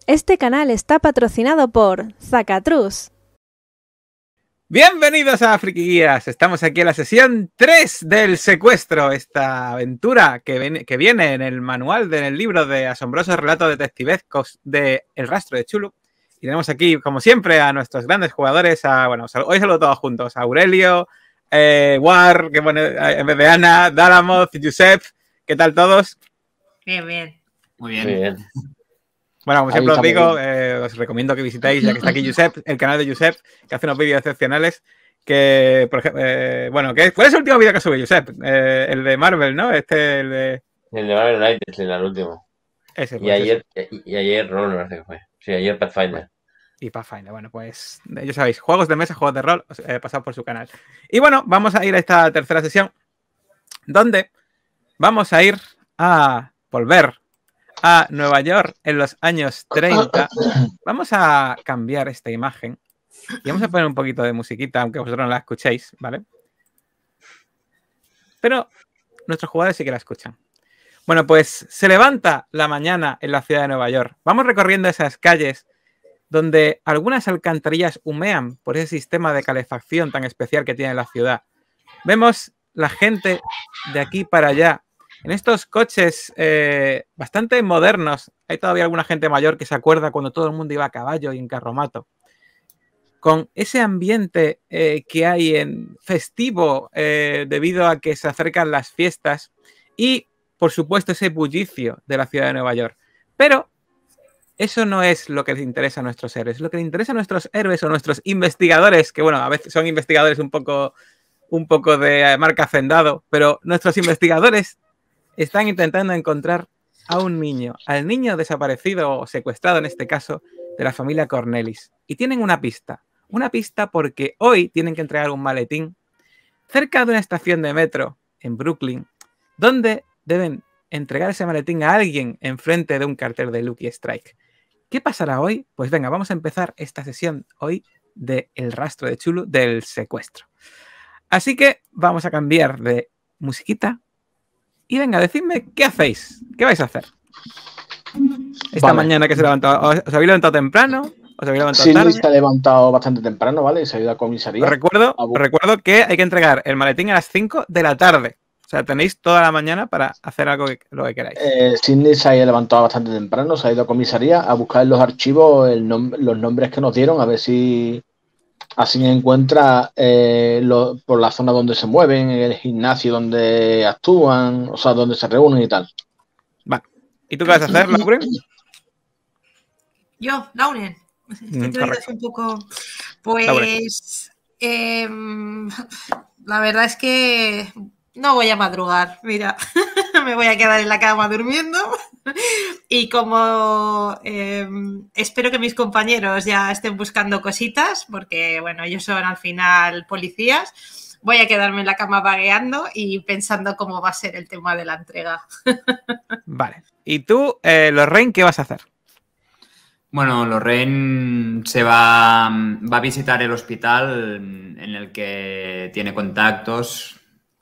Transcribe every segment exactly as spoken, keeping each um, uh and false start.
Este canal está patrocinado por Zacatrus. Bienvenidos a Friki Guías. Estamos aquí en la sesión tres del secuestro, esta aventura que viene, que viene en el manual del libro de asombrosos relatos detectivescos de El Rastro de Chulu. Y tenemos aquí, como siempre, a nuestros grandes jugadores, a, bueno, hoy saludo todos juntos, a Aurelio, eh, War, que pone en vez de Ana, Dalamoth, Josep. ¿Qué tal todos? Bien, bien. Muy bien. Muy bien. Bueno, como siempre os digo, eh, os recomiendo que visitéis, ya que está aquí Josep, el canal de Josep, que hace unos vídeos excepcionales. Que, por ejemplo, eh, bueno, ¿qué, ¿cuál es el último vídeo que sube Josep? Eh, el de Marvel, ¿no? Este, el de... El de Marvel United, el último. Ese, pues, y ayer, y, y ayer rol, me parece que fue. Sí, ayer Pathfinder. Y Pathfinder, bueno, pues ya sabéis, juegos de mesa, juegos de rol, eh, pasad por su canal. Y bueno, vamos a ir a esta tercera sesión, donde vamos a ir a volver a Nueva York en los años treinta. Vamos a cambiar esta imagen y vamos a poner un poquito de musiquita, aunque vosotros no la escuchéis, ¿vale? Pero nuestros jugadores sí que la escuchan. Bueno, pues se levanta la mañana en la ciudad de Nueva York. Vamos recorriendo esas calles donde algunas alcantarillas humean por ese sistema de calefacción tan especial que tiene la ciudad. Vemos la gente de aquí para allá. En estos coches eh, bastante modernos, hay todavía alguna gente mayor que se acuerda cuando todo el mundo iba a caballo y en carromato. Con ese ambiente eh, que hay en festivo eh, debido a que se acercan las fiestas y, por supuesto, ese bullicio de la ciudad de Nueva York. Pero eso no es lo que les interesa a nuestros héroes. Lo que les interesa a nuestros héroes o nuestros investigadores, que bueno, a veces son investigadores un poco, un poco de marca hacendado, pero nuestros investigadores están intentando encontrar a un niño, al niño desaparecido o secuestrado en este caso, de la familia Cornelis. Y tienen una pista, una pista porque hoy tienen que entregar un maletín cerca de una estación de metro en Brooklyn, donde deben entregar ese maletín a alguien enfrente de un cartel de Lucky Strike. ¿Qué pasará hoy? Pues venga, vamos a empezar esta sesión hoy de El Rastro de Chulu, del secuestro. Así que vamos a cambiar de musiquita. Y venga, decidme, ¿qué hacéis? ¿Qué vais a hacer? Esta vale. mañana que se levantó, ¿os habéis levantado temprano? ¿Os habéis levantado sí, tarde? se ha levantado bastante temprano, ¿vale? Se ha ido a comisaría. Os recuerdo, os recuerdo que hay que entregar el maletín a las cinco de la tarde. O sea, tenéis toda la mañana para hacer algo que, lo que queráis. Eh, Sidney se ha levantado bastante temprano, se ha ido a comisaría a buscar en los archivos el nom los nombres que nos dieron, a ver si así encuentra eh, lo, por la zona donde se mueven, el gimnasio donde actúan, o sea, donde se reúnen y tal. Vale. ¿Y tú qué vas a hacer, Lauren? Yo, Lauren. Estoy mm, un poco... Pues... Eh, la verdad es que no voy a madrugar, mira. Me voy a quedar en la cama durmiendo. Y como eh, espero que mis compañeros ya estén buscando cositas, porque, bueno, ellos son al final policías, voy a quedarme en la cama vagueando y pensando cómo va a ser el tema de la entrega. Vale. ¿Y tú, eh, Lorraine, qué vas a hacer? Bueno, Lorraine se va, va a visitar el hospital en el que tiene contactos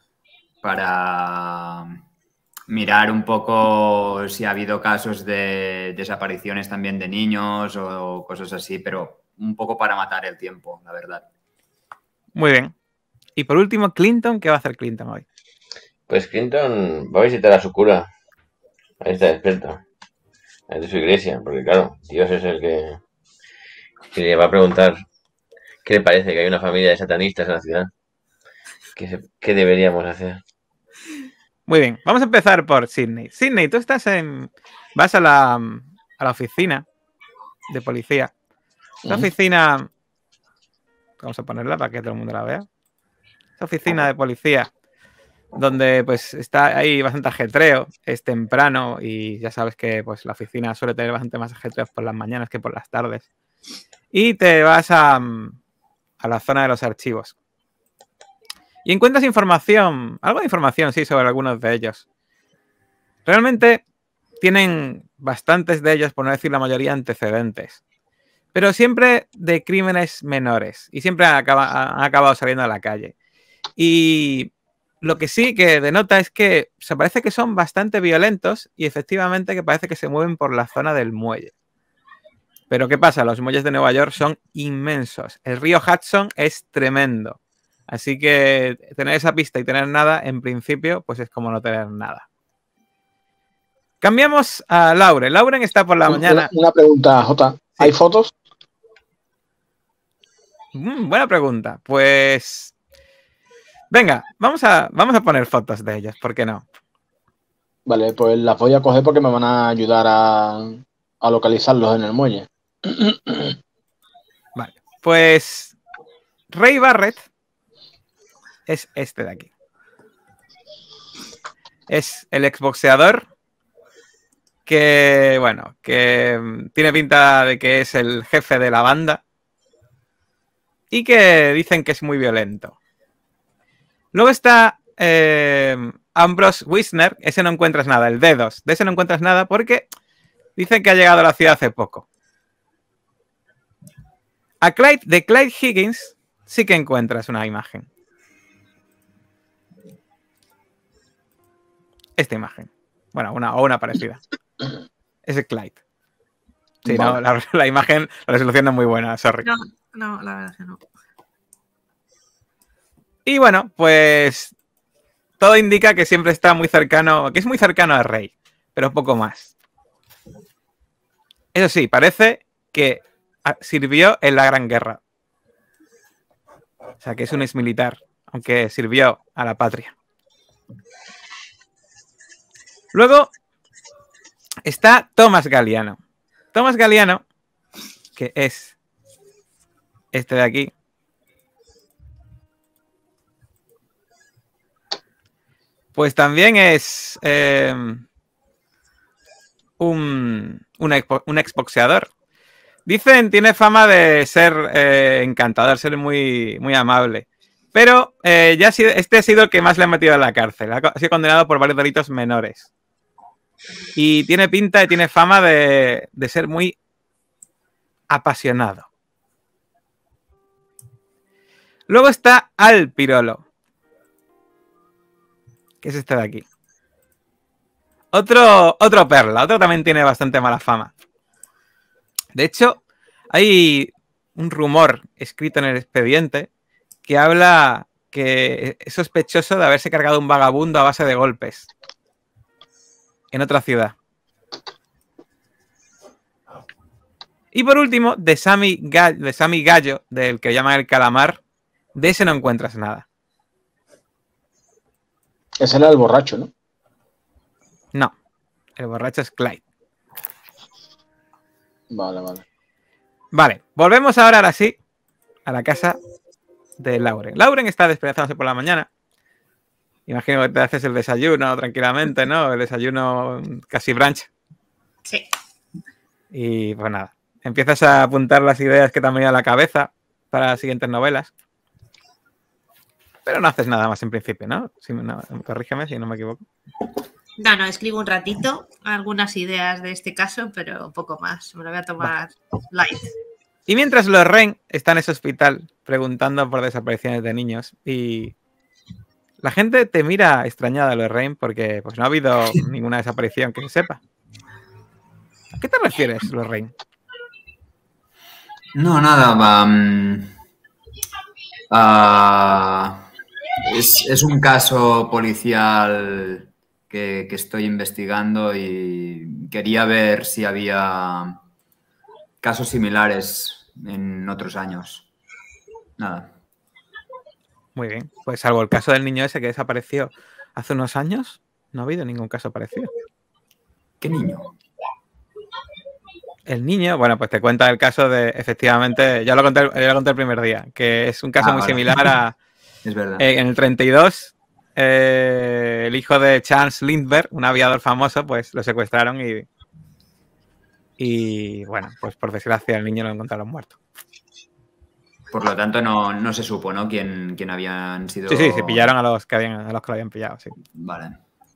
para mirar un poco si ha habido casos de desapariciones también de niños o cosas así, pero un poco para matar el tiempo, la verdad. Muy bien. Y por último, Clinton, ¿qué va a hacer Clinton hoy? Pues Clinton va a visitar a su cura. Ahí está despierto. Es de su iglesia, porque claro, Dios es el que, que le va a preguntar qué le parece que hay una familia de satanistas en la ciudad. ¿Qué, se, qué deberíamos hacer? Muy bien, vamos a empezar por Sidney. Sidney, tú estás en... vas a la, a la oficina de policía. La oficina... Vamos a ponerla para que todo el mundo la vea. Esa oficina de policía donde pues está ahí bastante ajetreo, es temprano y ya sabes que pues la oficina suele tener bastante más ajetreos por las mañanas que por las tardes. Y te vas a, a la zona de los archivos. Y encuentras información, algo de información, sí, sobre algunos de ellos. Realmente tienen bastantes de ellos, por no decir la mayoría, antecedentes. Pero siempre de crímenes menores. Y siempre han acabado, han acabado saliendo a la calle. Y lo que sí que denota es que se parece que son bastante violentos y efectivamente que parece que se mueven por la zona del muelle. Pero ¿qué pasa? Los muelles de Nueva York son inmensos. El río Hudson es tremendo. Así que tener esa pista y tener nada, en principio, pues es como no tener nada. Cambiamos a Lauren. Lauren está por la una, mañana. Una pregunta, Jota. ¿Hay sí. fotos? Mm, buena pregunta. Pues... Venga, vamos a, vamos a poner fotos de ellos. ¿Por qué no? Vale, pues las voy a coger porque me van a ayudar a, a localizarlos en el muelle. Vale, pues Ray Barrett es este de aquí. Es el exboxeador que, bueno, que tiene pinta de que es el jefe de la banda y que dicen que es muy violento. Luego está eh, Ambrose Wisner, ese no encuentras nada, el D dos, de ese no encuentras nada porque dicen que ha llegado a la ciudad hace poco. A Clyde, de Clyde Higgins sí que encuentras una imagen. Esta imagen. Bueno, una o una parecida. Ese es Clyde. Sí, vale. no, la, la imagen, la resolución no es muy buena, sorry. No, no, la verdad que no. Y bueno, pues todo indica que siempre está muy cercano, que es muy cercano a Rey, pero poco más. Eso sí, parece que sirvió en la Gran Guerra. O sea, que es un exmilitar, aunque sirvió a la patria. Luego está Thomas Galliano. Thomas Galliano, que es este de aquí. Pues también es eh, un, un, expo, un exboxeador. Dicen, tiene fama de ser eh, encantador, ser muy, muy amable. Pero eh, ya ha sido, este ha sido el que más le han metido en la cárcel. Ha sido condenado por varios delitos menores. Y tiene pinta y tiene fama de, de ser muy apasionado. Luego está Al Pirolo, que es este de aquí. Otro, otro perla, otro también tiene bastante mala fama. De hecho, hay un rumor escrito en el expediente que habla que es sospechoso de haberse cargado un vagabundo a base de golpes en otra ciudad. Y por último, de Sammy Gallo, de Sammy Gallo, del que llaman el calamar, de ese no encuentras nada. Ese era el borracho, ¿no? No, el borracho es Clyde. Vale, vale. Vale, volvemos ahora, ahora sí, a la casa de Lauren. Lauren está despedazándose por la mañana. Imagino que te haces el desayuno tranquilamente, ¿no? El desayuno casi brunch. Sí. Y pues nada, empiezas a apuntar las ideas que te han venido a la cabeza para las siguientes novelas. Pero no haces nada más en principio, ¿no? Si no, corrígeme si no me equivoco. No, no, escribo un ratito algunas ideas de este caso, pero poco más. Me lo voy a tomar vale. light. Y mientras Lorraine está en ese hospital preguntando por desapariciones de niños y la gente te mira extrañada, Lorraine, porque pues, no ha habido ninguna desaparición que se sepa. ¿A qué te refieres, Lorraine? No, nada. Um, uh, es, es un caso policial que, que estoy investigando y quería ver si había casos similares en otros años. Nada. Muy bien. Pues salvo el caso del niño ese que desapareció hace unos años, no ha habido ningún caso parecido. ¿Qué niño? El niño, bueno, pues te cuenta el caso de, efectivamente, ya lo conté, ya lo conté el primer día, que es un caso ah, muy vale. similar a... Es verdad. Eh, en el treinta y dos, eh, el hijo de Charles Lindbergh, un aviador famoso, pues lo secuestraron y... Y bueno, pues por desgracia el niño lo encontraron muerto. Por lo tanto, no, no se supo, ¿no? ¿Quién, quién habían sido...? Sí, sí, se pillaron a los que, habían, a los que lo habían pillado, sí. Vale.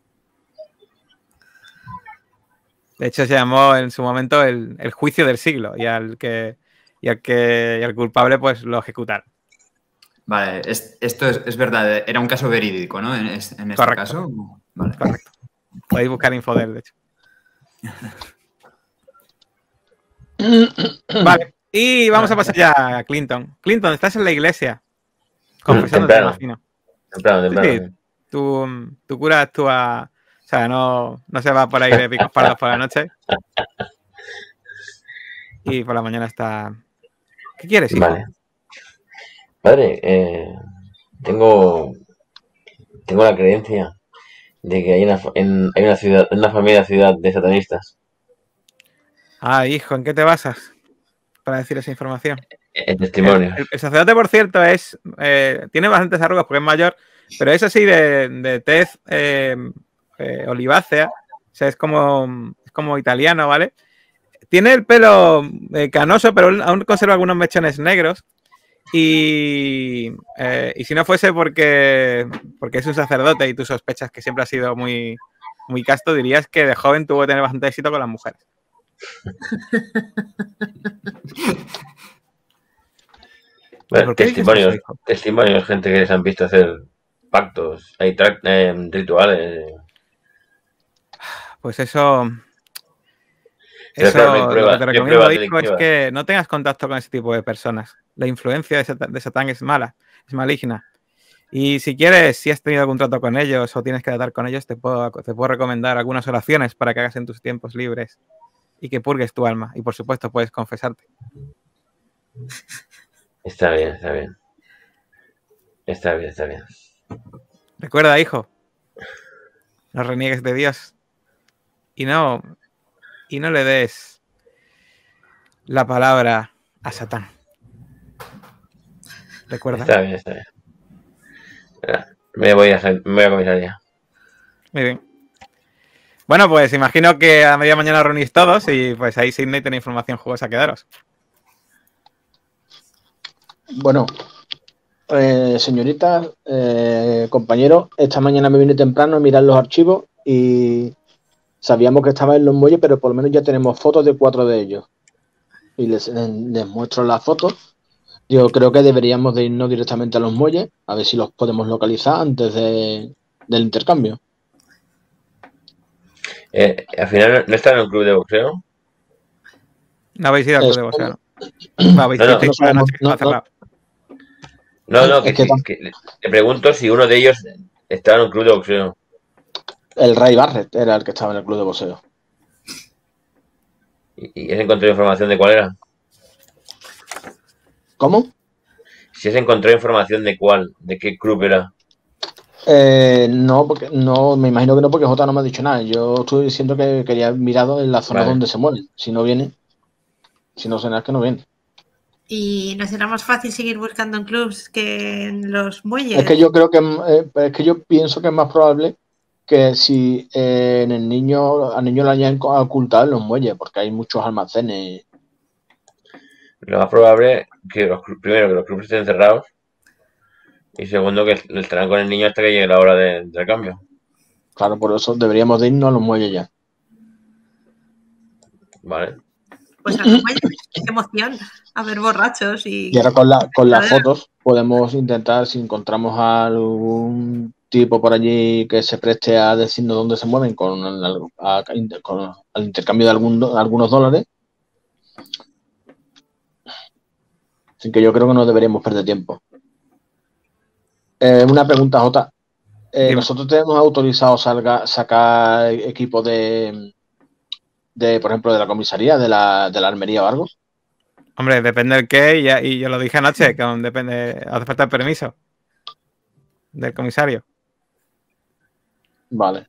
De hecho, se llamó en su momento el, el juicio del siglo y al que y al que y al culpable pues lo ejecutaron. Vale, es, esto es, es verdad, era un caso verídico, ¿no? En, en este Correcto. caso. Vale. Correcto. Podéis buscar info de él, de hecho. Vale, y vamos a pasar ya a Clinton. Clinton, estás en la iglesia. Confesando, te imagino. Temprano, temprano. Sí, sí. Tu, tu cura actúa... O sea, no, no se va por ahí de picos pardos por la noche. Y por la mañana está... ¿Qué quieres, hijo? Vale. Padre, eh, tengo, tengo la creencia de que hay una, en, hay una ciudad, una familia ciudad de satanistas. Ah, hijo, ¿en qué te basas para decir esa información? En testimonios. El, el, el sacerdote, por cierto, es eh, tiene bastantes arrugas porque es mayor, pero es así de, de tez eh, eh, olivácea, o sea, es como, es como italiano, ¿vale? Tiene el pelo eh, canoso, pero aún conserva algunos mechones negros. Y, eh, y si no fuese porque, porque es un sacerdote y tú sospechas que siempre ha sido muy, muy casto, dirías que de joven tuvo que tener bastante éxito con las mujeres. Bueno, testimonios, testimonios, gente que les han visto hacer pactos, hay eh, rituales. Pues eso... Eso claro, prueba, lo que te recomiendo, hijo, es que no tengas contacto con ese tipo de personas. La influencia de Satán, de Satán es mala, es maligna. Y si quieres, si has tenido algún trato con ellos o tienes que tratar con ellos, te puedo, te puedo recomendar algunas oraciones para que hagas en tus tiempos libres y que purgues tu alma. Y por supuesto, puedes confesarte. Está bien, está bien. Está bien, está bien. Recuerda, hijo, no reniegues de Dios. Y no... Y no le des la palabra a Satán. ¿Recuerda? Está bien, está bien. Me voy a, me voy a comenzar ya. Muy bien. Bueno, pues imagino que a media mañana reunís todos y pues ahí Sidney tiene información jugosa que daros. Bueno, eh, señorita, eh, compañero, esta mañana me vine temprano a mirar los archivos y... Sabíamos que estaba en los muelles, pero por lo menos ya tenemos fotos de cuatro de ellos. Y les, les muestro las fotos. Yo creo que deberíamos de irnos directamente a los muelles, a ver si los podemos localizar antes de, del intercambio. Eh, al final, ¿no están en un club de boxeo? No habéis ido al club de boxeo, ¿no? No, habéis no, no, no, sabemos, no, no, no, no, no, que, que, que, que te pregunto si uno de ellos está en un club de boxeo. El Ray Barrett era el que estaba en el club de boxeo. ¿Y, y has encontrado información de cuál era? ¿Cómo? Si has encontrado información de cuál, de qué club era. Eh, no, porque no, me imagino que no, porque Jota no me ha dicho nada. Yo estuve diciendo que quería mirado en la zona vale. donde se muere. Si no viene, si no será que no viene. ¿Y no será más fácil seguir buscando en clubs que en los muelles? Es que yo creo que eh, es que yo pienso que es más probable que si eh, en el niño al niño lo hayan ocultado en los muelles, porque hay muchos almacenes. Lo más probable es que los, primero que los clubes estén cerrados y segundo que estarán con el niño hasta que llegue la hora de, de cambio. Claro, por eso deberíamos de irnos a los muelles ya. Vale. Pues a los muelles, qué emoción, a ver borrachos y... Y ahora con, la, con las fotos podemos intentar, si encontramos a algún tipo por allí que se preste a decirnos dónde se mueven con el, a, con el intercambio de algún, algunos dólares. Así que yo creo que no deberíamos perder tiempo. Eh, una pregunta, Jota. Eh, ¿Nosotros tenemos autorizado salga, sacar equipo de, de, por ejemplo, de la comisaría, de la, de la armería o algo? Hombre, depende del qué, y, y yo lo dije anoche, que aún depende, hace falta el permiso del comisario. Vale.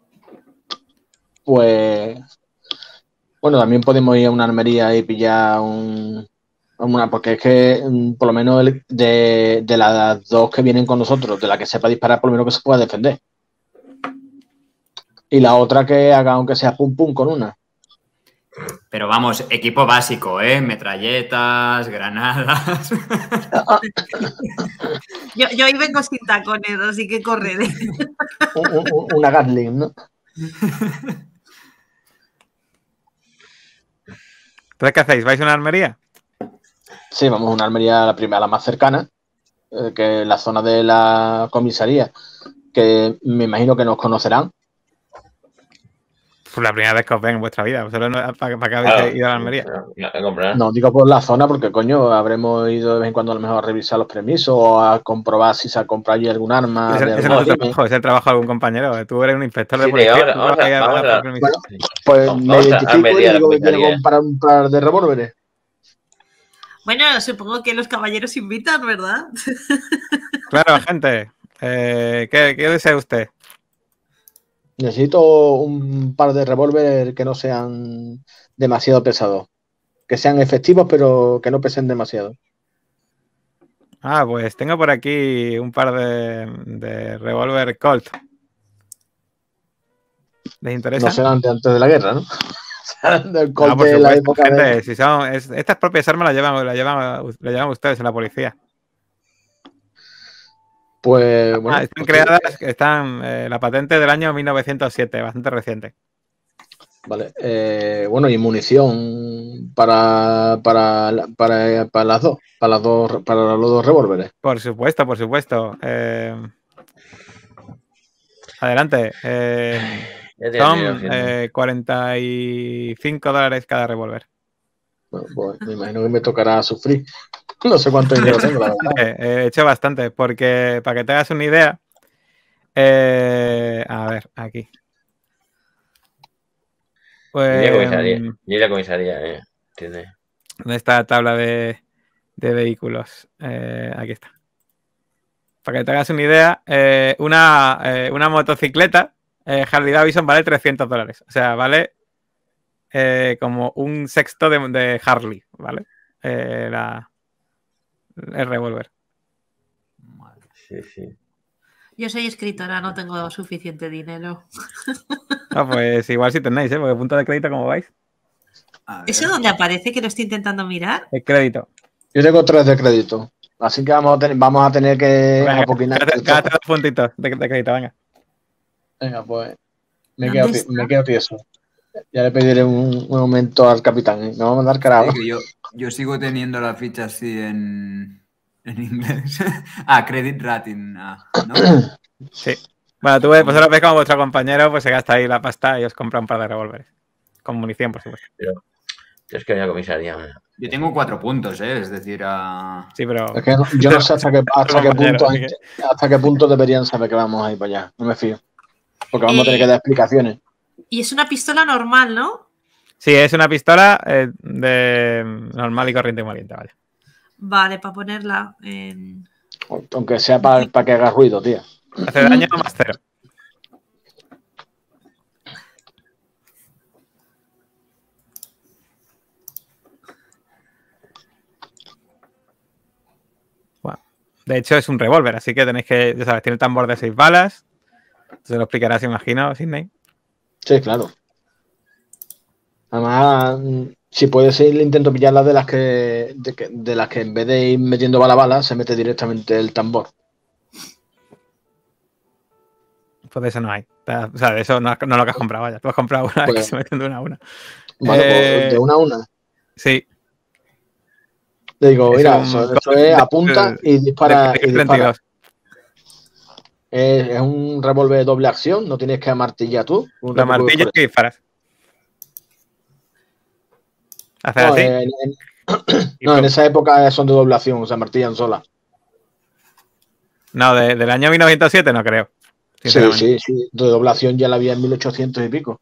Pues, bueno, también podemos ir a una armería y pillar un, una, porque es que por lo menos el, de, de las dos que vienen con nosotros, de la que sepa disparar, por lo menos que se pueda defender. Y la otra que haga, aunque sea pum pum con una. Pero vamos, equipo básico, ¿eh? Metralletas, granadas. yo, yo hoy vengo sin tacones, así que correré. Una Gatling, ¿no? ¿Entonces qué hacéis? ¿Vais a una armería? Sí, vamos a una armería, la primera, la más cercana, eh, que es la zona de la comisaría, que me imagino que nos conocerán. Pues la primera vez que os ven en vuestra vida. Solo no, para, para que habéis Claro, ido a la Almería. la- la comprar. No, digo por la zona porque, coño, habremos ido de vez en cuando a lo mejor a revisar los permisos o a comprobar si se ha comprado allí algún arma. Ese, de ese algún no es el crimen. trabajo, es el trabajo de algún compañero. Tú eres un inspector de Sí, policía. tío, vamos a- tú vamos a- vas a- vamos vas a a- por permiso. Pues Vamos me a identifico Almería, y la digo que quiero comisaría. comprar un par de revólveres. Bueno, supongo que los caballeros invitan, ¿verdad? Claro, gente. Eh, ¿qué, ¿Qué desea usted? Necesito un par de revólveres que no sean demasiado pesados. Que sean efectivos, pero que no pesen demasiado. Ah, pues tengo por aquí un par de, de revólver Colt. ¿Les interesa? No serán de antes de la guerra, ¿no? Serán del No, Colt por de la supuesto, época gente, de... si son, es- estas propias armas las llevan, las llevan, las llevan ustedes en la policía. Pues bueno. Ah, están pues, creadas, están eh, la patente del año mil novecientos siete, bastante reciente. Vale. Eh, bueno, y munición para, para, para, para las dos. Para las dos, para los dos revólveres. Por supuesto, por supuesto. Eh, adelante. Eh, Ya te has ido son haciendo. eh, cuarenta y cinco dólares cada revólver. Bueno, pues me imagino que me tocará sufrir. No sé cuánto dinero tengo, la verdad. Eh, He hecho bastante, porque para que te hagas una idea, eh, a ver, aquí. Ni la comisaría, Pues, ni la comisaría, eh. ¿Entiendes? ¿dónde está la tabla de, de vehículos? Eh, aquí está. Para que te hagas una idea, eh, una, eh, una motocicleta eh, Harley Davidson vale trescientos dólares. O sea, vale eh, como un sexto de, de Harley, ¿vale? Eh, la, el revólver. Sí, sí. Yo soy escritora, no tengo suficiente dinero. Ah, pues igual si tenéis, ¿eh? Porque punto de crédito, ¿cómo vais? A ver. ¿Eso dónde aparece? Que lo estoy intentando mirar. El crédito. Yo tengo tres de crédito. Así que vamos a tener, vamos a tener que Venga, apoquinar. gástate- gástate dos puntitos de, de crédito, venga. Venga, pues me ¿Dónde quedo, ti- está? me quedo tieso. Ya le pediré un, un aumento al capitán. ¿eh? Me va a mandar carajo. Sí, que yo, yo sigo teniendo la ficha así en, en inglés. Ah, credit rating, ah, ¿no? Sí. Bueno, tú ves, vosotros ves como vuestro compañero pues se gasta ahí la pasta y os compra un par de revólveres. Con munición, por supuesto. Pero es que había comisaría. man. Yo tengo cuatro puntos, ¿eh? Es decir, a... Sí, pero... Es que no- yo no sé hasta qué, hasta qué compañero, punto así que- hasta qué punto deberían saber que vamos a ir para allá. No me fío. Porque vamos a tener que dar explicaciones. Y es una pistola normal, ¿no? Sí, es una pistola eh, de normal y corriente y moliente, vale. Vale, para ponerla en... Aunque sea para que haga ruido, tío. Hace daño más cero. Bueno, de hecho es un revólver, así que tenéis que, ya sabes, tiene tambor de seis balas. Se lo explicarás, imagino, Sidney. Sí, claro. Además, mm, si puede ser, le intento pillar las de las que de, que- de las que en vez de ir metiendo bala a bala, se mete directamente el tambor. Pues de eso no hay. O sea, de eso no, no lo que has comprado, vaya. Tú has comprado una Pues- que se mete de una a una. Vale, Eh, pues de una a una. Sí. Le digo, Es mira, un- eso, eso es apunta y dispara. de- Y de dispara. treinta y dos. Es, es un revólver de doble acción, no tienes que amartillar tú. No te La preocupes martilla por y disparas. Hacer eso. No, así. en, en- y no, en pum. esa época son de doble acción, o sea, martillan sola. No, de- del año mil novecientos siete no creo. Sí, sinceramente. sí, sí. De doble acción ya la había en mil ochocientos y pico.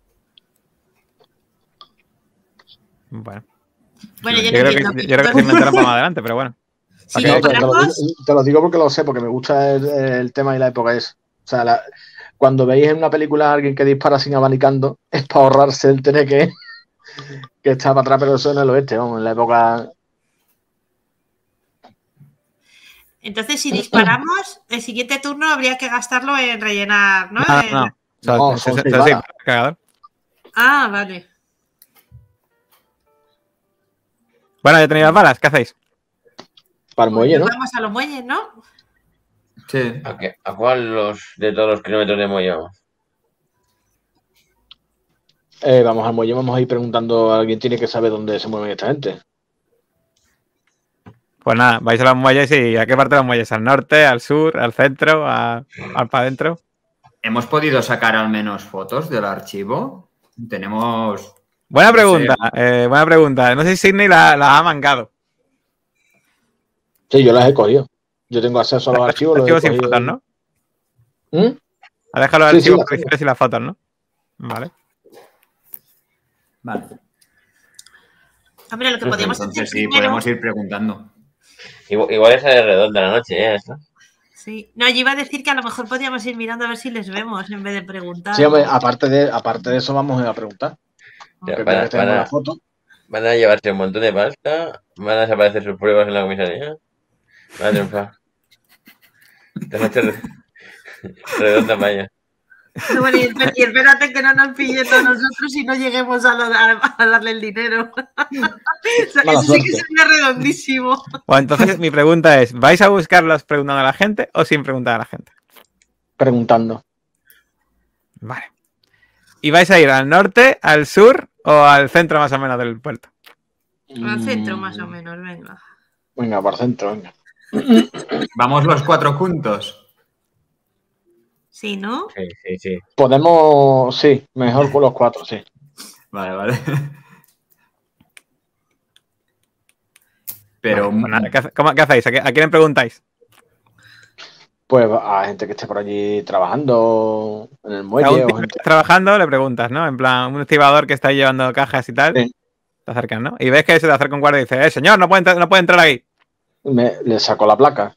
Bueno, Bueno, yo yo no creo, entiendo. que, yo creo que se inventarán para más adelante, pero bueno. Si Ok, No, te, te lo digo, disparamos, te lo digo porque lo sé, porque me gusta el, el tema y la época es. O sea, la- cuando veis en una película a alguien que dispara sin abanicando, es para ahorrarse el tener que, que está para atrás, pero eso en el oeste, vamos, en la época. entonces si disparamos, el siguiente turno habría que gastarlo en rellenar, ¿no? No, En- no, no. Son- No, son- son son seis seis balas. balas, cagador. Ah, vale. Bueno, ya tenéis las balas, ¿qué hacéis? Para el muelle, ¿no? Vamos a los muelles, ¿no? Sí. ¿A, qué- a cuál los, de todos los kilómetros de Moyo? Eh, vamos al muelle, vamos a ir preguntando a alguien, tiene que saber dónde se mueven esta gente. Pues nada, vais a los muelles y ¿a qué parte de los muelles? ¿Al norte, al sur, al centro, a- al para adentro? ¿Hemos podido sacar al menos fotos del archivo? Tenemos... Buena pregunta, eh, buena pregunta. No sé si Sidney la, la ha mangado. Sí, yo las he cogido. Yo tengo acceso a los archivos. Los archivos he sin cogido. fotos, ¿no? ¿Mm? Ha dejado los Sí, archivos sí, policiales y las fotos, ¿no? Vale. Vale. Hombre, lo que Pues podríamos entonces hacer sí, primero... podemos ir preguntando. Igual, igual es redonda la noche, ¿eh? Esto. Sí. No, yo iba a decir que a lo mejor podríamos ir mirando a ver si les vemos en vez de preguntar. Sí, hombre, aparte de, aparte de eso vamos a preguntar. Ya, Porque para- ya que tenemos para- la foto. Van a llevarse un montón de pasta, van a desaparecer sus pruebas en la comisaría, van a triunfar. Esta noche re- redonda vaya. No, bueno, y, esp- y espérate que no nos pillen a nosotros y no lleguemos a, lo- a- a darle el dinero. O sea, Mala eso sí que suerte. sería redondísimo. Bueno, entonces mi pregunta es, ¿vais a buscarlos preguntando a la gente o sin preguntar a la gente? Preguntando. Vale. ¿Y vais a ir al norte, al sur o al centro más o menos del puerto? Al centro, Mm, más o menos, venga. Venga, para el centro, venga. Vamos los cuatro juntos. Sí, ¿no? Sí, sí, sí. Podemos, sí, mejor con los cuatro, sí. Vale, vale. Pero Vale, pues nada, ¿qué, hace- cómo- qué hacéis? ¿A, qué- a quién preguntáis? Pues a gente que esté por allí trabajando en el A muelle un o tío que gente. esté trabajando le preguntas, ¿no? En plan, un estibador que está ahí llevando cajas y tal. Sí. Te acercas, ¿no? Y ves que se te acerca un guardia y dice, eh, señor, no puede entrar, no puede entrar aquí. Me, le saco la placa.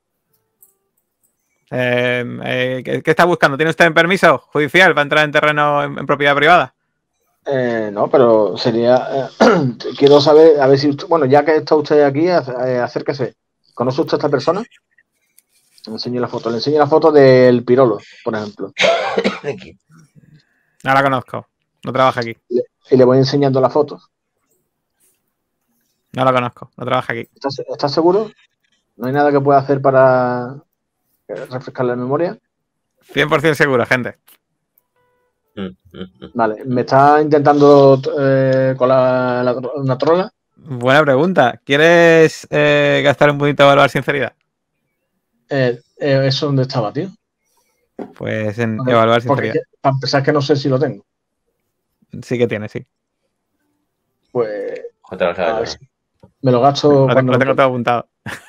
Eh, eh, ¿qué, qué está buscando? ¿Tiene usted un permiso judicial para entrar en terreno en, en propiedad privada? Eh, no, pero sería. eh, quiero saber, a ver si usted. Bueno, ya que está usted aquí, ac- eh, acérquese. ¿Conoce usted a esta persona? Le enseño la foto. Le enseño la foto del Pirolo, por ejemplo. Aquí. No la conozco. No trabaja aquí. Y le voy enseñando la foto. No la conozco. No trabaja aquí. ¿Estás, estás seguro? ¿No hay nada que pueda hacer para refrescar la memoria? cien por ciento seguro, gente. Mm, mm, mm. Vale, me está intentando eh, colar la- una trola. Buena pregunta. ¿Quieres eh, gastar un puntito de evaluar sinceridad? Eh, eh, ¿Eso dónde estaba, tío? Pues en Vale, evaluar porque sinceridad. que- para empezar que no sé si lo tengo. Sí que tiene, sí. Pues Otra lo sabe a ver todo. si me lo gasto Lo, te- cuando lo tengo todo apuntado.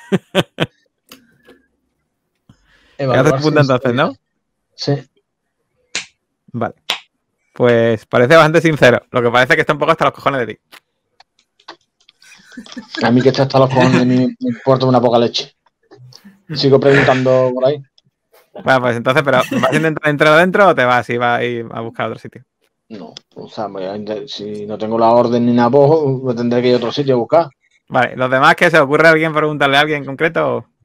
¿Qué evaluar haces punto entonces, no? Sí. Vale. Pues parece bastante sincero. Lo que parece es que está un poco hasta los cojones de ti. A mí que está hasta los cojones de mí me importa una poca leche. Sigo preguntando por ahí. Bueno, pues entonces, pero ¿vas a intentar entrar adentro o te vas y vas a ir a buscar otro sitio? No, o sea, voy a intent- si no tengo la orden ni nada, pues me tendré que ir a otro sitio a buscar. Vale, ¿los demás qué se os ocurre a alguien preguntarle a alguien en concreto? o-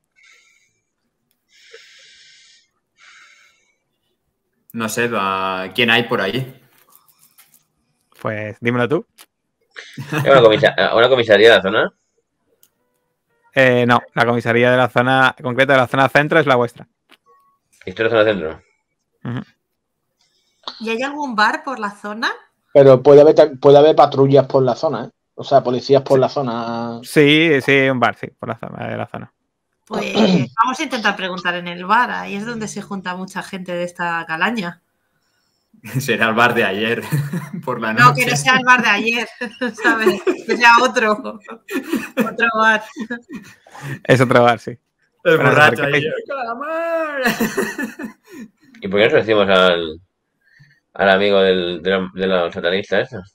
no sé, va- ¿quién hay por ahí? Pues dímelo tú. ¿Es una, comisa- una comisaría de la zona? Eh, no, la comisaría de la zona concreta de la zona centro es la vuestra. ¿Esto es la zona centro? Ujú. ¿Y hay algún bar por la zona? Pero puede haber, ta- puede haber patrullas por la zona, ¿eh? O sea, policías por la zona. Sí, sí, un bar, sí, por la zona de la zona. Pues vamos a intentar preguntar en el bar. Ahí es donde se junta mucha gente de esta calaña. Será el bar de ayer, por la noche. No, que no sea el bar de ayer, ¿sabes? Que sea otro. Otro bar. Es otro bar, sí. El Bueno, borracho acercáis. ahí. ¡Calamar! ¿Y por qué no nos decimos al, al amigo del, de, los, de los satanistas estos?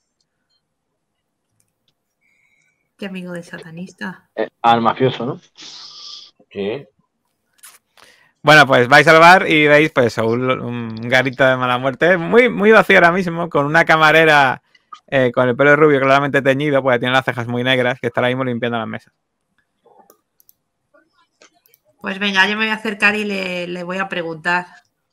Qué amigo de satanista. eh, al mafioso, ¿no? Sí. Bueno, pues vais al bar y veis pues un, un garito de mala muerte, muy, muy vacío ahora mismo, con una camarera eh, con el pelo rubio claramente teñido, porque tiene las cejas muy negras, que está ahora mismo limpiando las mesas. Pues venga, yo me voy a acercar y le, le voy a preguntar.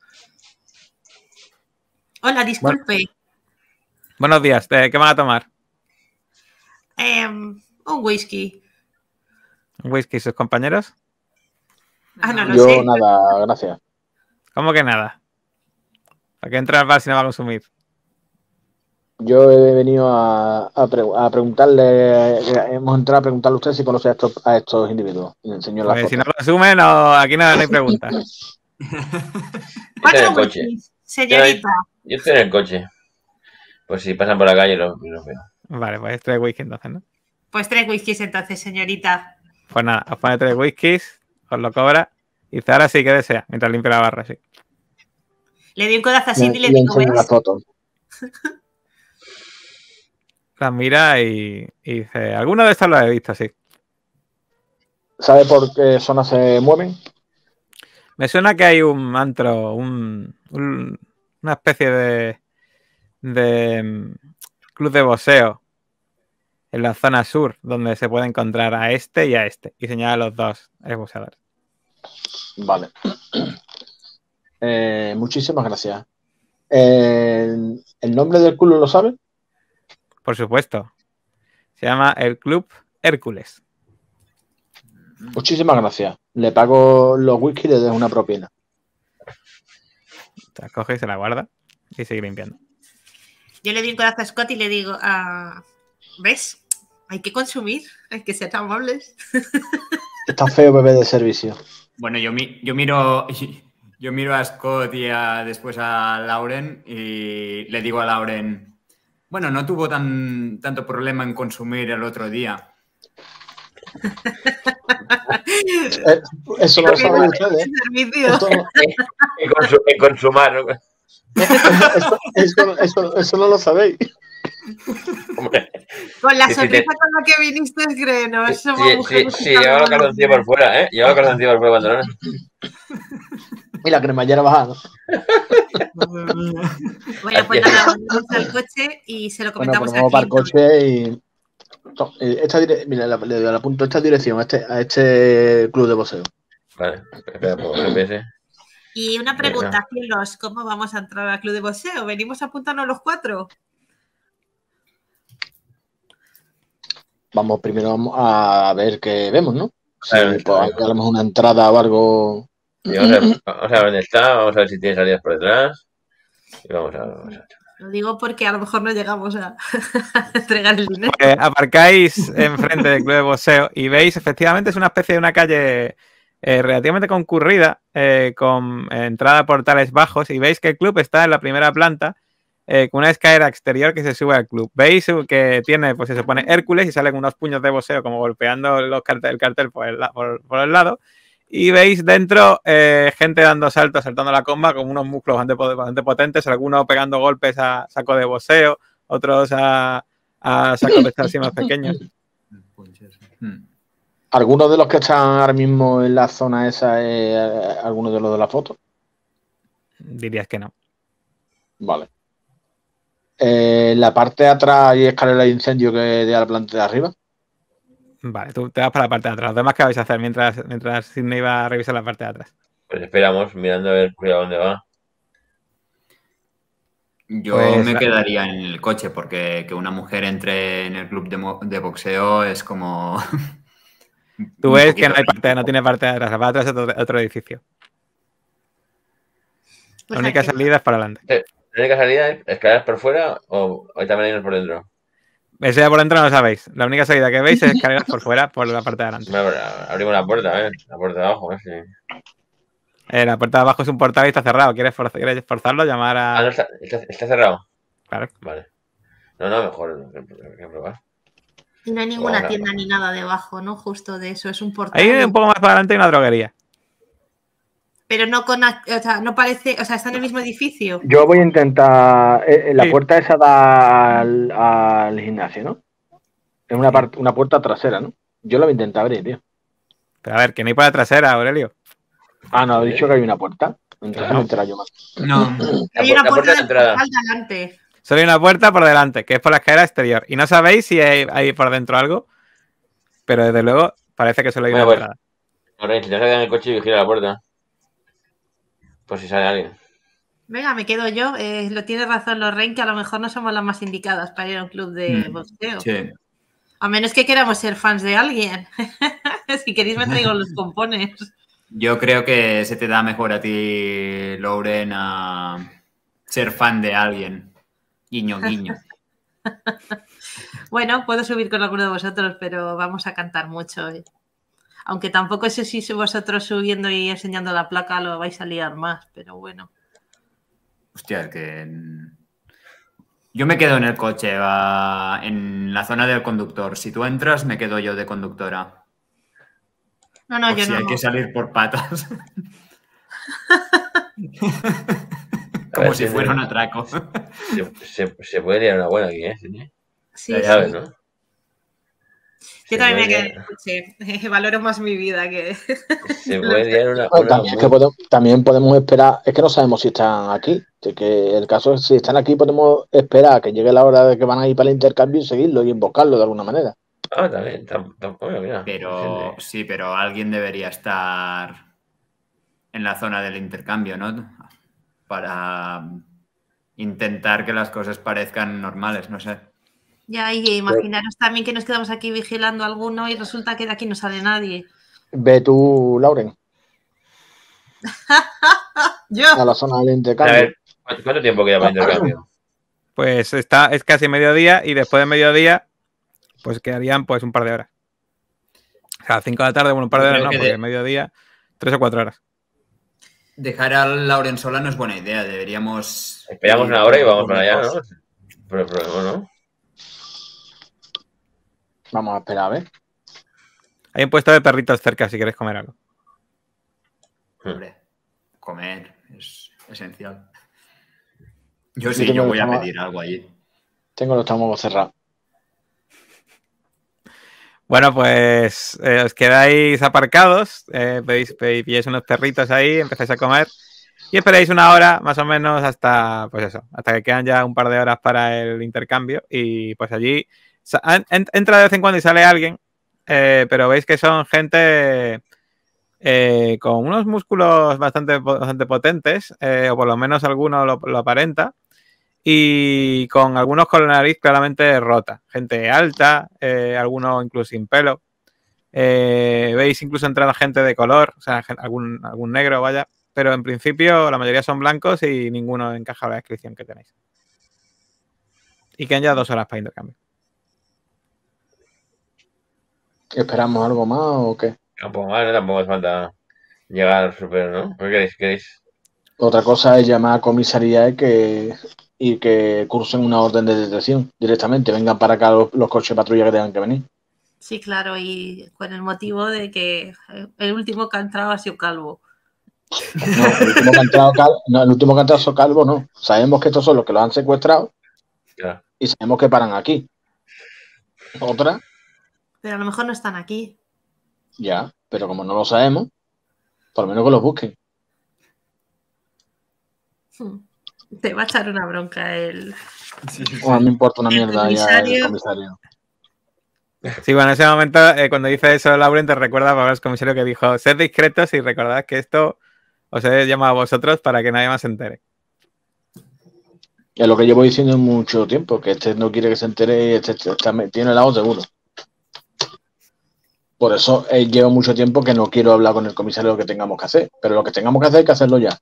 Hola, disculpe. Buenos días, ¿eh? ¿qué van a tomar? Eh, un whisky. ¿Un whisky y sus compañeros? Ah, no lo Yo sé. nada, gracias. ¿Cómo que nada? ¿Para qué entra al bar si no va a consumir? Yo he venido a, a, pre- a preguntarle, hemos entrado a preguntarle a usted si conoce a estos, a estos individuos. Y le enseño la Pues foto. si no consume, no, aquí no, no hay preguntas. Yo estoy en Cuatro el coche. whiskies, señorita. Yo estoy en el coche. Pues si pasan por la calle los, los veo. Vale, pues tres whisky entonces, ¿no? Pues tres whiskies entonces, señorita. Pues nada, os pone tres whiskies, os lo cobra y dice, ahora sí que desea, mientras limpia la barra, sí. Le doy un codazo así y le Le digo, enseño la ¿ves? foto. La mira y, y dice, alguno de estos lo he visto, sí. ¿Sabe por qué zona se mueven? Me suena que hay un antro, un, un- una especie de, de mm, club de boxeo en la zona sur, donde se puede encontrar a este y a este. Y señala a los dos boxeadores. Vale. Eh, muchísimas gracias. Eh, ¿El nombre del culo lo sabe? Por supuesto. Se llama el Club Hércules. Muchísimas gracias. Le pago los whisky y le dejo una propina. Se la coge y se la guarda y sigue limpiando. Yo le doy un codazo a Scott y le digo, ah, ¿ves? Hay que consumir, hay que ser amables. Está feo bebé de servicio. Bueno, yo, mi- yo miro yo miro a Scott y a- después a Lauren y le digo a Lauren, bueno, no tuvo tan, tanto problema en consumir el otro día. Eh, eso no lo saben ustedes. Servicio. Esto, En, consu- en consumar, ¿no? eso, eso- eso- eso no lo sabéis. Hombre, Con la Sí, sí, sonrisa te- con la que viniste, creo, ¿no? sí, Somos sí, sí, mujeres sí, que lleva los estamos- calzoncillos por fuera, ¿eh? Lleva los calzoncillos por fuera cuando no. Y la cremallera bajada. Bueno, pues nada, volvemos al coche y se lo Bueno, comentamos pues vamos a para el Clinton. coche y. to- eh, Esta dire- Mira, le le doy al apunto esta dirección a este, a este club de boxeo. Vale, espera, por G P S. Y una pregunta, cielos, ¿cómo vamos a entrar al club de boxeo? ¿Venimos a apuntarnos los cuatro? Vamos primero vamos a ver qué vemos, ¿no? Si Claro, pues, hay a lo mejor una entrada o algo. Y vamos, a ver, vamos a ver dónde está, vamos a ver si tiene salidas por detrás. Y vamos a ver. Vamos a ver. Lo digo porque a lo mejor no llegamos a entregar el dinero. Eh, aparcáis enfrente del club de boxeo y veis, efectivamente, es una especie de una calle eh, relativamente concurrida, eh, con eh, entrada a portales bajos, y veis que el club está en la primera planta, eh, con una escalera exterior que se sube al club. Veis que tiene, pues se pone Hércules y salen unos puños de boxeo como golpeando los cartel, el cartel por el, la- por, por el lado. Y veis dentro eh, gente dando saltos, saltando la comba con unos músculos bastante, po- bastante potentes, algunos pegando golpes a saco de boxeo, otros a, a sacos de estar así más pequeños. Hmm. ¿Alguno de los que están ahora mismo en la zona esa es eh, alguno de los de la foto? Dirías que no. Vale. Eh, la parte de atrás hay escalera de incendio que de a la planta de arriba. Vale, tú te vas para la parte de atrás. Lo demás, ¿qué vais a hacer mientras, mientras Sidney va a revisar la parte de atrás? Pues esperamos, mirando a ver cuidado dónde va. Yo Pues me la- quedaría en el coche porque que una mujer entre en el club de, mo- de boxeo es como... Tú un ves que no, poquito hay parte, no tiene parte de atrás. La parte de atrás es otro, otro edificio. Pues La única aquí. salida es para adelante. ¿La única salida es escaleras por fuera o, o también hay unos por dentro? Ese de por dentro no lo sabéis. La única salida que veis es escaleras por fuera, por la parte de adelante. Bueno, abra- abrimos la puerta, ¿eh? La puerta de abajo, ¿eh? Sí. Eh, la puerta de abajo es un portal y está cerrado. ¿Quieres, forza- ¿Quieres forzarlo? Llamar a... Ah, no, está, está, está cerrado. Claro. Vale. No, no, mejor hay que- hay que probar. Y no hay ninguna Hola. tienda ni nada debajo, ¿no? Justo de eso, es un portal. Ahí un poco más para adelante hay una droguería. Pero no con, a- o sea, no parece, o sea, está en el mismo edificio. Yo voy a intentar. eh, eh, la Sí. puerta esa da al, al gimnasio, ¿no? Es una, parte, una puerta trasera, ¿no? Yo la voy a intentar abrir, tío. Pero a ver, que no hay por la trasera, Aurelio. Ah, no, he dicho que hay una puerta. Entonces Claro. me entera yo más. No, La, Hay pu- una la puerta puerta de del entrada. portal delante. Solo hay una puerta por delante, que es por la escalera exterior. Y no sabéis si hay, hay por dentro algo, pero desde luego parece que solo hay una Bueno, pues, entrada. ahora intentad quedar en el coche y vigilar la puerta. Por si sale alguien. Venga, me quedo yo. Eh, lo tiene razón Lorraine, que a lo mejor no somos las más indicadas para ir a un club de Mm, boxeo. sí. A menos que queramos ser fans de alguien. Si queréis me traigo los compones. Yo creo que se te da mejor a ti, Lauren, a ser fan de alguien. Guiño, guiño. Bueno, puedo subir con alguno de vosotros, pero vamos a cantar mucho. eh. Aunque tampoco sé si vosotros subiendo y enseñando la placa lo vais a liar más, pero bueno. Hostia, es que... Yo me quedo en el coche, va, en la zona del conductor. Si tú entras, me quedo yo de conductora. No, no, Por yo si no. hay que salir por patas. A Como ver, si si fuera no- un atraco. Se, se, se puede liar una buena aquí, ¿eh? Sí, Sí, ya sí. sabes, ¿no? Yo Se también me puede quedé en liar- el coche. Valoro más mi vida que... Se puede liar una, Bueno, una también, es que muy- podemos, también podemos esperar, es que no sabemos si están aquí. Así que el caso es si están aquí, podemos esperar a que llegue la hora de que van a ir para el intercambio y seguirlo y invocarlo de alguna manera. Ah, también. tam- tam- bueno, mira, Pero sí, sí, pero alguien debería estar en la zona del intercambio, ¿no? Para intentar que las cosas parezcan normales, no sé. Ya, y imaginaros también que nos quedamos aquí vigilando a alguno y resulta que de aquí no sale nadie. Ve tú, Lauren, Yo. a la zona del A intercambio. ver, ¿cuánto, cuánto tiempo queda para el intercambio? Pues está, es casi mediodía y después de mediodía, pues quedarían pues un par de horas. O sea, cinco de la tarde, bueno, un par de Yo horas creo no, que porque de- es mediodía, tres o cuatro horas. Dejar a Lauren sola no es buena idea. Deberíamos. Esperamos ir una hora y vamos por para allá, los ¿no? dos. Por el problema, ¿no? Vamos a esperar a ver. Hay un puesto de perritos cerca si quieres comer algo. Hombre, comer es esencial. Yo Yo sí, tengo yo el voy a estómago- pedir algo allí. Tengo el estómago cerrado. Bueno, pues eh, os quedáis aparcados, eh, pedís, pedís- pilláis unos perritos ahí, empezáis a comer y esperáis una hora más o menos hasta, pues eso, hasta que quedan ya un par de horas para el intercambio y pues allí sa- en- en- entra de vez en cuando y sale alguien, eh, pero veis que son gente eh, con unos músculos bastante, po- bastante potentes, eh, o por lo menos alguno lo, lo aparenta, y con algunos con la nariz claramente rota. Gente alta, eh, algunos incluso sin pelo. Eh, veis incluso entrar gente de color, o sea, gen- algún, algún negro, vaya. Pero en principio la mayoría son blancos y ninguno encaja a la descripción que tenéis. Y quedan ya dos horas para intercambio. ¿Esperamos algo más o qué? Tampoco, vale, tampoco hace falta llegar súper, ¿no? ¿Qué queréis? ¿Queréis? Otra cosa es llamar a comisaría y que, y que cursen una orden de detención directamente. Vengan para acá los, los coches de patrulla que tengan que venir. Sí, claro, y con el motivo de que el último que ha entrado ha sido calvo. No, el último que ha entrado, cal- no, el último que ha entrado calvo, no. Sabemos que estos son los que los han secuestrado Ya. y sabemos que paran aquí. Otra, Pero a lo mejor no están aquí. ya, pero como no lo sabemos, por lo menos que los busquen. Hmm. Te va a echar una bronca el... O no me importa una El mierda ya el comisario. comisario. Sí, bueno, en ese momento, eh, cuando dice eso, Lauren te recuerda para el comisario que dijo: sed discretos y recordad que esto os he llamado a vosotros para que nadie más se entere. Es lo que llevo diciendo mucho tiempo, que este no quiere que se entere y este, este está, tiene el lado seguro. Por eso eh, llevo mucho tiempo que no quiero hablar con el comisario de lo que tengamos que hacer. Pero lo que tengamos que hacer hay que hacerlo ya.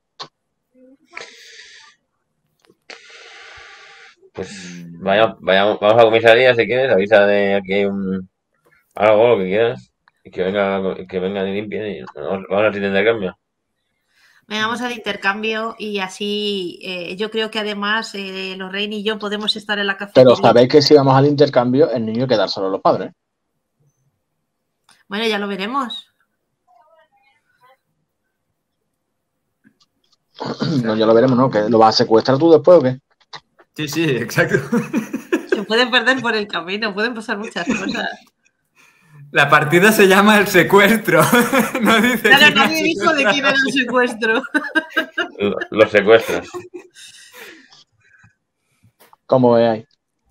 Pues vaya, vayamos, vamos a la comisaría si quieres, avisa de aquí hay un algo, lo que quieras, y que venga, que vengan y limpien y vamos, vamos al sitio de intercambio. Vengamos al intercambio y así eh, yo creo que además eh, Lorraine y yo podemos estar en la cafetería. Pero sabéis que si vamos al intercambio, el niño hay que dárselo a los padres. Bueno, ya lo veremos. No, ya lo veremos, ¿no? ¿Que lo vas a secuestrar tú después o qué? Sí, sí, exacto. Se pueden perder por el camino, pueden pasar muchas cosas. La partida se llama El Secuestro. No dice Claro, quién nadie ha dijo de quién era el secuestro. Lo- Los secuestros. Como veáis.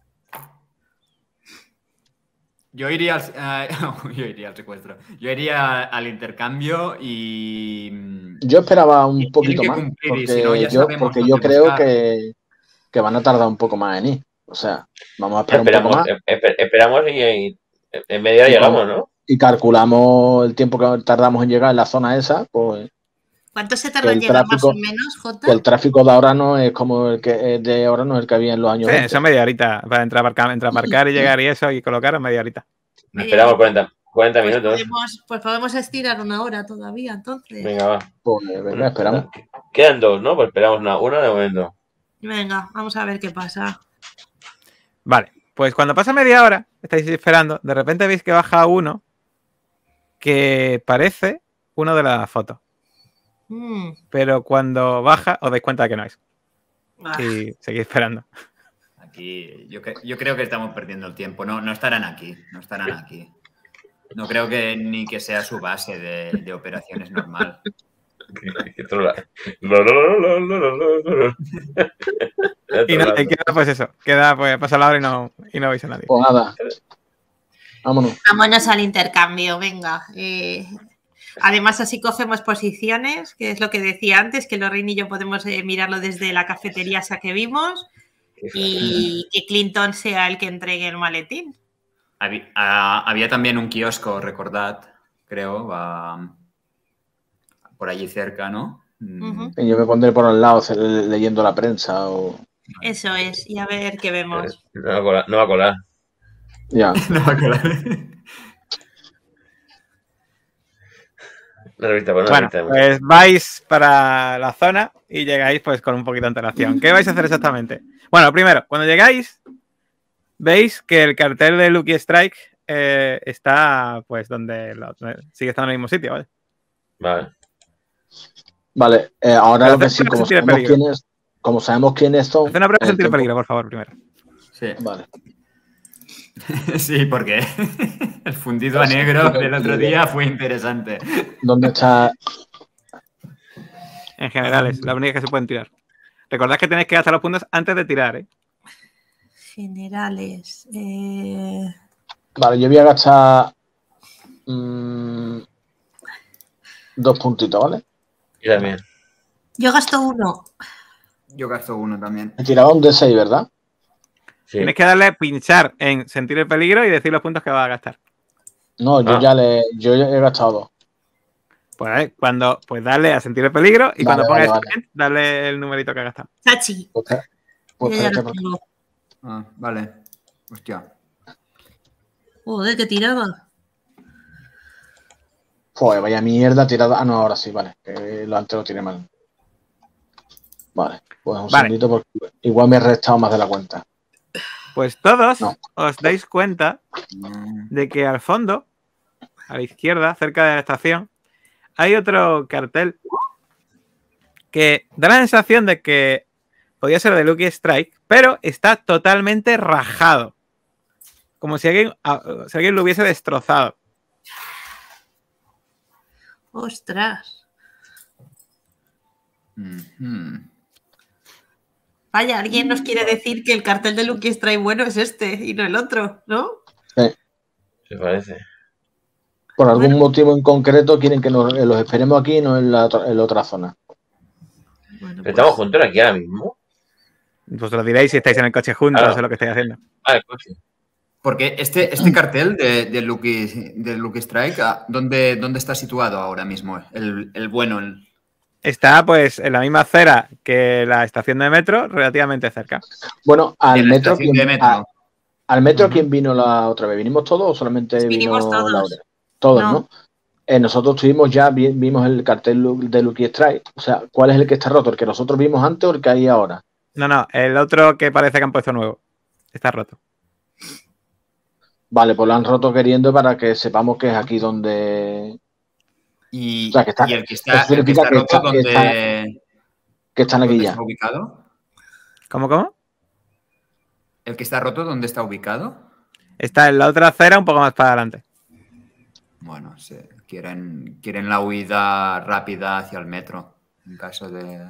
Yo iría al, ah, yo iría al secuestro. Yo iría al intercambio y. Yo esperaba un Y poquito tienen más, que cumplir, y porque si no, ya yo, sabemos porque dónde yo creo buscar. que, que van a tardar un poco más en ir. O sea, vamos a esperar un Esperamos, poco más esper- esperamos y, y en media hora Y llegamos, como- ¿no? y calculamos el tiempo que tardamos en llegar en la zona esa, pues ¿Cuánto se tarda en el llegar tráfico- más o menos, Jota? que el tráfico de ahora no es como el que es de ahora, no es el que había en los años Sí, veinte. eso media horita para entrar a aparcar, entre aparcar y llegar y eso y colocar media horita. Media Esperamos hora. cuarenta, cuarenta Pues minutos. podemos, pues podemos estirar una hora todavía, entonces. Venga, va. Pues venga, esperamos. Quedan dos, ¿no? Pues esperamos una, una de momento. Venga, vamos a ver qué pasa. Vale, pues cuando pasa media hora, estáis esperando, de repente veis que baja uno que parece uno de las fotos. Mm. Pero cuando baja, os dais cuenta de que no es. Ah. Y seguís esperando. Aquí, yo, cre- yo creo que estamos perdiendo el tiempo. No, no estarán aquí, no estarán aquí. No creo que ni que sea su base de, de operaciones normal. Qué trola. Lo, lo, lo, lo, lo, lo, lo, lo. Y, no, y queda pues eso, queda pues pasa la hora y no, y no veis a nadie. Pues nada. Vámonos. Vámonos al intercambio, venga. Eh, además, así cogemos posiciones, que es lo que decía antes, que Lorraine y yo podemos eh, mirarlo desde la cafetería esa que vimos y que Clinton sea el que entregue el maletín. Había, ah, había también un kiosco, recordad, creo, va por allí cerca, ¿no? Mm, Ujú. Y yo me pondré por al lado ce- leyendo la prensa o... Eso es, y a ver qué vemos. No va a colar. No va a colar. Ya. No va a colar. Una revista, pues una Bueno, revista. pues vais para la zona y llegáis pues con un poquito de antelación. ¿Qué vais a hacer exactamente? Bueno, primero, cuando llegáis, veis que el cartel de Lucky Strike eh, está pues donde lo- sigue estando en el mismo sitio, ¿vale? Vale. Vale, eh, ahora Pero lo que hacer sí, una como sentir el sabemos peligro. quiénes, como sabemos quiénes son... Haz una prueba de el sentir el tiempo- peligro, por favor, primero. Sí. Vale. Sí, porque el fundido a negro del otro día fue interesante. ¿Dónde está? En general es la única que se pueden tirar. Recordad que tenéis que gastar los puntos antes de tirar, ¿eh? Generales. Eh... Vale, yo voy a gastar mm, dos puntitos, ¿vale? Yo también. Yo gasto uno. Yo gasto uno también. He tirado un D seis, ¿verdad? Sí. Tienes que darle pinchar en sentir el peligro y decir los puntos que vas a gastar. No, yo Ah. ya le, yo ya he gastado dos. Pues, ¿eh? cuando, pues darle a sentir el peligro y Vale, cuando vale, pongas vale. end, darle el numerito que has gastado. Chachi. Pues, espera- pues Yo ya espérate, lo porque- tengo. Ah, vale. Hostia. Joder, qué tirada. Joder, vaya mierda tirada. Ah, no, ahora sí, vale. Que lo antes lo tiré mal. Vale, pues un Vale. segundito porque igual me he restado más de la cuenta. Pues todos No. os dais cuenta de que al fondo, a la izquierda, cerca de la estación, hay otro cartel que da la sensación de que podía ser de Lucky Strike, pero está totalmente rajado. Como si alguien, a- si alguien lo hubiese destrozado. Ostras. Mhm. Vaya, alguien nos quiere decir que el cartel de Lucky Strike bueno es este y no el otro, ¿no? Se parece. Por algún Bueno. motivo en concreto quieren que nos, los esperemos aquí y no en la, otra- en la otra zona. Bueno, Pero estamos pues, juntos aquí ahora mismo. Pues lo diréis si estáis en el coche juntos Claro. o lo que estáis haciendo. Ah, el coche. Porque este, este cartel de, de, Lucky, de Lucky Strike, ah, ¿dónde, ¿dónde está situado ahora mismo? El, el bueno, el... Está pues en la misma acera que la estación de metro, relativamente cerca. Bueno, al de la metro, estación ¿quién, de metro. a- al metro Ujú. ¿quién vino la otra vez? ¿Vinimos todos o solamente Vinimos vino todos. Laura? Todos, No. ¿no? Eh, nosotros tuvimos ya, vi- vimos el cartel lu- de Lucky Strike. O sea, ¿cuál es el que está roto? ¿El que nosotros vimos antes o el que hay ahora? No, no, el otro que parece que han puesto nuevo. Está roto. Vale, pues lo han roto queriendo para que sepamos que es aquí donde... Y, O sea, que está- y el que está, eso el que significa está que roto, está- ¿dónde, está- que están aquí dónde ya. está ubicado? ¿Cómo, cómo? ¿El que está roto, dónde está ubicado? Está en la otra acera un poco más para adelante. Bueno, se- quieren, quieren la huida rápida hacia el metro, en caso de...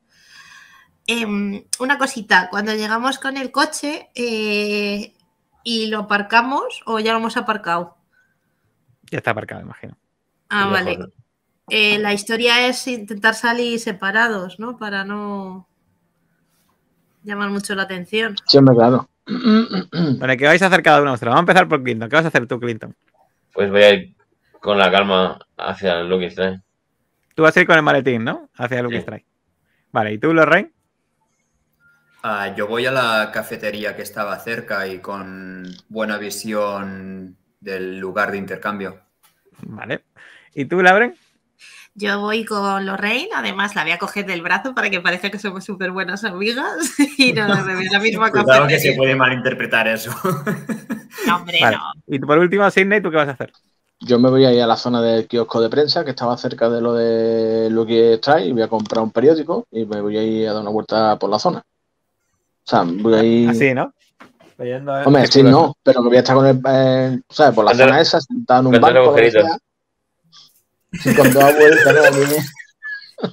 em, una cosita, cuando llegamos con el coche eh, y lo aparcamos o ya lo hemos aparcado. Ya está aparcado, imagino. Ah, Mejor, vale. ¿no? Eh, la historia es intentar salir separados, ¿no? Para no llamar mucho la atención. Siempre, claro. Bueno, ¿qué vais a hacer cada uno de vosotros? Vamos a empezar por Clinton. ¿Qué vas a hacer tú, Clinton? Pues voy a ir con la calma hacia el Lucky Strike. Tú vas a ir con el maletín, ¿no? Hacia el Lucky Sí. Strike. Vale, ¿y tú, Lorraine? Ah, yo voy a la cafetería que estaba cerca y con buena visión del lugar de intercambio. Vale. ¿Y tú, Lauren? Yo voy con Lorraine, además la voy a coger del brazo para que parezca que somos súper buenas amigas y nos bebemos la misma Cuidado cafetería. que se puede malinterpretar eso. No, hombre, Vale. no. Y por último, Sidney, ¿tú qué vas a hacer? Yo me voy a ir a la zona del kiosco de prensa, que estaba cerca de lo de Lucky Strike, y voy a comprar un periódico y me voy a ir a dar una vuelta por la zona. O sea, voy a ir... Así, ¿no? Leyendo Hombre, sí, no, pero que voy a estar con el... Eh, ¿sabes? Por la zona esa, sentado en un ¿Cuántos banco, lo que agujeritos? sea. Y con dos vueltas, ¿no?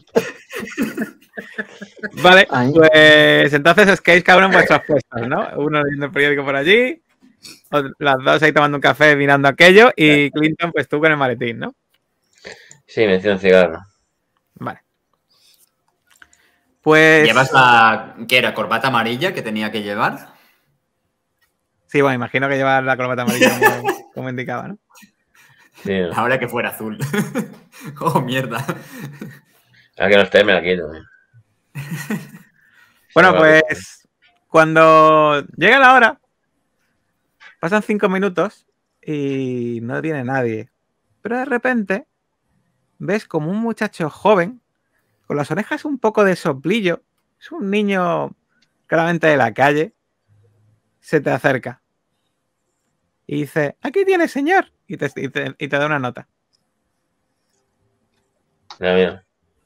Vale, Ahí. pues entonces os quedáis cada uno en vuestras puestas, ¿no? Uno leyendo el periódico por allí, os- las dos ahí tomando un café mirando aquello y Clinton, pues tú con el maletín, ¿no? Sí, me enciendo un cigarro. Vale. Pues... ¿Llevas la, qué era, corbata amarilla que tenía que llevar? Sí, bueno, imagino que llevas la corbata amarilla como, como indicaba, ¿no? Sí, no. Ahora que fuera azul. Oh, mierda. Ahora que no esté, me la quito. eh. Bueno, Vale. pues cuando llega la hora, pasan cinco minutos y no viene nadie. Pero de repente ves como un muchacho joven, con las orejas un poco de soplillo, es un niño claramente de la calle, se te acerca y dice, aquí tiene, señor, y te, y te- y te da una nota. Mira, mira.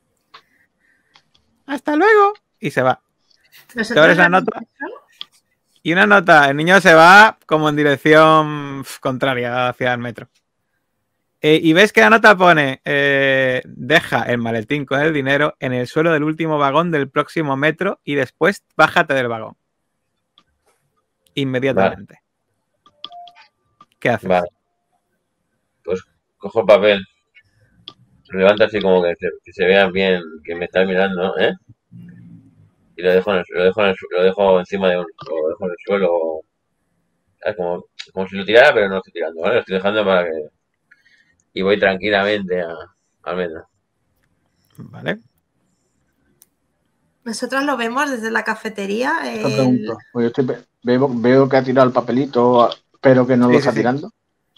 Hasta luego. Y se va. Te Nosotros abres la la- nota y una nota, el niño se va como en dirección pf, contraria hacia el metro. Eh, y ves que la nota pone, eh, deja el maletín con el dinero en el suelo del último vagón del próximo metro y después bájate del vagón. Inmediatamente. ¿Qué haces? Vale. Pues cojo el papel. Lo levanto así como que se, que se vea bien que me está mirando, ¿eh? Y lo dejo, en el, lo dejo, en el, su- lo dejo encima de un... Lo dejo en el suelo. ¿Sabes? Como, como si lo tirara, pero no lo estoy tirando, ¿vale? Lo estoy dejando para que... Y voy tranquilamente a, al metro. Vale. Nosotros lo vemos desde la cafetería. Te el- pregunto. Pues yo estoy, ve- veo, veo que ha tirado el papelito, pero que no Sí, lo sí, está sí. tirando.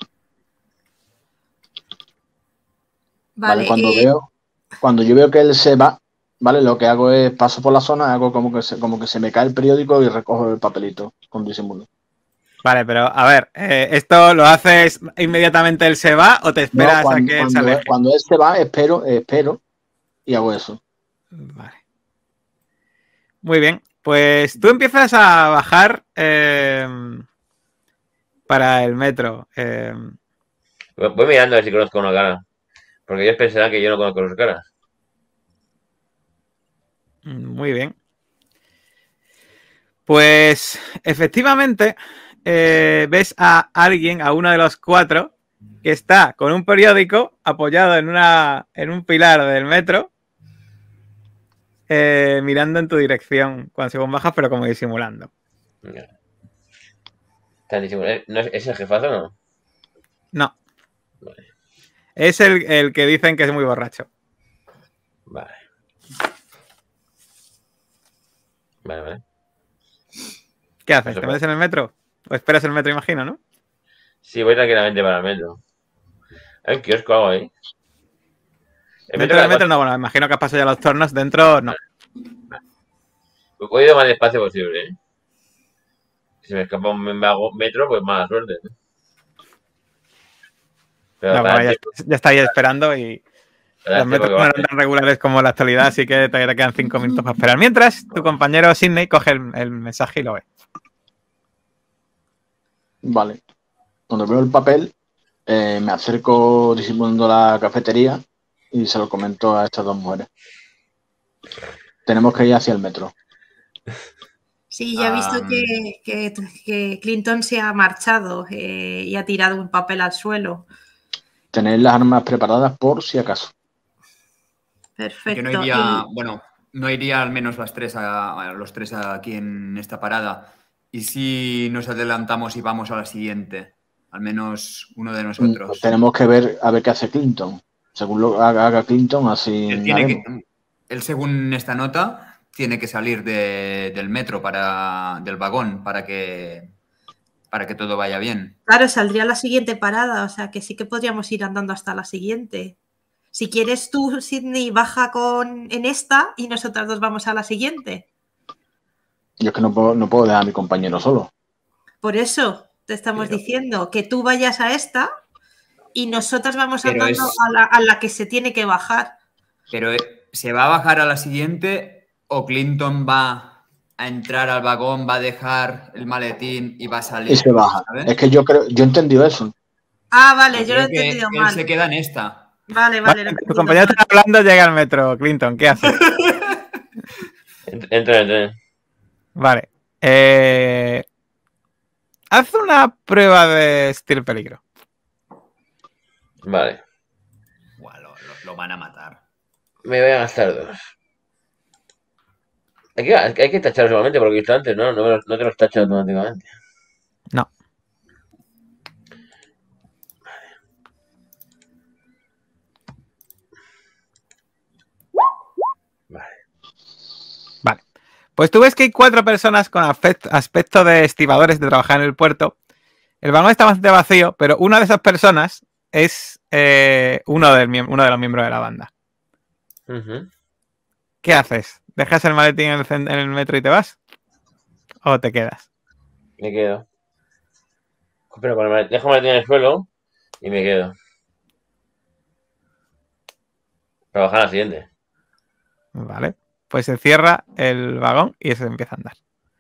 Vale, Vale, cuando eh, veo, cuando yo veo que él se va, ¿vale? Lo que hago es paso por la zona, hago como que se, como que se me cae el periódico y recojo el papelito con disimulo. Vale, pero a ver, eh, ¿esto lo haces inmediatamente él se va o te No, esperas a cuando, que él se cuando, aleje? cuando él se va, espero, espero y hago eso. Vale. Muy bien. Pues tú empiezas a bajar eh, para el metro. eh, Voy voy mirando a ver si conozco una cara. Porque ellos pensarán que yo no conozco sus caras. muy bien. Pues efectivamente eh, ves a alguien, a uno de los cuatro, que está con un periódico apoyado en, una, en un pilar del metro, eh, mirando en tu dirección cuando según bajas, pero como disimulando. Ya. Están disimulando. ¿No es, ¿Es el jefazo o no? No. Vale. Es el, el que dicen que es muy borracho. Vale. Vale, vale. ¿Qué haces? Eso ¿Te puede. metes en el metro? O esperas el metro, imagino, ¿no? Sí, voy tranquilamente para el metro. Hay un kiosco o algo ahí. El Dentro metro del cada metro no, bueno, imagino que has pasado ya los tornos. Dentro no. cosa- Voy lo más despacio posible, ¿eh? Si me escapa un vago- metro, pues mala suerte. ¿no? Pero No, para bueno, ya, adelante, ya estaría esperando y para los adelante metros porque no va. eran tan regulares como la actualidad, así que todavía te quedan cinco minutos para esperar. Mientras, tu compañero Sidney coge el, el mensaje y lo ve. Vale. Cuando veo el papel, eh, me acerco disimulando la cafetería y se lo comento a estas dos mujeres. Tenemos que ir hacia el metro. sí, ya he visto Am. que, que- que Clinton se ha marchado eh, y ha tirado un papel al suelo. Tener las armas preparadas por si acaso. Perfecto. Yo no iría, Y- bueno, no iría al menos las tres a, a los tres aquí en esta parada. ¿Y si nos adelantamos y vamos a la siguiente? Al menos uno de nosotros. Tenemos que ver a ver qué hace Clinton. Según lo haga, haga Clinton, así Él, tiene haremos. que, él, según esta nota, tiene que salir de- del metro, para, del vagón, para que, para que todo vaya bien. Claro, saldría la siguiente parada, o sea que sí que podríamos ir andando hasta la siguiente. Si quieres tú, Sidney, baja con en esta y nosotras dos vamos a la siguiente. Yo es que no puedo, no puedo dejar a mi compañero solo. Por eso te estamos Pero- diciendo que tú vayas a esta y nosotras vamos Pero andando es- a, la, a la que se tiene que bajar. Pero ¿se va a bajar a la siguiente o Clinton va a entrar al vagón, va a dejar el maletín y va a salir? Y se baja. ¿sabes? Es que yo creo, yo he entendido eso. Ah, vale, yo lo he Creo que entendido él mal. se queda en esta. Vale, vale. Vale, lo he tu entendido compañero mal. está hablando, llega al metro, Clinton. ¿Qué haces? Entra, entra. entra. Vale. Eh, haz una prueba de estilo peligro. Vale. Buah, lo, lo- lo van a matar. Me voy a gastar dos. Hay que, hay que tacharlos igualmente porque he visto antes, ¿no? No, me los- no te los tachas automáticamente. No. Vale. Vale. Pues tú ves que hay cuatro personas con aspect- aspecto de estibadores de trabajar en el puerto. El vagón está bastante vacío, pero una de esas personas es eh, uno, del miem- uno de los miembros de la banda. Ujú. ¿Qué haces? ¿Dejas el maletín en el, cen- en el metro y te vas? ¿O te quedas? Me quedo. Pero con el maletín, dejo el maletín en el suelo y me quedo. Para bajar a la siguiente. Vale. Pues se cierra el vagón y se empieza a andar.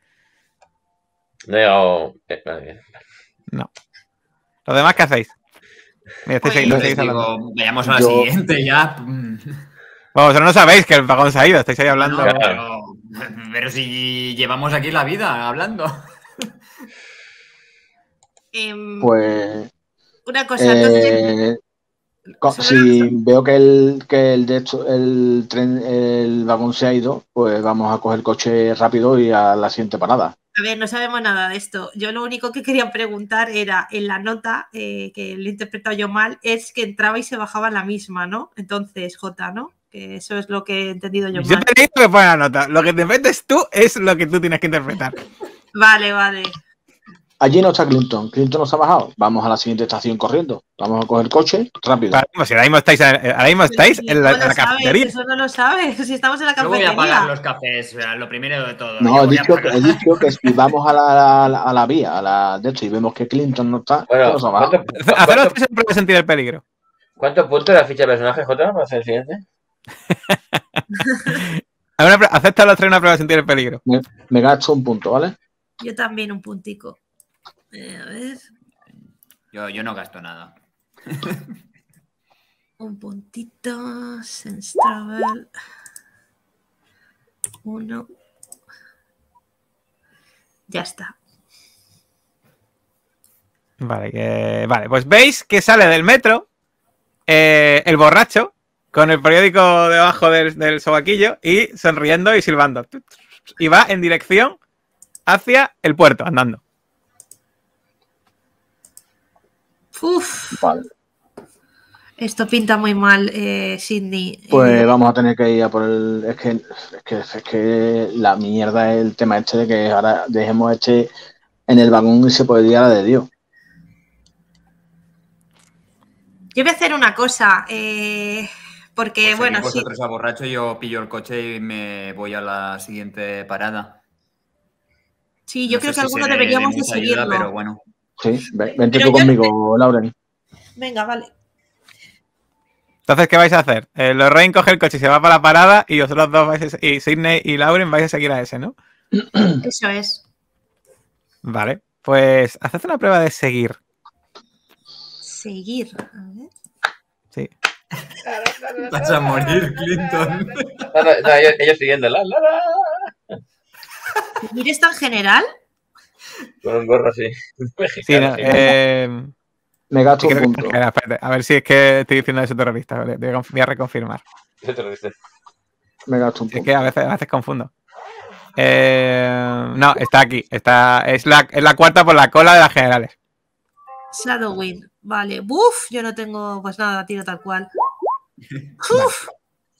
No he llegado. eh, vale, bien. No. ¿Los demás qué hacéis? Mira, estáis, Pues- seguís- Yo les seguís hablando. digo, vayamos a la Yo- siguiente ya. Mm. Bueno, vosotros no sabéis que el vagón se ha ido, estáis ahí hablando. No, Claro. pero, pero si llevamos aquí la vida hablando. Em, Pues una cosa, entonces. eh, co- sobre si veo que el que el de hecho, el tren, el vagón se ha ido, pues vamos a coger el coche rápido y a la siguiente parada. A ver, no sabemos nada de esto. Yo lo único que quería preguntar era, en la nota, eh, que lo he interpretado yo mal, es que entraba y se bajaba la misma, ¿no? Entonces, J, ¿no? Que eso es lo que he entendido yo Yo mal. te he dicho que pone la nota. Lo que te metes tú es lo que tú tienes que interpretar. Vale, vale. Allí no está Clinton. Clinton nos ha bajado. Vamos a la siguiente estación corriendo. Vamos a coger el coche rápido. Ahora mismo, si ahora mismo estáis, ahora mismo estáis en la, No en lo la sabes, cafetería. eso no lo sabes. Si estamos en la Yo voy a cafetería. pagar los cafés, o sea, lo primero de todo. No, Yo he voy a dicho, que, pagar. he dicho que si vamos a la, a la, a la vía, a la de esto, y vemos que Clinton no está, Bueno, nos ha bajado. ¿cuánto, Haceros cuánto, tres en prueba de sentir el peligro. cuánto punto de la ficha de personaje, J, para hacer el siguiente? A ver, una prueba- Acepta los tres una prueba de sentir el peligro. Me, me gasto un punto, ¿vale? Yo también un puntico. Eh, a ver, Yo, yo no gasto nada. un puntito. Sense Travel. Uno. Ya está. Vale, que, vale, pues veis que sale del metro eh, el borracho con el periódico debajo del, del sobaquillo y sonriendo y silbando. Y va en dirección hacia el puerto, andando. Uf, Vale. esto pinta muy mal, eh, Sidney. Pues Eh, vamos a tener que ir a por el. Es que, es que, es que la mierda es el tema este de que ahora dejemos este en el vagón y se puede ir a la de Dios. yo voy a hacer una cosa. eh, porque, Pues bueno, seguid sí. vosotros a borracho, yo pillo el coche y me voy a la siguiente parada. Sí, yo No creo sé que si alguno seré deberíamos de mucha ayuda, seguirlo. pero bueno. Sí, ve- vente Pero tú yo- conmigo, Lauren. Venga, vale. Entonces, ¿qué vais a hacer? Eh, Lorraine coge el coche y se va para la parada y vosotros dos vais a, y Sidney y Lauren vais a seguir a ese, ¿no? Eso es. Vale, pues haced una prueba de seguir. Seguir. A ver. Sí. Vas a morir, Clinton. No, no, no, ellos, ellos siguiendo. La, la, la. ¿Seguir está en general? Con un gorro así. Sí, Mexicano, no, sí. eh, Me gasto sí, un creo que- punto. espera, espérate, a ver si es que estoy diciendo eso terrorista. Vale, voy a conf- voy a reconfirmar. Yo te lo dije. Me gasto un Es punto. que a veces, a veces confundo. Eh, no, está aquí. Está, es, la, es la cuarta por la cola de las generales. Shadowwind. Vale. Buf, yo no tengo pues nada, tiro tal cual. Uf.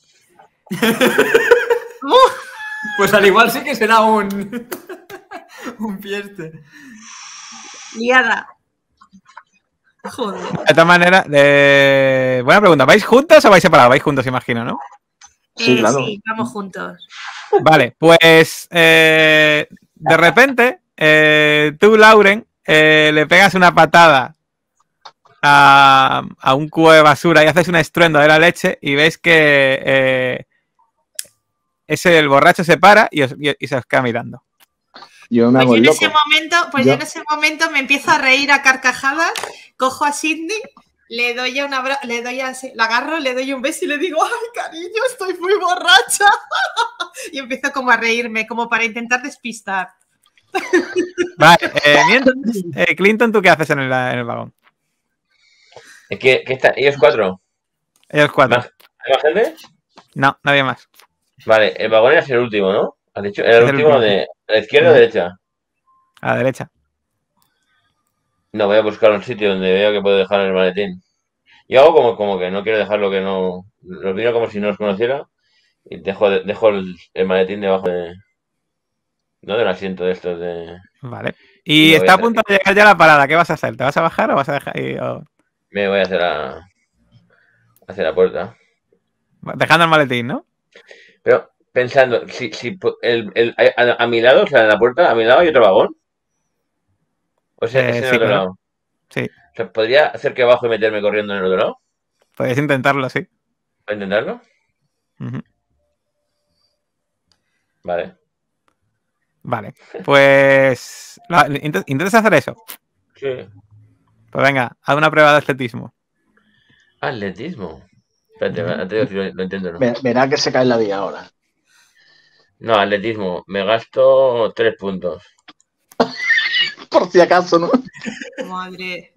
Uf. Pues al igual sí que será un. un fieste. Liada. Joder. De todas maneras, de... buena pregunta. ¿Vais juntos o vais separados? Vais juntos, imagino, ¿no? Sí, Eh, claro. sí, vamos juntos. Vale, pues eh, de repente, eh, tú, Lauren, eh, le pegas una patada a, a un cubo de basura y haces un estruendo de la leche y ves que eh, ese, el borracho se para y, os, y, y se os queda mirando. Yo me Pues hago yo el en loco. ese momento, pues Yo- yo en ese momento me empiezo a reír a carcajadas, cojo a Sidney, le doy a una abra- le doy a, la agarro, le doy un beso y le digo, ay, cariño, estoy muy borracha. Y empiezo como a reírme, como para intentar despistar. Vale, eh, mientras, eh, Clinton, ¿tú qué haces en el, en el vagón? Es que, que está, ellos cuatro. Ellos cuatro. ¿Más? ¿Hay más gente? No, nadie más. Vale, el vagón era el último, ¿no? ¿Has dicho? Era el Es el último último. de a la izquierda o derecha. A la derecha. No, voy a buscar un sitio donde veo que puedo dejar el maletín. Yo hago como, como que no quiero dejarlo, que no... Los miro como si no los conociera y dejo, dejo el, el maletín debajo de... No del asiento de estos de... Vale. Y Y me voy está a a punto de llegar ya la parada. ¿Qué vas a hacer? ¿Te vas a bajar o vas a dejar ahí? O... Me voy a hacer la... hacia la puerta. Dejando el maletín, ¿no? Pero pensando, si, si po- el, el, a, a mi lado, o sea, en la puerta, a mi lado hay otro vagón. O sea, Eh, es en el sí, otro claro. lado. Sí. O sea, ¿podría hacer que bajo y meterme corriendo en el otro lado? Podéis intentarlo, sí. ¿Para intentarlo? Ujú. Vale. Vale. Pues... la- int- ¿Intentas hacer eso? Sí. Pues venga, haz una prueba de atletismo. Atletismo. Espérate, antes de decir, lo, lo intento, ¿no? Ve- Verá que se cae la vía ahora. No, atletismo. Me gasto tres puntos. Por si acaso, ¿no? Madre.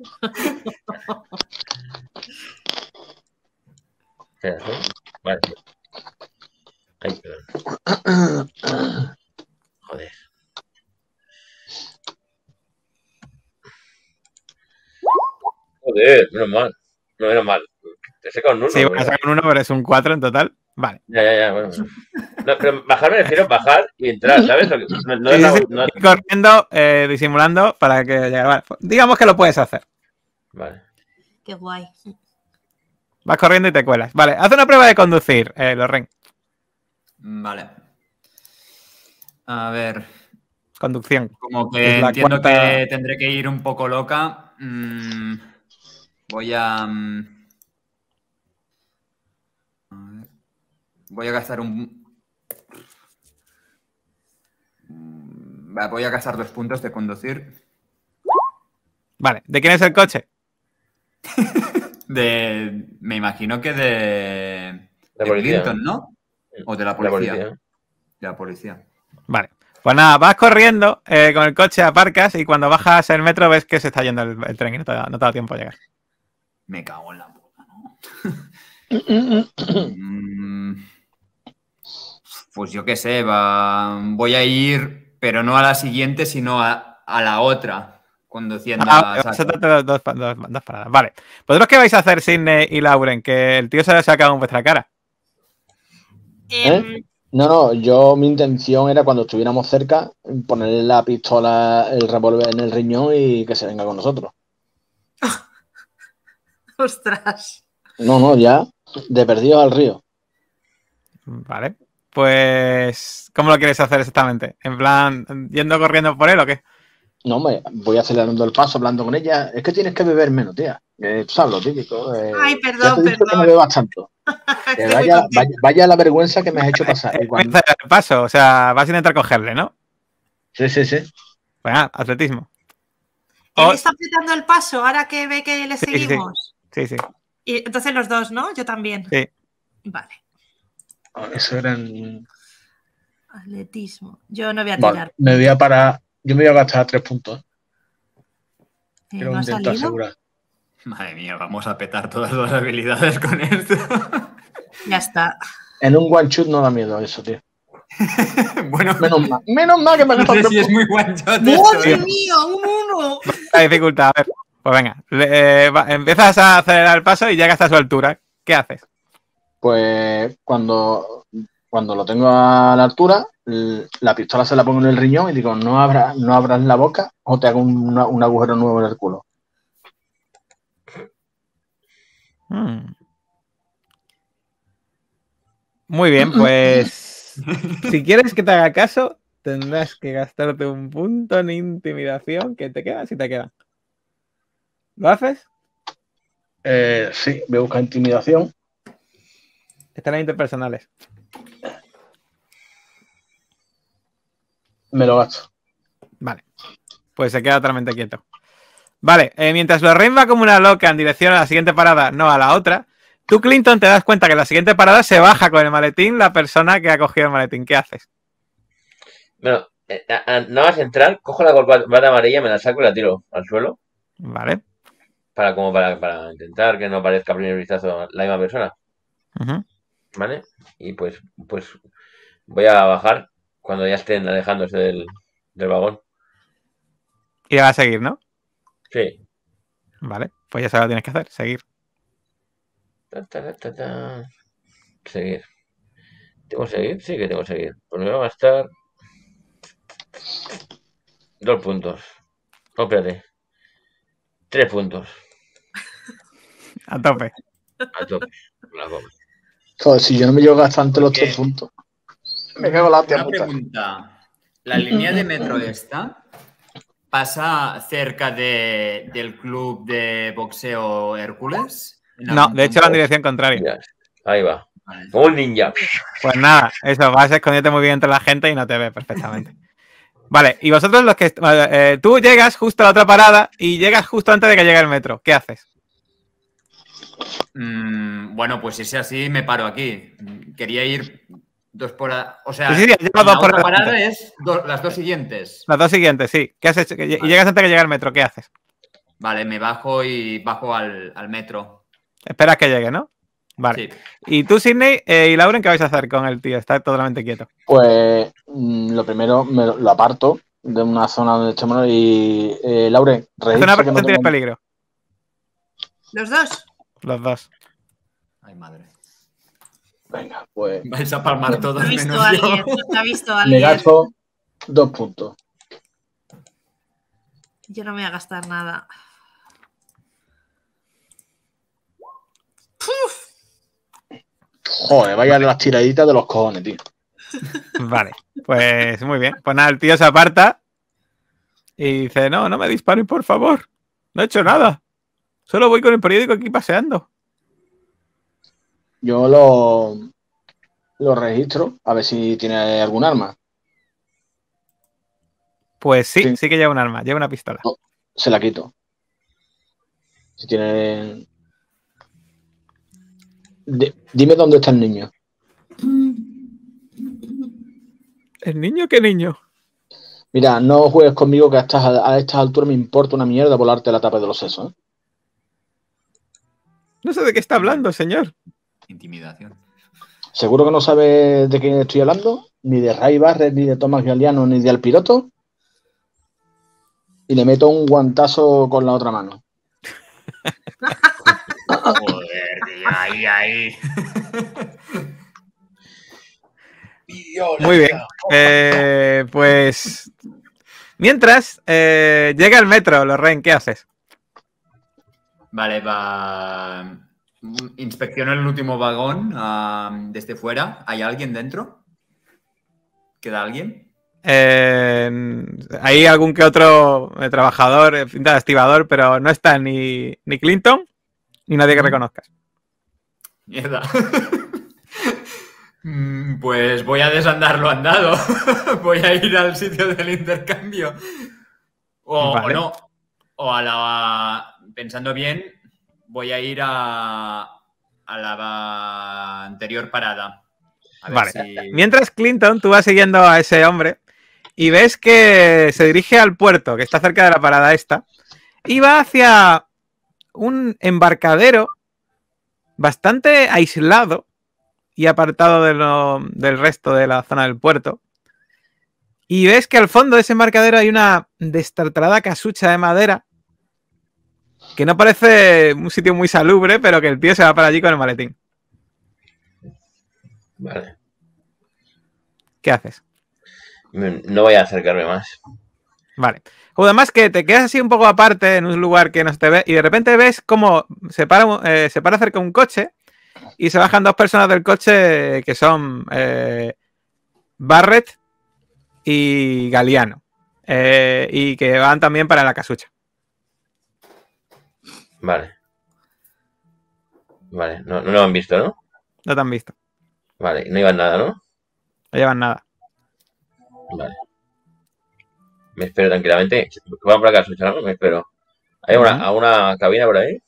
Espera, ¿sí? Vale. Ay, perdón. Joder. Joder, menos mal. No, menos mal. Te saca un uno. Sí, vas a ¿verdad? sacar un uno, pero es un cuatro en total. Vale. Ya, ya, ya, bueno. bueno. No, pero bajar me refiero a bajar y entrar, ¿sabes? Lo que- No, no Sí, es la- sí, sí. no- Ir corriendo, eh, disimulando para que llegue. Vale. Digamos que lo puedes hacer. Vale. Qué guay. Vas corriendo y te cuelas. Vale, haz una prueba de conducir, eh, Lorraine. Vale. A ver, Conducción. como que Es la entiendo cuarta- que tendré que ir un poco loca. mm, voy a... mm, a ver, voy a gastar un... mm, va, Voy a gastar dos puntos de conducir. Vale, ¿de quién es el coche? De... Me imagino que de... La de policía. Clinton, ¿no? O de la La policía. policía. De la policía. Vale. Pues nada, vas corriendo eh, con el coche, aparcas y cuando bajas el metro ves que se está yendo el, el tren y no te, da, no te da tiempo a llegar. Me cago en la puta, ¿no? Mm, Pues yo qué sé, va... voy a ir, pero no a la siguiente, sino a, a la otra, conduciendo Ah, a vas a saco. tratar dos, dos, dos- dos paradas. Vale. ¿Vosotros qué vais a hacer, Sidney y Lauren? Que el tío se ha sacado en vuestra cara. Em, No, no, yo mi intención era cuando estuviéramos cerca ponerle la pistola, el revólver en el riñón y que se venga con nosotros. Ostras. No, no, ya, de perdidos al río. Vale. Pues, ¿cómo lo quieres hacer exactamente? ¿En plan, yendo corriendo por él o qué? No, hombre, voy acelerando el paso, hablando con ella. Es que tienes que beber menos, tía. Eh, tú sabes lo típico. eh, Ay, ya perdón, te he dicho que no perdón. bebas tanto. Que Estoy muy vaya, contenta. vaya, vaya la vergüenza que me has hecho pasar. Y Eh, cuando- comienza el paso, o sea, vas a intentar cogerle, ¿no? Sí, sí, sí. Venga, atletismo. Él Oh, está apretando el paso ahora que ve que le Sí, sí, sí. seguimos. sí, sí. Y entonces los dos, ¿no? Yo también. Sí. Vale. Eso eran. Atletismo. Yo no voy a Vale, tirar. me voy a parar. Yo me voy a gastar tres puntos. Eh, Quiero ¿no ha intentar salido? asegurar. Madre mía, vamos a petar todas las habilidades con esto. Ya está. En un one shot no da miedo eso, tío. Bueno, Menos mal. Menos mal que me no gastan sé tres si es puntos. muy one shot esto, ¡Madre ¿eh? mía! ¡Un uno! La dificultad, a ver. Pues venga, le- eh, va- empiezas a acelerar el paso y llegas a su altura. ¿Qué haces? Pues cuando, cuando lo tengo a la altura, l- la pistola se la pongo en el riñón y digo, no abras, no abras la boca o te hago un, un agujero nuevo en el culo. Hmm. Muy bien, pues si quieres que te haga caso, tendrás que gastarte un punto en intimidación. ¿Qué te queda? Si te queda. ¿Lo haces? Eh, sí, voy a buscar intimidación. Están las interpersonales. Me lo gasto. Vale. Pues se queda totalmente quieto. Vale, eh, mientras Lorraine va como una loca en dirección a la siguiente parada, no a la otra, tú, Clinton, te das cuenta que en la siguiente parada se baja con el maletín la persona que ha cogido el maletín. ¿Qué haces? Bueno, eh, a- a- nada más entrar, cojo la corbata amarilla, me la saco y la tiro al suelo. Vale. Para, como para, para intentar que no parezca a primer vistazo la misma persona. Uh-huh. ¿Vale? Y pues, pues voy a bajar cuando ya estén alejándose del, del vagón. Y va a seguir, ¿no? Sí. Vale, pues ya sabes lo que tienes que hacer, seguir. Ta, ta, ta, ta. Seguir. ¿Tengo que seguir? Sí que tengo que seguir. Pues me va a gastar dos puntos. No, espérate. Tres puntos. A tope. A tope. La goma. Joder, si yo no me llevo gastante los Porque- tres puntos. Me cago en la hostia Una puta. pregunta. ¿La línea de metro esta pasa cerca de, del club de boxeo Hércules? ¿En No, algún de hecho va en punto? dirección contraria. Ya, ahí va. Vale. Como un ninja. Pues nada, eso, vas a esconderte muy bien entre la gente y no te ve perfectamente. Vale, y vosotros los que... eh, tú llegas justo a la otra parada y llegas justo antes de que llegue el metro. ¿Qué haces? Mm, bueno, pues si es así, me paro aquí. Mm, Quería ir dos por... a- O sea, Sí, sí, sí, llevo la dos por otra delante. parada es do- las dos siguientes. Las dos siguientes, sí. ¿Qué has hecho? Y Vale. llegas antes de que llegue el metro. ¿Qué haces? Vale, me bajo y bajo al, al metro. Esperas que llegue, ¿no? Vale. Sí. Y tú, Sidney eh, y Lauren, ¿qué vais a hacer con el tío? Está totalmente quieto. Pues mm, lo primero me lo, lo aparto de una zona donde estemos y eh, Lauren, Haz una registra que no percepción de tengo... peligro. ¿Los dos? Los dos. Ay, madre. Venga, pues Vais a palmar ¿Te todos ha visto menos yo. alguien? ¿Te ha visto me alguien? gasto dos puntos. Yo no me voy a gastar nada. Joder, vaya las tiraditas de los cojones, tío. Vale, pues muy bien. Pues nada, el tío se aparta y dice, no, no me disparen, por favor. No he hecho nada. Solo voy con el periódico aquí paseando. Yo lo, lo registro a ver si tiene algún arma. Pues sí, Sí. sí que lleva un arma, lleva una pistola. Se la quito. Si tiene... Di- dime dónde está el niño. ¿El niño qué niño? Mira, no juegues conmigo que a estas, a estas alturas me importa una mierda volarte la tapa de los sesos, ¿eh? No sé de qué está hablando, señor. Intimidación. ¿Seguro que no sabes de quién estoy hablando? Ni de Ray Barrett, ni de Thomas Galliano, ni de Alpiroto. Y le meto un guantazo con la otra mano. Joder, tío, ahí, ahí. Muy bien. Eh, pues... Mientras, eh, llega el metro, Lorraine, ¿qué haces? Vale, va. Inspecciono el último vagón ah, desde fuera. ¿Hay alguien dentro? ¿Queda alguien? Eh, hay algún que otro eh, trabajador, eh, pinta de estibador, pero no está ni, ni Clinton ni nadie que reconozcas. Mierda. Mm, Pues voy a desandar lo andado. Voy a ir al sitio del intercambio. O, Vale. o no. O a la. Pensando bien, voy a ir a. A la anterior parada. A ver Vale. si- Mientras, Clinton, tú vas siguiendo a ese hombre y ves que se dirige al puerto, que está cerca de la parada esta, y va hacia un embarcadero bastante aislado y apartado de lo- del resto de la zona del puerto. Y ves que al fondo de ese embarcadero hay una destartalada casucha de madera que no parece un sitio muy salubre, pero que el tío se va para allí con el maletín. Vale. ¿Qué haces? No voy a acercarme más. Vale. O además que te quedas así un poco aparte en un lugar que no se te ve y de repente ves cómo se para, eh, se para cerca un coche y se bajan dos personas del coche que son eh, Barrett y Galiano. Eh, y que van también para la casucha. Vale. Vale, no, no lo han visto, ¿no? No te han visto. Vale, no iban nada, ¿no? No llevan nada. Vale. Me espero tranquilamente. Vamos por acá, ¿no? Me espero. ¿Hay una, Ujú. a una cabina por ahí?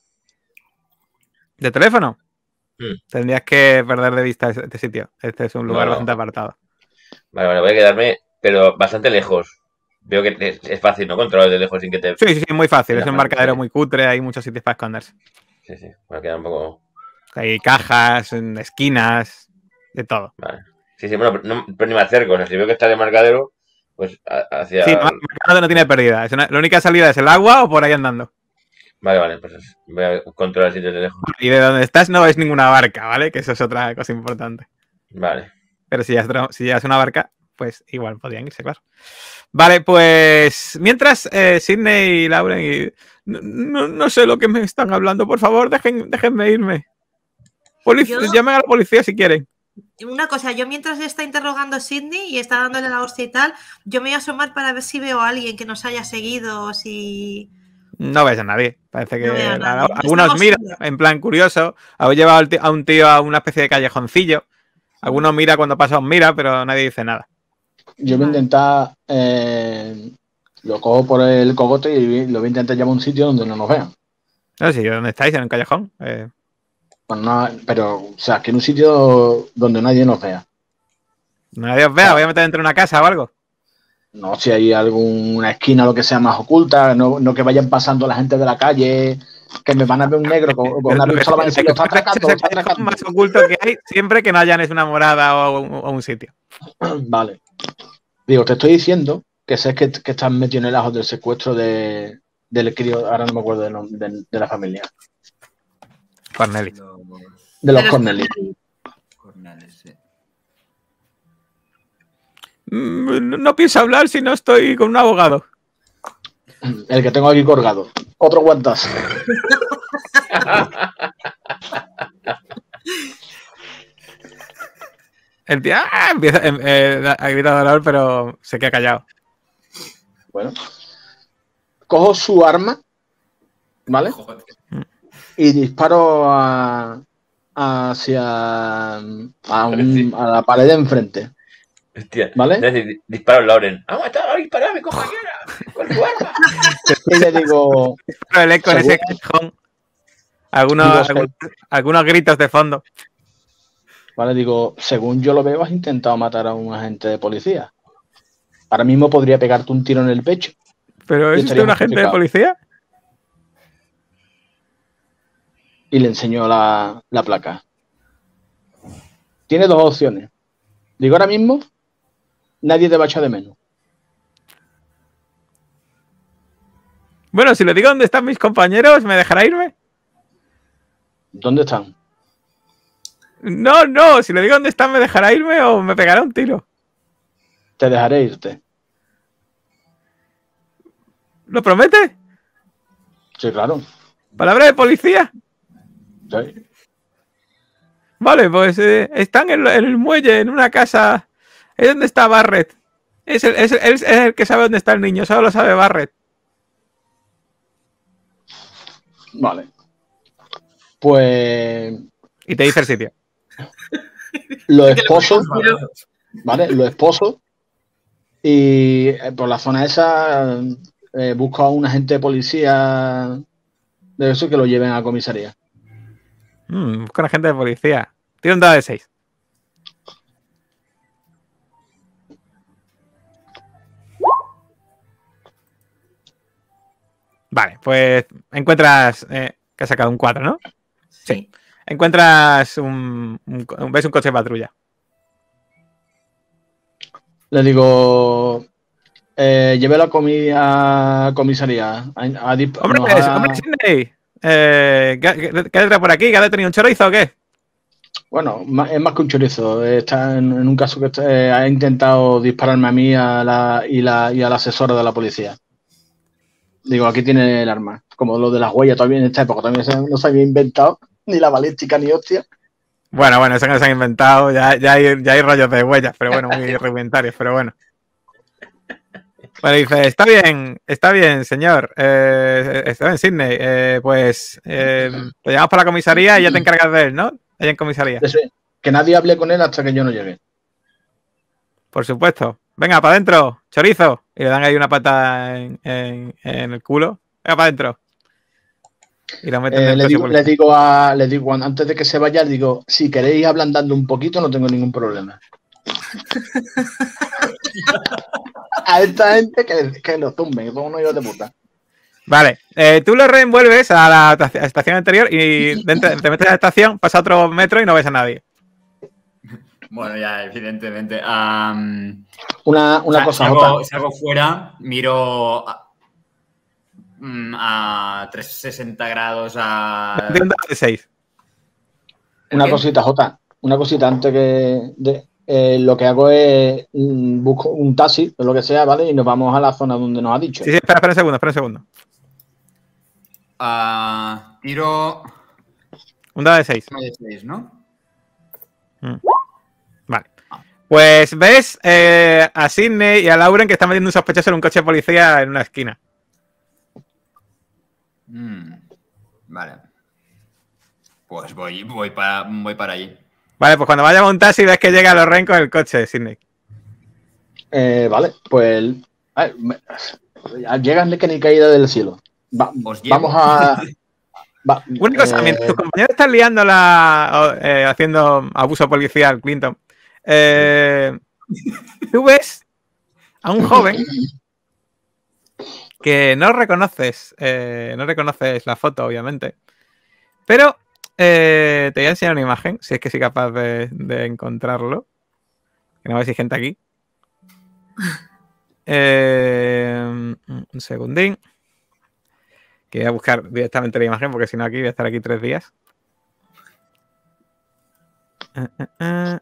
¿De teléfono? Hmm. Tendrías que perder de vista este sitio. Este es un lugar No, no. bastante apartado. Vale, vale, voy a quedarme, pero bastante lejos. Veo que es, es fácil, ¿no? Controlar de lejos sin que te... Sí, sí, sí, muy fácil. Mira, Es un vale, embarcadero sí. muy cutre, hay muchos sitios para esconderse. Sí, sí, voy a quedar un poco... Hay cajas, en esquinas, de todo. Vale. Sí, sí, bueno, pero, no, pero ni me acerco. O sea, si veo que está el embarcadero, pues a- hacia... Sí, no, el mercado no tiene pérdida. Es una- la única salida es el agua o por ahí andando. Vale, vale, pues voy a controlar el sitio de lejos. Y de donde estás no ves ninguna barca, ¿vale? Que eso es otra cosa importante. Vale. Pero si ya, si ya es una barca, pues igual podrían irse, claro. Vale, pues mientras eh, Sidney y Lauren y... No, no, no sé lo que me están hablando, por favor, dejen, déjenme irme. Polic- Yo- Llamen a la policía si quieren. Una cosa, yo mientras está interrogando a Sidney y está dándole la hostia y tal, yo me voy a asomar para ver si veo a alguien que nos haya seguido o si... No ves a nadie. Parece que No veo a nadie. a- algunos Estamos miran solos. en plan curioso. Habéis llevado al ti- a un tío a una especie de callejoncillo. Algunos mira cuando pasa, os mira, pero nadie dice nada. Yo voy a intentar, eh, lo cojo por el cogote y lo voy a intentar llevar a un sitio donde no nos vean. No sé, ¿dónde estáis? ¿En un callejón? Eh, Bueno, no, pero, o sea, que en un sitio donde nadie nos vea. nadie os vea, voy a meter dentro de una casa o algo. No si hay alguna esquina o lo que sea más oculta, no, no que vayan pasando la gente de la calle, que me van a ver un negro con, con una Lo que- pistola, van a decir, lo está atracando, lo es está el callejón atracando. más oculto que hay, siempre que no hayan es una morada o un, o un sitio. Vale. Digo, te estoy diciendo que sé que, que estás metido en el ajo del secuestro de, del crío, ahora no me acuerdo del nombre, de, de la familia, Cornelis. de los Pero- Cornelis. Cornelis, sí. Mm, No, no pienso hablar si no estoy con un abogado. El que tengo aquí colgado. Otro guantazo. El tío ¡ah! empieza eh, eh, a gritar dolor, pero se queda callado. Bueno. Cojo su arma, ¿vale? Joder. Y disparo a, hacia a, un- a la pared de enfrente. Hostia. ¿Vale? Es decir, disparo a Lauren. ¡Ha matado a disparar a mi compañera! ¡Con su arma! Y le digo, Pero el eco en ese Según- callejón. Algunos, Digo, algunos, algunos gritos de fondo. vale, digo, según yo lo veo, has intentado matar a un agente de policía. Ahora mismo podría pegarte un tiro en el pecho. ¿Pero es usted estaría un agente de justificado. policía? Y le enseñó la, la placa. Tiene dos opciones. Digo, ahora mismo, nadie te va a echar de menos. Bueno, si le digo dónde están mis compañeros, ¿me dejará irme? ¿Dónde están? No, no, si le digo dónde están, ¿me dejará irme o me pegará un tiro? Te dejaré irte. ¿Lo promete? Sí, claro. ¿Palabra de policía? Sí. Vale, pues eh, están en, en el muelle, en una casa. Es donde está Barrett. Es el, es, el, es el que sabe dónde está el niño, solo lo sabe Barrett. Vale. Pues Y te dice el sitio. los esposos, ¿vale? Los esposos. Y eh, por la zona esa eh, busco a un agente de policía de eso que lo lleven a la comisaría. Mm, busca un agente de policía. Tiene un dado de seis. Vale, pues encuentras... Eh, que has sacado un cuatro, ¿no? Sí. Encuentras un, un, un- ves un coche de patrulla. Le digo, eh, llévelo a, comi a comisaría. A, a disp- ¡Hombre, nos ha- hombre, Sidney! Eh, ¿qué, qué, qué trae por aquí? ¿Que ha detenido un chorizo o qué? Bueno, ma- es más que un chorizo. Está en, en un caso que está- eh, ha intentado dispararme a mí a la, y, la, y a la asesora de la policía. Digo, aquí tiene el arma. Como lo de las huellas todavía en esta época también no se había inventado ni la balística ni hostia. Bueno, bueno, eso que se han inventado, ya, ya, hay, ya hay rollos de huellas, pero bueno, muy rudimentarios, pero bueno. Bueno, dice, está bien, está bien, señor. Eh, está bien, Sidney. Eh, pues eh, te llevamos para la comisaría y ya te encargas de él, ¿no? Allá en comisaría. Que nadie hable con él hasta que yo no llegue. Por supuesto. Venga, para adentro, chorizo. Y le dan ahí una pata en, en, en el culo. Venga, para adentro. Y lo meten eh, dentro. Le digo, le digo, a, le digo, antes de que se vaya, le digo, si queréis ablandando un poquito, no tengo ningún problema. A esta gente que, que lo tumben, que son unos hijos de puta. Vale, eh, tú lo reenvuelves a la estación anterior y dentro, te metes a la estación, pasa otro metro y no ves a nadie. Bueno, ya, evidentemente. Um, una una o sea, cosa. Salgo, salgo fuera, miro a, a trescientos sesenta grados a. seis. Una cosita, Jota. Una cosita antes que. De, eh, lo que hago es. Mm, busco un taxi, o lo que sea, ¿vale? Y nos vamos a la zona donde nos ha dicho. Sí, sí, espera, espera un segundo, espera un segundo. Uh, tiro. Un dado de seis. Un dado de seis, ¿no? Mm. Vale. Pues ves eh, a Sidney y a Lauren que están metiendo un sospechoso en un coche de policía en una esquina. Mm. Vale. Pues voy, voy, para, voy para allí. Vale, pues cuando vaya a un taxi ves que llega a Lorraine con el coche de Sidney. Eh, vale, pues. A ver, me, llegan que ni caída del cielo. Va, vamos a. Va, Una cosa, eh, mientras tus compañeros están liándola eh, haciendo abuso policial, Clinton, eh, tú ves a un joven que no reconoces, eh, no reconoces la foto, obviamente, pero eh, te voy a enseñar una imagen, si es que soy capaz de, de encontrarlo. Que no ves si hay gente aquí. Eh, un segundín. Que voy a buscar directamente la imagen porque si no aquí voy a estar aquí tres días. Uh, uh, uh.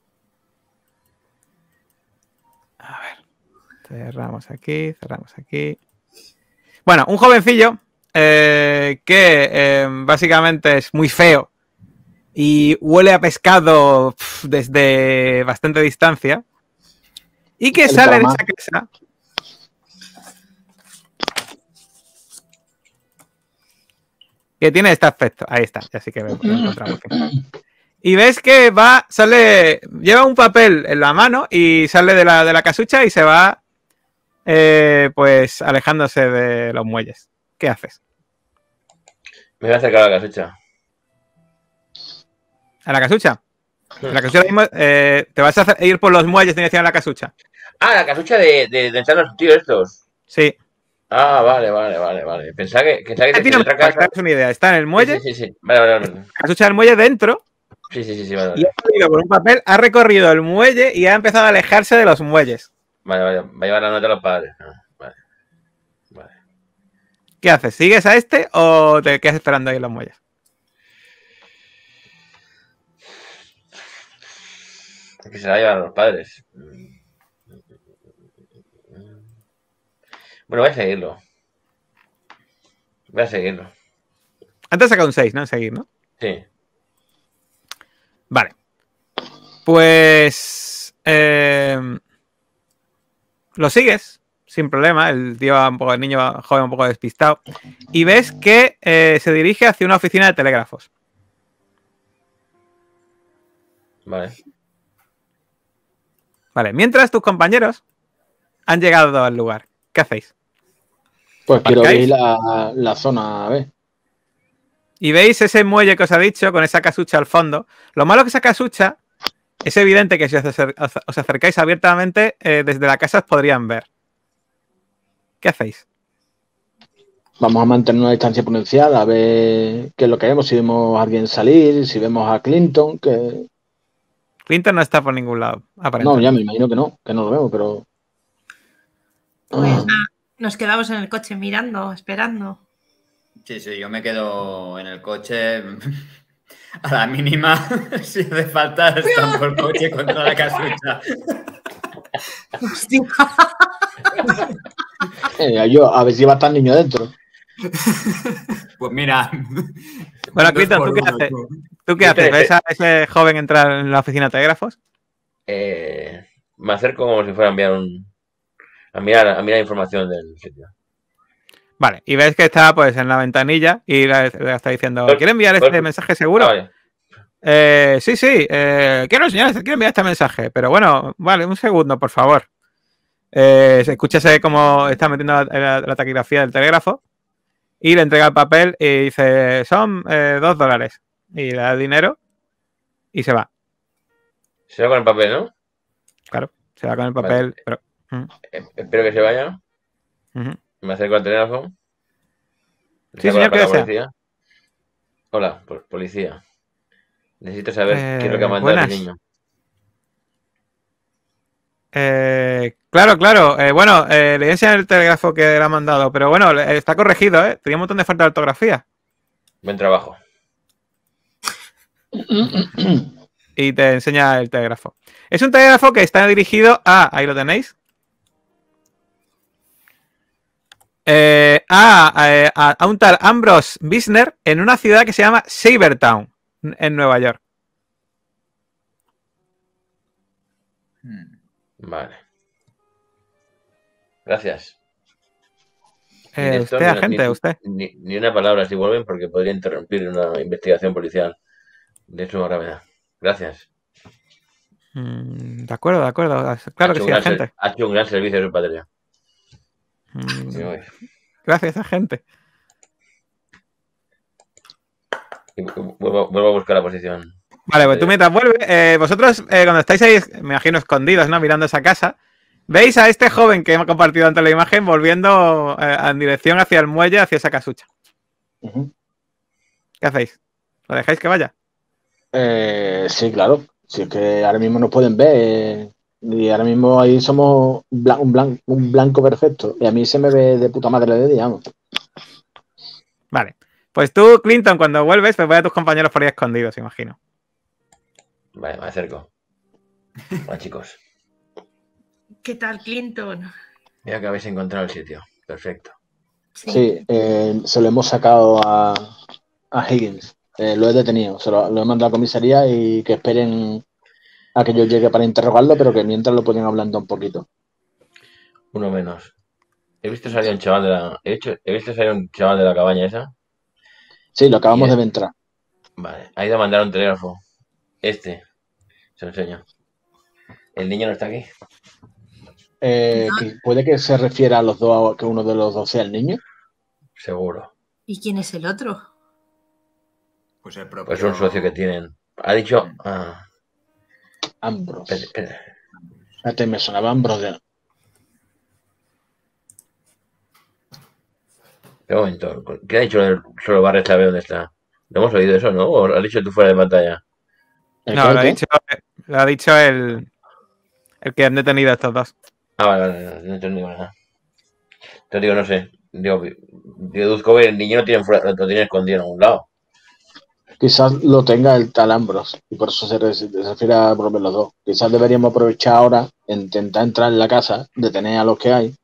A ver. Cerramos aquí, cerramos aquí. Bueno, un jovencillo eh, que eh, básicamente es muy feo y huele a pescado pf, desde bastante distancia y que El sale drama. de esa casa. Que tiene este aspecto. Ahí está, ya sí que lo encontramos. Y ves que va, sale, lleva un papel en la mano y sale de la, de la casucha y se va, eh, pues, alejándose de los muelles. ¿Qué haces? Me voy a acercar a la casucha. ¿A la casucha? En la casucha ahora mismo, eh, te vas a hacer, ir por los muelles en dirección a la casucha. Ah, la casucha de, de, de entrar los tíos estos. Sí. Ah, vale, vale, vale, vale. Pensaba que, pensaba que Tío, te otra casa. Es una idea. Está en el muelle. Sí, sí, sí. Vale, vale, vale. La casucha del muelle dentro. Sí, sí, sí, sí, vale, vale. Y ha salido con un papel, ha recorrido el muelle y ha empezado a alejarse de los muelles. Vale, vale. Va a llevar la nota a los padres. Ah, vale. Vale. ¿Qué haces? ¿Sigues a este o te quedas esperando ahí en los muelles? Que se va a llevar a los padres. Bueno, voy a seguirlo. Voy a seguirlo. Antes has sacado un seis, ¿no? En seguir, ¿no? Sí. Vale. Pues... Eh, lo sigues, sin problema. El tío va un poco, el niño va, joven un poco despistado. Y ves que eh, se dirige hacia una oficina de telégrafos. Vale. Vale. Mientras tus compañeros han llegado al lugar. ¿Qué hacéis? Pues quiero ¿Parcáis? ver la, la zona, a ver. Y veis ese muelle que os ha dicho con esa casucha al fondo. Lo malo que esa casucha es evidente que si os, acer os acercáis abiertamente eh, desde la casa os podrían ver. ¿Qué hacéis? Vamos a mantener una distancia prudencial a ver qué es lo que vemos, si vemos a alguien salir, si vemos a Clinton, que... Clinton no está por ningún lado, No, aparentemente. ya me imagino que no, que no lo vemos, pero... Pues Ah. nada, nos quedamos en el coche mirando, esperando. Sí, sí, yo me quedo en el coche a la mínima. Si hace falta, estampo el coche contra la casucha. Hostia. Eh, yo, a ver si va a estar niño dentro. Pues mira. Bueno, Clinton, ¿tú qué uno, haces? tú. ¿Tú qué haces? ¿Ves a ese joven entrar en la oficina de telégrafos? Eh, me acerco como si fuera a enviar un. A mirar, a mirar información del sitio. Vale, y ves que está pues en la ventanilla y le, le está diciendo, ¿quiere enviar Pues- este mensaje seguro? Ah, vale. Eh, sí, sí, eh, quiero señores, quiero enviar este mensaje, pero bueno, vale, un segundo, por favor. Eh, se escucha cómo está metiendo la, la- la taquigrafía del telégrafo y le entrega el papel y dice, son eh, dos dólares. Y le da el dinero y se va. Se va con el papel, ¿no? Claro, se va con el papel, Vale. pero... mm, Eh, espero que se vaya. ujú. Me acerco al teléfono. Le Sí, saco señor, la ¿qué placa desea? policía. Hola, po- policía. Necesito saber Eh, qué es lo que ha mandado buenas. el niño. Eh, claro, claro. Eh, bueno, eh, le voy a enseñar el telégrafo que le ha mandado, pero bueno, le- está corregido, ¿eh? Tenía un montón de falta de ortografía. Buen trabajo. Y te enseña el telégrafo. Es un telégrafo que está dirigido a, ahí lo tenéis, eh, a, a, a un tal Ambrose Bisner en una ciudad que se llama Sabertown, en Nueva York. Vale. Gracias. Ni Eh, de esto, usted, ni una- agente, ni- usted. Ni, ni una palabra si vuelven porque podría interrumpir una investigación policial de suma gravedad. Gracias. Mm, de acuerdo, de acuerdo. Claro Ha que hecho sí, un gran ser- agente. Ha hecho un gran servicio a su patria. Mm, Me voy. gracias, agente. Y vu- vuelvo, vuelvo a buscar la posición. Vale, pues tú mientras vuelves, eh, vosotros eh, cuando estáis ahí, me imagino escondidos, ¿no? Mirando esa casa, veis a este joven que hemos compartido antes la imagen volviendo eh, en dirección hacia el muelle, hacia esa casucha. Ujú. ¿Qué hacéis? ¿Lo dejáis que vaya? Eh, sí, claro. Si es que ahora mismo nos pueden ver. eh, y ahora mismo ahí somos un, blan- un blan- un blanco perfecto. Y a mí se me ve de puta madre de día, vamos. Vale. Pues tú, Clinton, cuando vuelves, pues ve a tus compañeros por ahí escondidos, imagino. Vale, me acerco. Hola, chicos. ¿Qué tal, Clinton? Mira que habéis encontrado el sitio. Perfecto. Sí, eh, se lo hemos sacado a, a Higgins. Eh, lo he detenido. Se lo, lo he mandado a comisaría y que esperen a que yo llegue para interrogarlo, pero que mientras lo pueden hablando un poquito. Uno menos. He visto salir un chaval de la. He, hecho, he visto salir un chaval de la cabaña esa. Sí, lo acabamos Bien. de entrar. Vale. Ha ido a mandar un telégrafo. Este. Se lo enseño. El niño no está aquí. Eh, que ¿Puede que se refiera a los dos, que uno de los dos sea el niño? Seguro. ¿Y quién es el otro? Pues el propio. Pues un socio que tienen. Ha dicho. Ah, Ambrose. espera, espera. Espérate, me sonaba Ambrose. Un momento. ¿Qué ha dicho el solo barra sabe dónde está? ¿No hemos oído eso, no? ¿O lo has dicho tú fuera de pantalla? ¿El No, qué, lo ha qué? dicho, lo ha dicho el, el que han detenido a estos dos. Ah, vale, vale, vale, no he entendido nada. Te digo, no sé. Digo, deduzco que el niño lo tiene, fuera- lo tiene escondido en algún lado. Quizás lo tenga el tal Ambrose y por eso se, re- se refiere a volver los dos. Quizás deberíamos aprovechar ahora, intentar entrar en la casa, detener a los que hay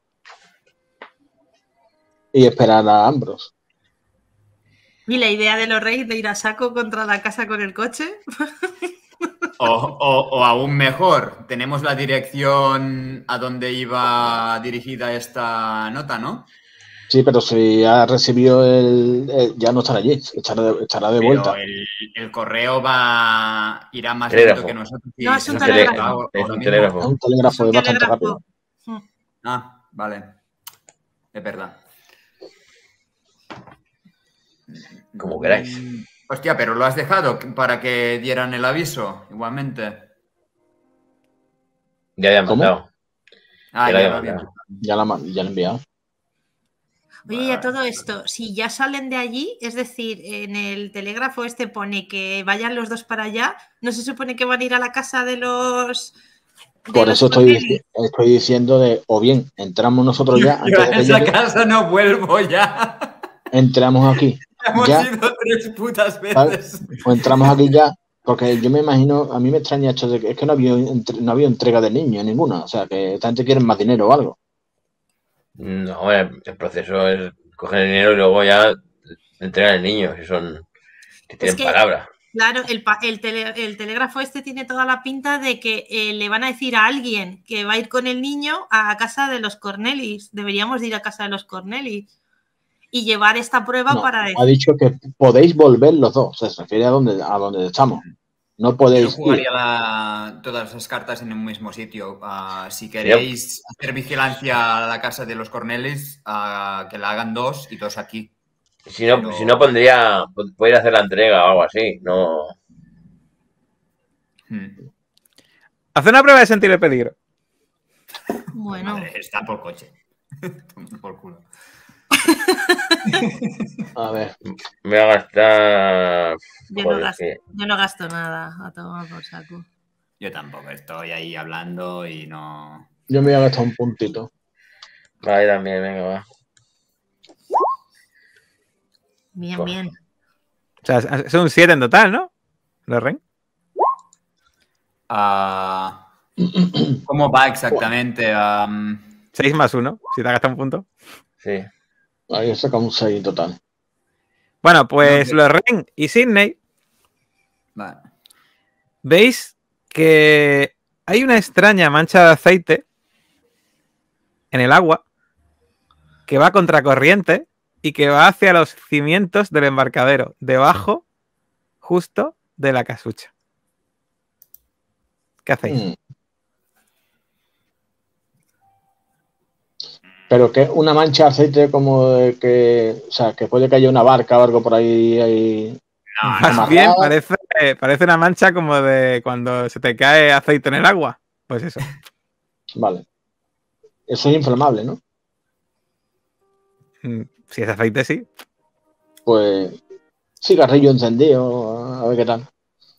y esperar a Ambrose. ¿Y la idea de los reyes de ir a saco contra la casa con el coche? O, o- o aún mejor, tenemos la dirección a donde iba dirigida esta nota, ¿no? Sí, pero si ha recibido el, el- ya no estará allí, estará de, estará de Pero vuelta. el, el correo va irá más Telégrafo. lento que nosotros. y No, es se un nos tele- llega ahora es un mismo. telégrafo. Es un telégrafo, Es un es bastante telégrafo. rápido. Ah, vale. Es verdad. Como queráis. Mm, Hostia, pero lo has dejado para que dieran el aviso, igualmente. Ya habían ¿Cómo? mandado. Ah, Ya la ya había lo había. mandado. Ya la, ma- ya la he enviado. Oye, y a todo esto, si ya salen de allí, es decir, en el telégrafo este pone que vayan los dos para allá, ¿no se supone que van a ir a la casa de los... de Por los eso estoy, Corneli? dici- estoy diciendo de, o bien, entramos nosotros ya, Yo antes a de que esa llegue, casa no vuelvo ya. entramos aquí, Hemos ya, ido tres putas ¿vale? veces. O entramos aquí ya, porque yo me imagino, a mí me extraña esto de que es que no había, entre- no había entrega de niños ninguna, o sea, que esta gente quiere más dinero o algo. No, el, el proceso es coger el dinero y luego ya entregar al niño, si son, si tienen Es que, palabra. claro, el, pa- el, tele- el telégrafo este tiene toda la pinta de que eh, le van a decir a alguien que va a ir con el niño a casa de los Cornelis. Deberíamos de ir a casa de los Cornelis y llevar esta prueba No, para ha decir. dicho que podéis volver los dos. O sea, se refiere a donde, a donde estamos. No Yo podéis ir. jugaría la- todas esas cartas en un mismo sitio. Ah, si queréis hacer vigilancia a la casa de los Cornelis, ah, que la hagan dos y dos aquí. Si no, Pero- si no pondría, podría hacer la entrega o algo así, no. Hmm. Haz una prueba de sentir el peligro. Bueno, Madre, está por coche. Por culo. A ver. Me voy a gastar. yo no, Joder, gasto, que- yo no gasto nada. A tomar por saco. Yo tampoco estoy ahí hablando y no. Yo me voy a gastar un puntito. Vale, también, venga, va. Bien, Por- bien. O sea, es un siete en total, ¿no? ¿Lorraine? Ah, ¿cómo va exactamente? Am, seis más uno, si te has gastado un punto. Sí. Ahí he sacado un seis en total. Bueno, pues No, Lorraine y Sydney, vale. veis que hay una extraña mancha de aceite en el agua que va contracorriente y que va hacia los cimientos del embarcadero, debajo justo de la casucha. ¿Qué hacéis? Mm. Pero que una mancha de aceite como de que, o sea, que puede que haya una barca o algo por ahí. ahí... No, Más no, amarrada. bien, parece, parece una mancha como de cuando se te cae aceite en el agua. Pues eso. Vale. Eso es inflamable, ¿no? Mm, Si es aceite, sí. Pues cigarrillo encendido, a ver qué tal.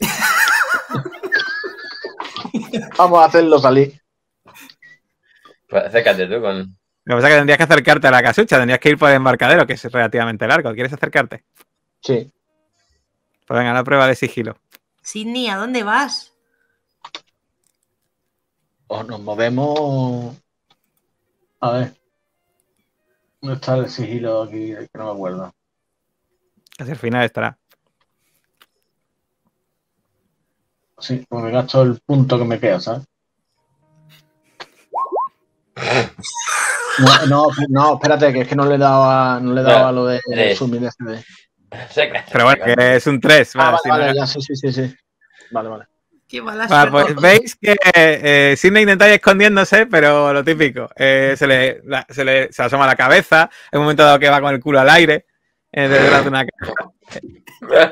Vamos a hacerlo salir. Pues acércate tú con. Lo que pasa es que tendrías que acercarte a la casucha, tendrías que ir por el embarcadero, que es relativamente largo. ¿Quieres acercarte? Sí. Pues venga, una prueba de sigilo. Sidney, ¿a dónde vas? O nos movemos. A ver. ¿Dónde está el sigilo aquí? Que no me acuerdo. Hacia el final estará. Sí, pues me gasto el punto que me queda, ¿sabes? No, no, no, espérate, que es que no le daba, no le daba lo de Tres. sumir de C D. Seca. Pero bueno, que es un tres. Ah, Vale, vale, si no vale, era- ya, sí, sí, sí, sí. Vale, vale. Qué mala Vale, suerte. pues veis que eh, Sidney intenta ir escondiéndose, pero lo típico, eh, se, le, la- se le se asoma la cabeza, en un momento dado que va con el culo al aire, eh, detrás de una caja.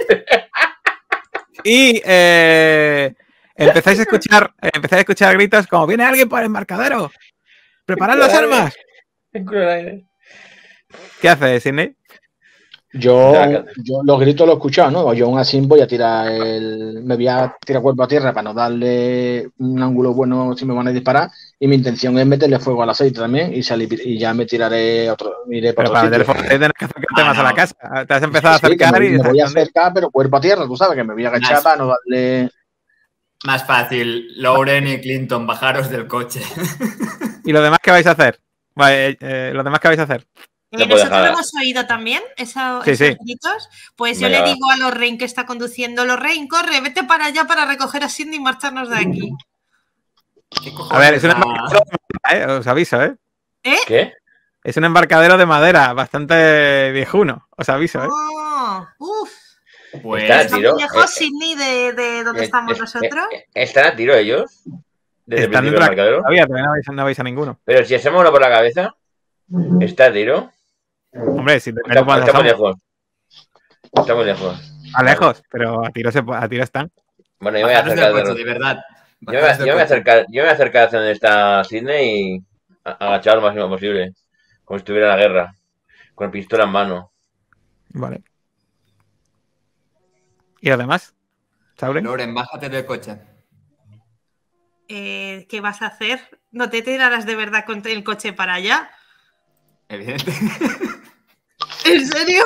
Y eh, empezáis a escuchar, eh, empezáis a escuchar gritos como ¡viene alguien por el embarcadero! ¡Preparad las armas! El culo al aire. ¿Qué haces, Sidney? Yo, Ya, ya. yo los gritos los he escuchado, ¿no? Yo aún así voy a tirar el. Me voy a tirar cuerpo a tierra para no darle un ángulo bueno si me van a disparar. Y mi intención es meterle fuego al aceite también y salir y ya me tiraré otro. Iré para Pero otro para meter sitio. fuego tienes que acercarte Ah, más a la no. casa. Te has empezado Sí, a sí, que acercar me, y me estás voy a escondido. acercar, pero cuerpo a tierra, tú sabes, que me voy a agachar Nice. para no darle. Más fácil, Lauren y Clinton, bajaros del coche. ¿Y lo demás qué vais a hacer? Vale, eh, eh, ¿lo demás qué vais a hacer? Eh, No puedo nosotros dejar. lo hemos oído también, esa- Sí, esos sí. gritos. Pues yo Venga, le va. digo a Lorraine que está conduciendo, Lorraine, corre, vete para allá para recoger a Sidney y marcharnos de aquí. ¿Qué A ver, es un cojones? embarcadero de madera, ¿eh? Os aviso, ¿eh? ¿Eh? ¿Qué? Es un embarcadero de madera, bastante viejuno, os aviso, ¿eh? Oh, uf, Pues, Está ¿está tiro, muy lejos, eh, Sidney, de, de donde Eh, estamos eh, nosotros? eh, ¿Están a tiro ellos? Desde el Están principio dentro del de la marcadero. todavía, todavía no veis, no veis a ninguno. Pero si hacemos uno por la cabeza, ¿está a tiro? Hombre, si te Está, metes está muy a lejos. Está muy lejos. lejos, pero a tiro, se, puede- a tiro están. Bueno, yo me voy a bajaros acercar del de coche, de verdad. Yo me, Bajaros del yo me voy a coche. acercar, yo me voy a acercar hacia donde está Sidney y a- agachar lo máximo posible. Como si estuviera en la guerra. Con pistola en mano. Vale. ¿Y los demás? ¿Sauren? Lauren, bájate del coche. Eh, ¿Qué vas a hacer? ¿No te tirarás de verdad con el coche para allá? Evidente. ¿En serio?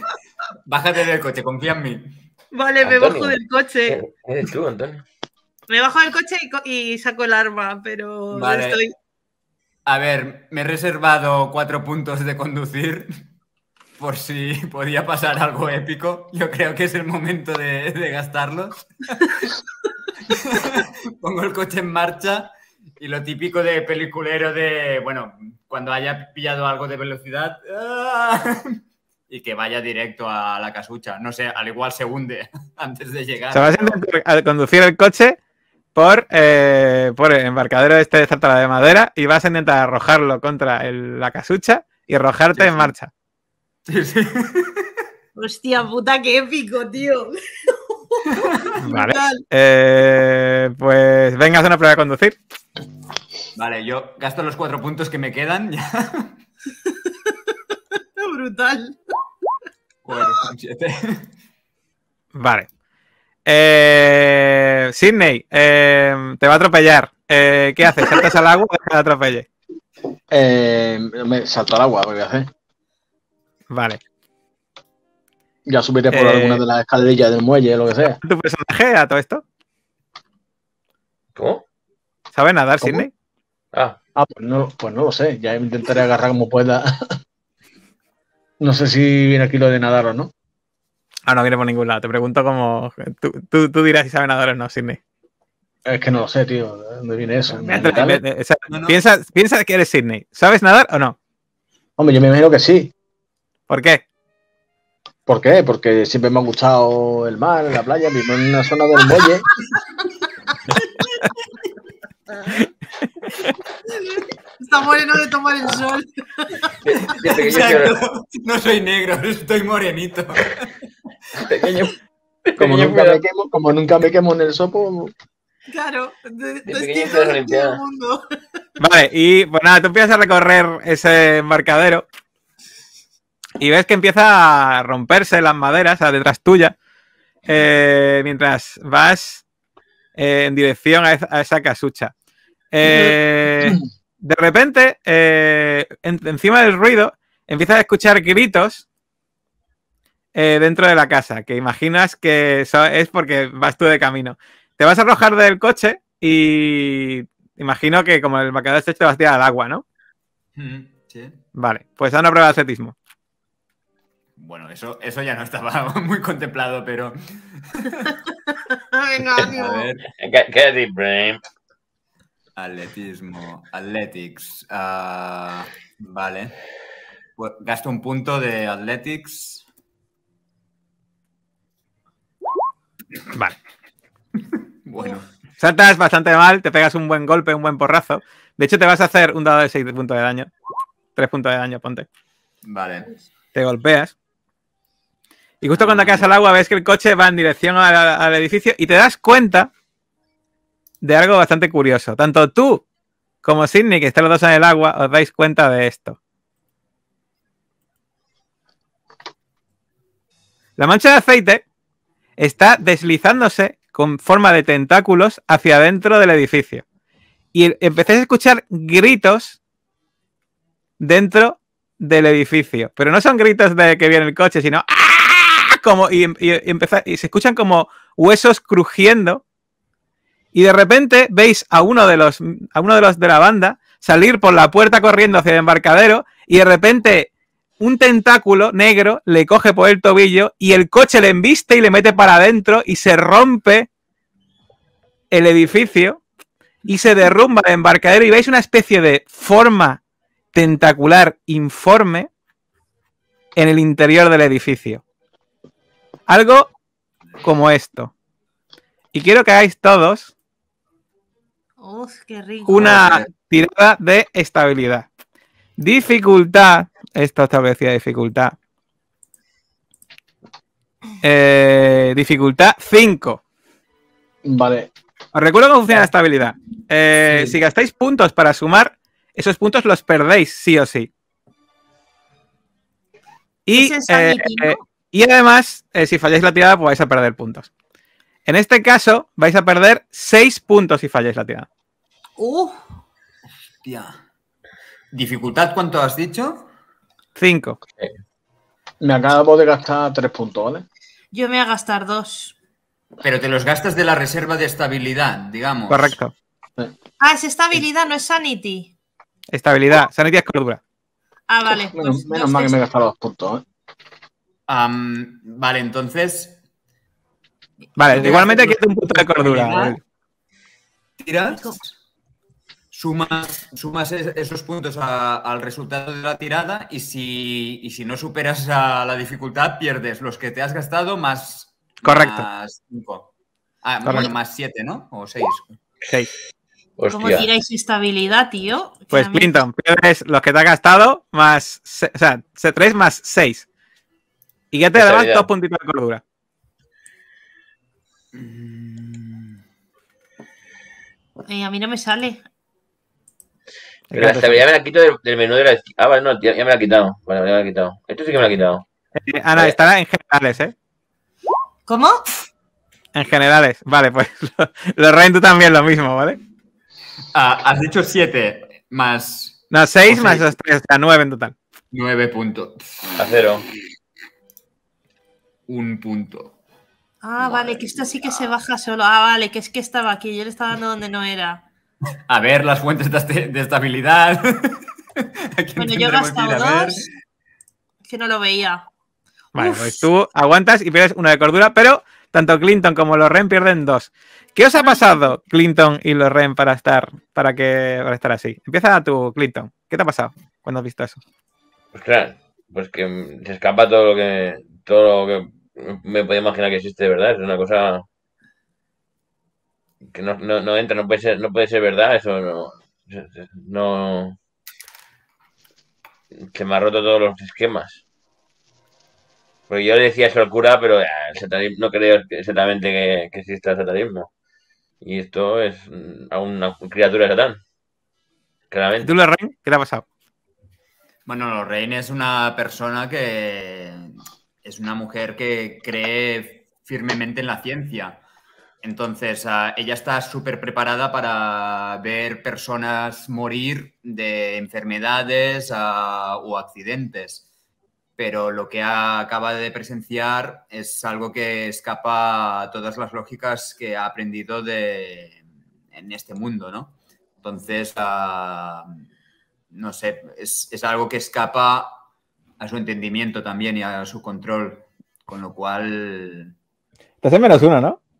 Bájate del coche, confía en mí. Vale, me Antonio. bajo del coche. ¿Eres tú, Antonio? Me bajo del coche y, y saco el arma, pero vale. estoy... A ver, me he reservado cuatro puntos de conducir por si podía pasar algo épico. Yo creo que es el momento de, de gastarlos. Pongo el coche en marcha y lo típico de peliculero de, bueno, cuando haya pillado algo de velocidad ¡ah! Y que vaya directo a la casucha. No sé, al igual se hunde antes de llegar. O sea, vas a intentar conducir el coche por, eh, por el embarcadero este de Zartala de madera y vas a intentar arrojarlo contra el, la casucha y arrojarte sí, en sí. marcha. Sí, sí. Hostia puta, qué épico, tío. Vale. Eh, pues venga, haz una prueba de conducir. Vale, yo gasto los cuatro puntos que me quedan. Ya. Brutal. Cuatro, siete. Vale. Eh, Sydney, eh, te va a atropellar. Eh, ¿Qué haces? ¿Saltas al agua o dejas que te atropelle? Eh, me salto al agua, ¿qué voy a hacer? Vale. Ya subiré por Eh, alguna de las escalerillas del muelle, lo que sea. ¿Tu personaje a todo esto? ¿Cómo? ¿Sabe nadar, ¿Cómo? Sydney? Ah, Ah, pues no, pues no lo sé. Ya intentaré agarrar como pueda. No sé si viene aquí lo de nadar o no. Ah, no viene por ningún lado. Te pregunto cómo... Tú, tú, tú dirás si sabe nadar o no, Sydney. Es que no lo sé, tío. ¿De dónde viene eso? Vete, ¿Metales? vete, o sea, No, no. Piensa, piensa que eres Sydney. ¿Sabes nadar o no? Hombre, yo me imagino que sí. ¿Por qué? ¿Por qué? Porque siempre me ha gustado el mar, la playa, vivo en una zona del muelle. Está moreno de tomar el sol. de, de pequeño, Exacto. No soy negro, estoy morenito. pequeño, Como pequeño nunca, fui a- me quemo, como nunca me quemo en el sopo, Claro, de, De de pequeño estilo fui a las del Olimpiadas. mundo. Vale, y pues nada, tú empiezas a recorrer ese embarcadero y ves que empieza a romperse las maderas, o sea, detrás tuya, eh, mientras vas eh, en dirección a esa, a esa casucha. Eh, de repente, eh, en- encima del ruido, empiezas a escuchar gritos eh, dentro de la casa, que imaginas que eso es porque vas tú de camino. Te vas a arrojar del coche y imagino que como el embarcadero está hecho te vas a tirar al agua, ¿no? Mm, sí. Vale, pues haz una prueba de atletismo. Bueno, eso, eso ya no estaba muy contemplado, pero... Venga, A amigo. ver, Get, get it, brain. atletismo, athletics. ah, vale. Pues gasto un punto de athletics. Vale. Bueno, Saltas bastante mal, te pegas un buen golpe, un buen porrazo. De hecho, te vas a hacer un dado de seis puntos de daño. tres puntos de daño, ponte. vale. Te golpeas. Y justo cuando caes al agua ves que el coche va en dirección al, al edificio y te das cuenta de algo bastante curioso. Tanto tú como Sydney, que están los dos en el agua, os dais cuenta de esto. La mancha de aceite está deslizándose con forma de tentáculos hacia adentro del edificio. Y empecéis a escuchar gritos dentro del edificio. Pero no son gritos de que viene el coche, sino ¡ah! Como, y, y, y, empezá, y se escuchan como huesos crujiendo. Y de repente veis a uno de los a uno de los de la banda salir por la puerta corriendo hacia el embarcadero y de repente un tentáculo negro le coge por el tobillo y el coche le embiste y le mete para adentro y se rompe el edificio y se derrumba el embarcadero y veis una especie de forma tentacular informe en el interior del edificio. Algo como esto. Y quiero que hagáis todos Uf, qué rico. una tirada de estabilidad. Dificultad. Esto establecía dificultad. Eh, dificultad cinco. Vale. Os recuerdo cómo funciona la estabilidad. Eh, Sí. Si gastáis puntos para sumar, esos puntos los perdéis sí o sí. Y, Es insanity, eh, ¿no? y además, eh, si falláis la tirada, pues vais a perder puntos. En este caso, vais a perder seis puntos si falláis la tirada. Uf, Hostia. ¿Dificultad cuánto has dicho? cinco. Me acabo de gastar tres puntos, ¿vale? yo me voy a gastar dos. Pero te los gastas de la reserva de estabilidad, digamos. Correcto. Ah, es estabilidad, no es sanity. Estabilidad. Sanity es cordura. Ah, vale. Uf, menos Pues menos dos mal de- que me he gastado dos puntos, ¿eh? Am, vale, entonces... Vale, Te igualmente gastas quita un punto de cordura. estabilidad, tiras, sumas, sumas es- esos puntos a- al resultado de la tirada y si, y si no superas a la dificultad, pierdes los que te has gastado más... Correcto. Más cinco. Ah, Correcto. bueno, más siete, ¿no? O seis. seis. ¿Cómo Hostia. tiráis estabilidad, tío? Pues Que a mí- Clinton, pierdes los que te has gastado más... se- O sea, tres más seis. Y ya te además Estabilidad. dos puntitos de cordura. Eh, a mí no me sale. Pero la estabilidad me la quito del, del menú de la... Ah, vale, no, ya, ya me la he quitado. Vale, ya me la he quitado. Esto sí que me la he quitado. Eh, Ana, estará en generales, ¿eh? ¿Cómo? En generales. Vale, pues los Rain tú también lo mismo, ¿vale? Ah, has dicho siete más No, seis O más seis. los tres, o sea, nueve en total. nueve puntos. A cero. Un punto. Ah, vale, que esto sí que se baja solo. Ah, vale, que es que estaba aquí. Yo le estaba dando donde no era. A ver las fuentes de, este- de estabilidad. ¿A quién Bueno, yo he tendremos que ir gastado a ver? dos. Que no lo veía. Vale, Uf. pues tú aguantas y pierdes uno de cordura, pero tanto Clinton como Loren pierden dos. ¿Qué os ha pasado, Clinton y Loren, para estar, para que, para estar así? Empieza tú, Clinton. ¿Qué te ha pasado cuando has visto eso? Pues claro, pues que mm, se escapa todo lo que todo lo que me puedo imaginar que existe de verdad. Es una cosa que no, no, no entra, no puede ser, no puede ser verdad, eso no, no se me ha roto todos los esquemas. Porque yo le decía eso al cura, pero ah, el satanismo, no creo que- exactamente que, que exista el satanismo. Y esto es mm, a una criatura de Satán, ¿Y claramente. tú, Loren? ¿Qué te ha pasado? Bueno, Lorraine es una persona que es una mujer que cree firmemente en la ciencia. Entonces, ah, ella está súper preparada para ver personas morir de enfermedades ah, o accidentes. Pero lo que ha- acaba de presenciar es algo que escapa a todas las lógicas que ha aprendido de, en este mundo, ¿no? Entonces, ah, no sé, es, es algo que escapa a su entendimiento también y a su control. Con lo cual... Estás en menos uno, ¿no?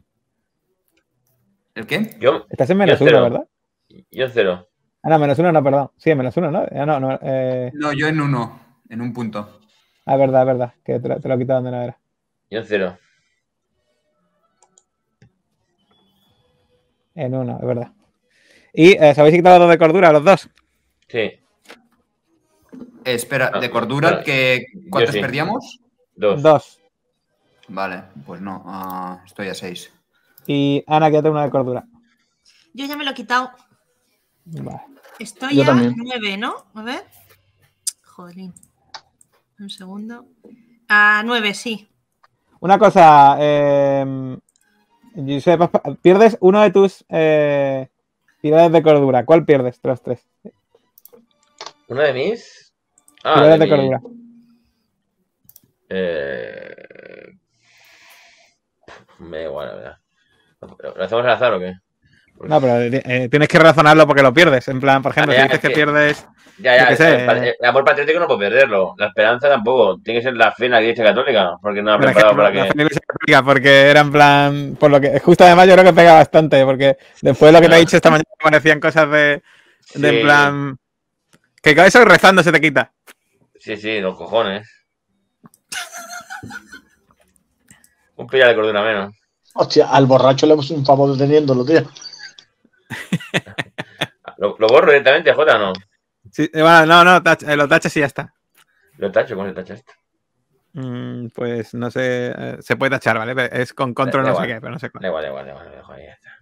¿El qué? Yo, Estás en yo menos uno, cero, ¿verdad? yo cero. Ah, no, menos uno, no, perdón. Sí, en menos uno, ¿no? Ah, no, no, eh... No, yo en uno, en un punto. ah, verdad, verdad, que te lo, te lo he quitado donde no era. Yo cero. En uno, es verdad. ¿Y eh, os habéis quitado dos de cordura, los dos? Sí, Eh, espera, Ah, de cordura, vale. que ¿cuántos sí. perdíamos? dos. Dos. Vale, pues no, ah, estoy a seis. Y Ana, quédate una de cordura. Yo ya me lo he quitado. Vale. Estoy Yo a también. nueve, ¿no? A ver. Jolín. Un segundo. A nueve, sí. Una cosa, eh, Josep, pierdes uno de tus eh, tiradas de cordura. ¿Cuál pierdes de los tres? ¿Una de mis? Ah, Tiradas de de mi- cordura. Eh... Me da igual, la verdad. ¿Lo hacemos al azar o qué? Pues- No, pero eh, tienes que razonarlo porque lo pierdes. En plan, por ejemplo, Ah, si ya, dices es que que- pierdes. Ya, ya, yo qué sé, el, el- el amor patriótico no puedo perderlo. La esperanza tampoco. Tiene que ser la fe en la Iglesia Católica, porque no ha Por preparado ejemplo, para la que. fe en la Iglesia Católica, porque era en plan. Por lo que. Justo además, yo creo que pega bastante, porque después de lo que te he No. dicho esta mañana me parecían cosas de. de en Sí. plan. Que con eso rezando se te quita. Sí, sí, los cojones. Un pilla de cordura menos. Hostia, al borracho le hemos un favor deteniéndolo, tío. ¿Lo, lo borro directamente, Jota, o no? Sí, eh, bueno, no, no, tach- eh, lo tachas y ya está. Lo tacho, ¿cómo se tacha esto? Mm, pues no sé. eh, se puede tachar, ¿vale? Es con control Da no sé igual. qué, pero no sé cuál. Da igual, da igual, da igual, lo dejo ahí, ya está.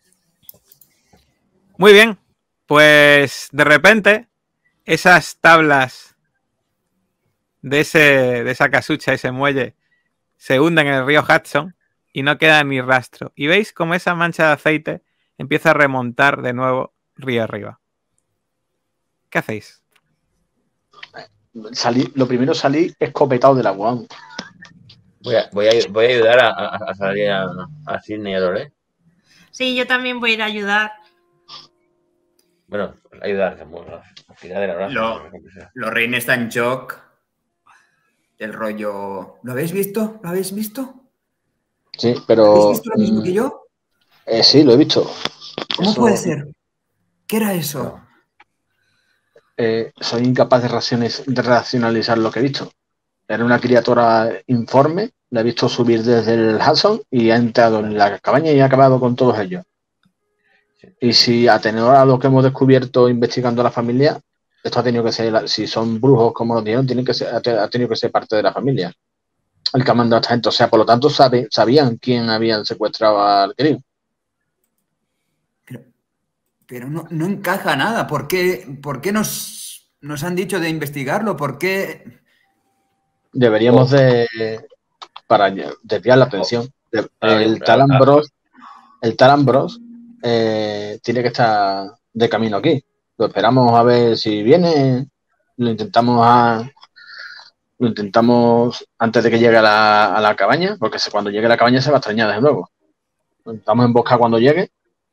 Muy bien. Pues de repente, esas tablas de, ese, de esa casucha, ese muelle, se hunden en el río Hudson y no queda ni rastro. Y veis cómo esa mancha de aceite empieza a remontar de nuevo río arriba. ¿Qué hacéis? Salí, lo primero salí escopetado del agua. Voy a, voy a, voy a ayudar a, a, a salir a, a Sydney y a Lore. Sí, yo también voy a ir a ayudar. Bueno, ayudar, a tirar de la brazo. Lo, Lorraine está en shock. El rollo... ¿Lo habéis visto? ¿Lo habéis visto? Sí, pero... ¿Habéis visto lo mismo que yo? Eh, sí, lo he visto. ¿Cómo Eso... puede ser? ¿Qué era eso? Eh, soy incapaz de, raciones, de racionalizar lo que he visto. Era una criatura informe, la he visto subir desde el Hudson y ha entrado en la cabaña y ha acabado con todos ellos. Y si a tenor a lo que hemos descubierto investigando a la familia, esto ha tenido que ser, si son brujos como nos dijeron, tienen que ser, ha tenido que ser parte de la familia. El que ha mandado a esta gente. O sea, por lo tanto, sabe, sabían quién había secuestrado al querido. Pero, pero no, no encaja nada. ¿Por qué, por qué nos, nos han dicho de investigarlo? ¿Por qué...? Deberíamos de, para desviar la atención, de, el tal Ambrose, el tal Ambrose eh, tiene que estar de camino aquí. Lo esperamos a ver si viene, lo intentamos a, lo intentamos antes de que llegue a la, a la cabaña, porque cuando llegue a la cabaña se va a extrañar desde luego. Lo intentamos emboscar cuando llegue.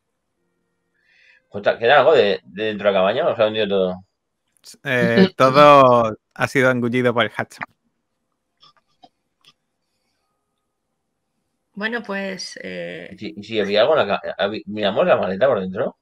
¿Queda algo de, de dentro de la cabaña o se ha hundido todo? Eh, todo ha sido engullido por el Hudson. Bueno, pues... Eh... ¿Y si, si había algo en la cabaña? ¿Miramos la maleta por dentro?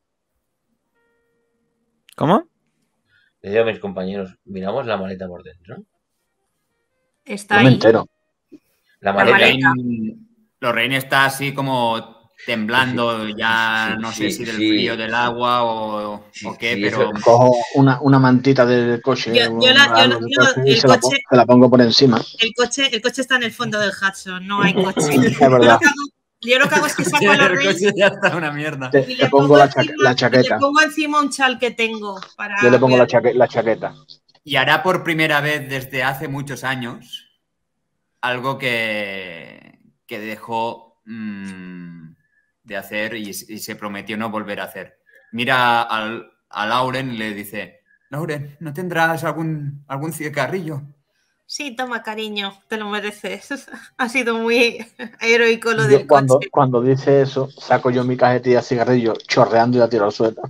¿Cómo? Les digo a mis compañeros, ¿miramos la maleta por dentro? Está Yo ahí. me entero. La maleta. Lorraine, Lorraine está así como temblando, sí, ya sí, no sí, sé si del sí. frío del agua o, sí, o qué, pero... Cojo una, una mantita del coche, yo, yo la, yo, yo, coche el y se, coche, la, se la pongo por encima. El coche, el coche está en el fondo del Hudson, no hay coche. Es verdad. Yo lo que hago es que saco a Lorraine. El coche ya está una mierda. Te, y te le pongo, pongo la, encima, chaque, la chaqueta. Le pongo encima un chal que tengo. Para yo le pongo la, chaque, la chaqueta. Y hará por primera vez desde hace muchos años algo que, que dejó mmm, de hacer y, y se prometió no volver a hacer. Mira al, a Lauren y le dice: Lauren, ¿no tendrás algún, algún cigarrillo? Sí, toma, cariño, te lo mereces. Ha sido muy heroico lo yo del cuando, coche. Cuando dice eso, saco yo mi cajetilla de cigarrillo chorreando y la tiro al suelo.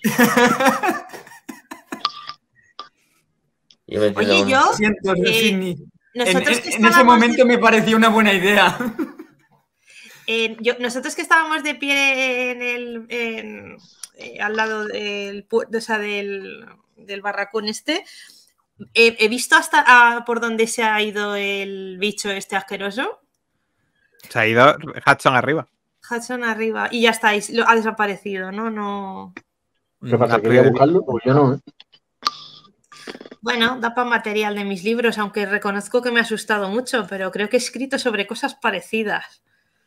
Yo Oye, yo... Siento, eh, nosotros en, que en ese momento de... me pareció una buena idea. Eh, yo, nosotros que estábamos de pie en el, en, eh, al lado del, o sea, del, del barracón este, eh, he visto hasta a, por dónde se ha ido el bicho este asqueroso. Se ha ido Hudson arriba. Hudson arriba. Y ya está, ha desaparecido, ¿no? No. ¿Qué pasa? ¿Quería buscarlo? Pues yo no, ¿eh? Bueno, da para material de mis libros, aunque reconozco que me ha asustado mucho, pero creo que he escrito sobre cosas parecidas.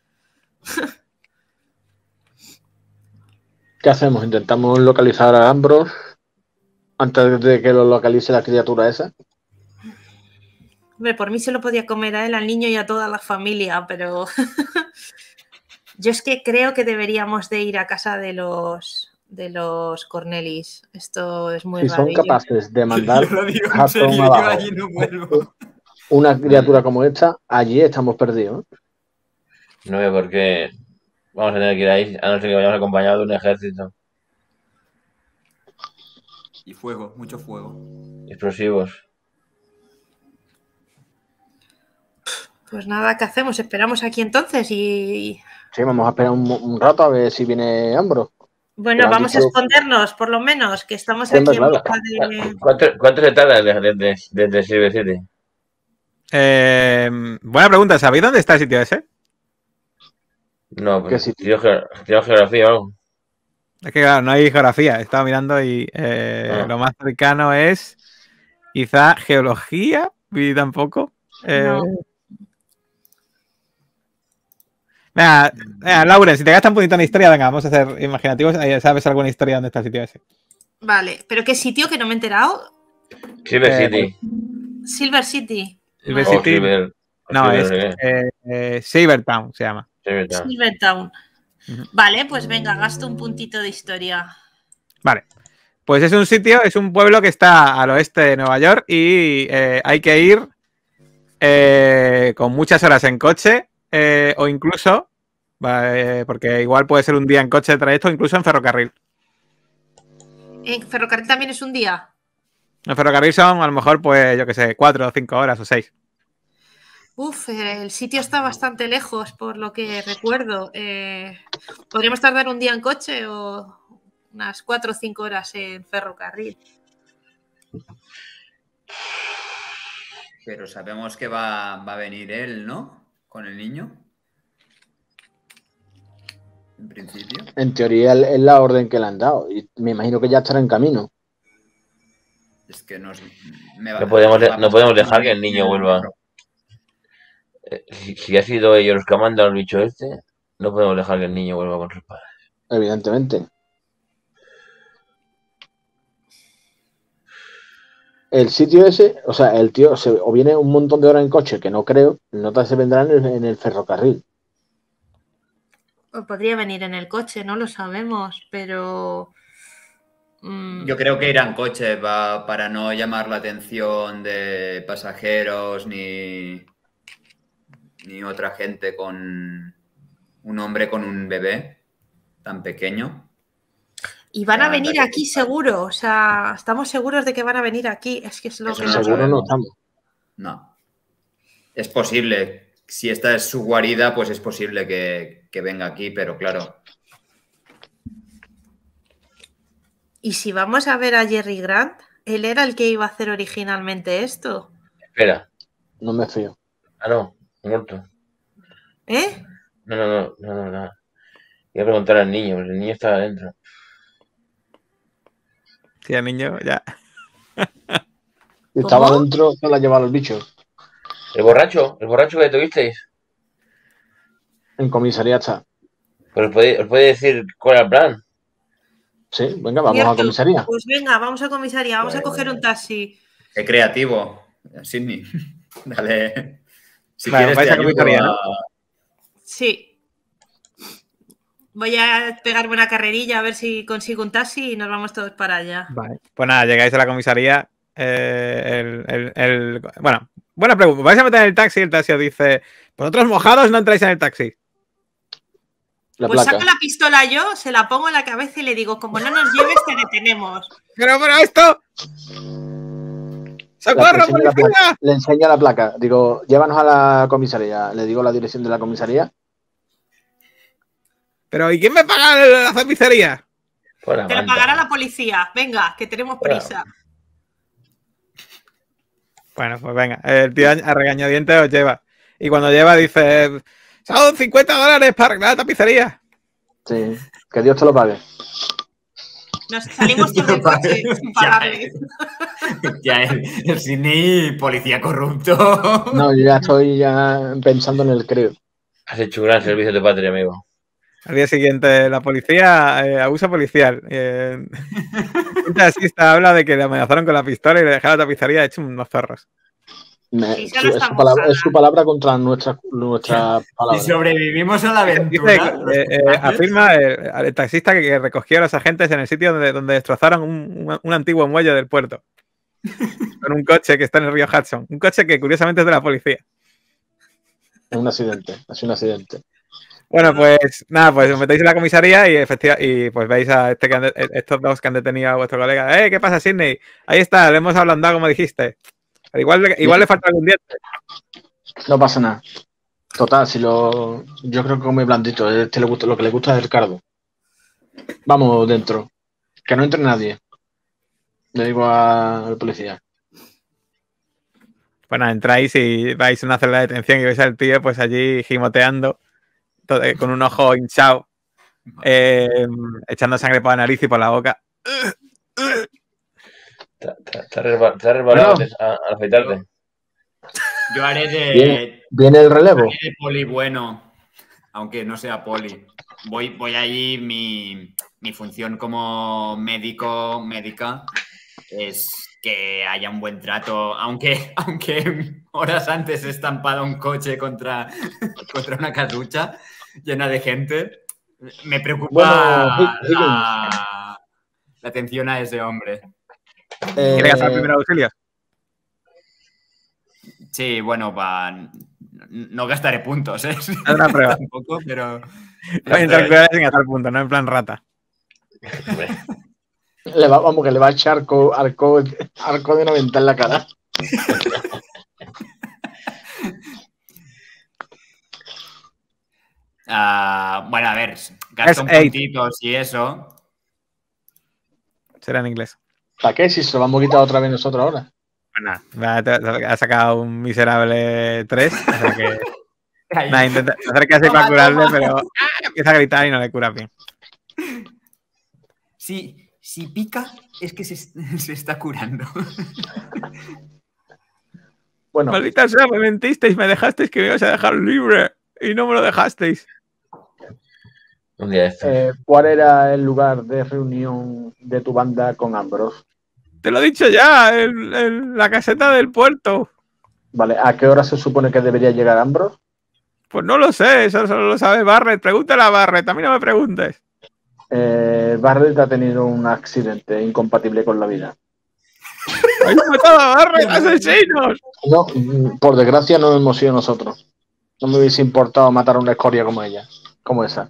¿Qué hacemos? ¿Intentamos localizar a Ambrose antes de que lo localice la criatura esa? Hombre, por mí se lo podía comer a él, al niño y a toda la familia, pero yo es que creo que deberíamos de ir a casa de los de los Cornelis. Esto es muy si raro. Si son capaces de mandar yo lo digo en serio, yo allí no vuelvo. Una criatura como esta, allí estamos perdidos. No veo por qué vamos a tener que ir ahí, a no ser que vayamos acompañados de un ejército. Y fuego, mucho fuego. Explosivos. Pues nada, ¿qué hacemos? Esperamos aquí entonces y... Sí, vamos a esperar un, un rato a ver si viene Ambrose. Bueno, Pero vamos dicho... a escondernos, por lo menos, que estamos sí, aquí en busca de... ¿Cuánto, ¿Cuánto se tarda desde, desde Silver City? Eh, buena pregunta, ¿sabéis dónde está el sitio ese? No, pues tiro geografía o algo. Es que claro, no hay geografía, estaba mirando y eh, ah. lo más cercano es quizá geología, y tampoco. Eh... No. Venga, venga, Lauren, si te gastas un poquito en historia, venga, vamos a hacer imaginativos. ¿Sabes alguna historia dónde está el sitio ese? Vale, ¿pero qué sitio que no me he enterado? Silver eh, City. Silver City. Silver Oh, City. Silver, no, Silver, es eh, eh, Sabertown se llama. Silvertown. Silvertown. Uh-huh. Vale, pues venga, gasto un puntito de historia. Vale. Pues es un sitio, es un pueblo que está al oeste de Nueva York y eh, hay que ir eh, con muchas horas en coche eh, o incluso, eh, porque igual puede ser un día en coche de trayecto, incluso en ferrocarril. ¿En ferrocarril también es un día? En ferrocarril son a lo mejor, pues yo qué sé, cuatro o cinco horas o seis. Uf, el sitio está bastante lejos, por lo que recuerdo. Eh, ¿Podríamos tardar un día en coche o unas cuatro o cinco horas en ferrocarril? Pero sabemos que va, va a venir él, ¿no? Con el niño. En principio. En teoría es la orden que le han dado. Y me imagino que ya estará en camino. Es que nos, me va, No podemos, va no podemos dejar que el niño vuelva. Si, si ha sido ellos los que han mandado al bicho este, no podemos dejar que el niño vuelva con sus padres. Evidentemente. El sitio ese, o sea, el tío se, o viene un montón de horas en coche, que no creo, el nota se vendrá en el, en el ferrocarril. O podría venir en el coche, no lo sabemos, pero... Mm. Yo creo que irá en coche va, para no llamar la atención de pasajeros ni, ni otra gente con un hombre con un bebé tan pequeño. Y van a venir aquí seguro, o sea, estamos seguros de que van a venir aquí. Es que es lo Eso que no no Seguro sabemos. no estamos. No. Es posible. Si esta es su guarida, pues es posible que, que venga aquí, pero claro. Y si vamos a ver a Jerry Grant, él era el que iba a hacer originalmente esto. Espera. No me fío. Ah, no. Muerto. ¿Eh? No, no, no. No, no, no. Voy a preguntar al niño, porque el niño está adentro. Sí, el niño ya. Estaba ¿Cómo? dentro, se la llevaba los bichos. ¿El borracho? ¿El borracho que tuvisteis? En comisaría está. Pues os puede, os puede decir cuál era el plan. Sí, venga, vamos Cierto. a comisaría. Pues venga, vamos a comisaría, vamos Vale, a coger vale. un taxi. Qué creativo, Sidney. Dale. Si Bueno, quieres vais te a ayudo comisaría, a- ¿no? Sí. Voy a pegarme una carrerilla a ver si consigo un taxi y nos vamos todos para allá. Vale. Pues nada, llegáis a la comisaría. eh, el, el- el- Bueno, buena pregunta. ¿Vais a meter en el taxi? El taxi os dice: vosotros mojados no entráis en el taxi. La Pues placa. saco la pistola yo, se la pongo en la cabeza y le digo, como no nos lleves, te detenemos. Pero, pero esto. La- ¡Socorro, le, enseño la placa. policía! Le enseña la placa. Digo, llévanos a la comisaría. Le digo la dirección de la comisaría. Pero, ¿y quién me paga la cervecería? Por la Te lo manta. pagará la policía. Venga, que tenemos prisa. Bueno, pues venga, el tío a regañadientes os lleva. Y cuando lleva dice: son cincuenta dólares para arreglar la tapicería. Sí, que Dios te lo pague. Nos salimos todos del coche sin pagarle. Ya, el, el Sidney, policía corrupto. No, yo ya estoy ya pensando en el creo. Has hecho un gran servicio a tu patria, amigo. Al día siguiente, la policía, eh, abuso policial. Eh, un taxista habla de que le amenazaron con la pistola y le dejaron la tapicería hecho unos zorros. Me- Sí, su- solo es, su estamos palabra, a- es su palabra contra nuestra, nuestra Si palabra. sobrevivimos a la Dice, aventura. los eh, eh, personajes. afirma el, el taxista que, que recogió a los agentes en el sitio donde, donde destrozaron un, un- un antiguo muelle del puerto. Con un coche que está en el río Hudson. Un coche que curiosamente es de la policía. Es un accidente, es un accidente. Bueno, pues nada, pues os metéis en la comisaría y efectivamente, y pues veis a este que han de- estos dos que han detenido a vuestro colega. ¡Eh, qué pasa, Sidney! Ahí está, le hemos ablandado como dijiste. Pero igual, le- igual le falta algún diente. No pasa nada. Total, si lo. Yo creo que come blandito. A este le gusta, lo que le gusta es el cardo. Vamos dentro. Que no entre nadie. Le digo a- al policía. Pues nada, entráis y vais a una celda de detención y veis al tío pues allí gimoteando, todo- eh, con un ojo hinchado, eh, echando sangre por la nariz y por la boca. Te te- te has resba- te has resbalado Bueno. a- al afeitarte. Yo haré de, Viene, viene el relevo. haré de poli bueno, aunque no sea poli. Voy, voy allí, mi, mi función como médico, médica, es que haya un buen trato, aunque, aunque horas antes he estampado un coche contra, contra una carrucha llena de gente. Me preocupa Bueno, Higgins. la, la atención a ese hombre. ¿Quiere gastar Eh, primer auxilio? Sí, bueno, pa... no gastaré puntos, ¿eh? Es una prueba. Tampoco, pero... Mientras cuidas sin gastar puntos, no en plan rata. Le va, vamos, que le va a echar arco, arco, arco de noventa en la cara. Uh, bueno, a ver, gasto un puntitos y eso. Será en inglés. ¿Para qué? Si se lo vamos a quitar otra vez nosotros ahora. Bueno, ha sacado un miserable tres. O sea que. Nada, intenta hacer que así para curarle, pero ¡ah! Empieza a gritar y no le cura bien. Si, si pica, es que se, se está curando. Bueno. Maldita sea, me mentisteis, me dejasteis que me ibas a dejar libre y no me lo dejasteis. Un día eh, ¿Cuál era el lugar de reunión de tu banda con Ambrose? Te lo he dicho ya, en, en la caseta del puerto. Vale, ¿a qué hora se supone que debería llegar Ambrose? Pues no lo sé, eso solo lo sabe Barret. Pregúntale a Barret, a mí no me preguntes. Eh, Barret ha tenido un accidente incompatible con la vida. ¡Hay matado a Barret, asesinos! No, por desgracia no hemos sido nosotros. No me hubiese importado matar a una escoria como ella, como esa.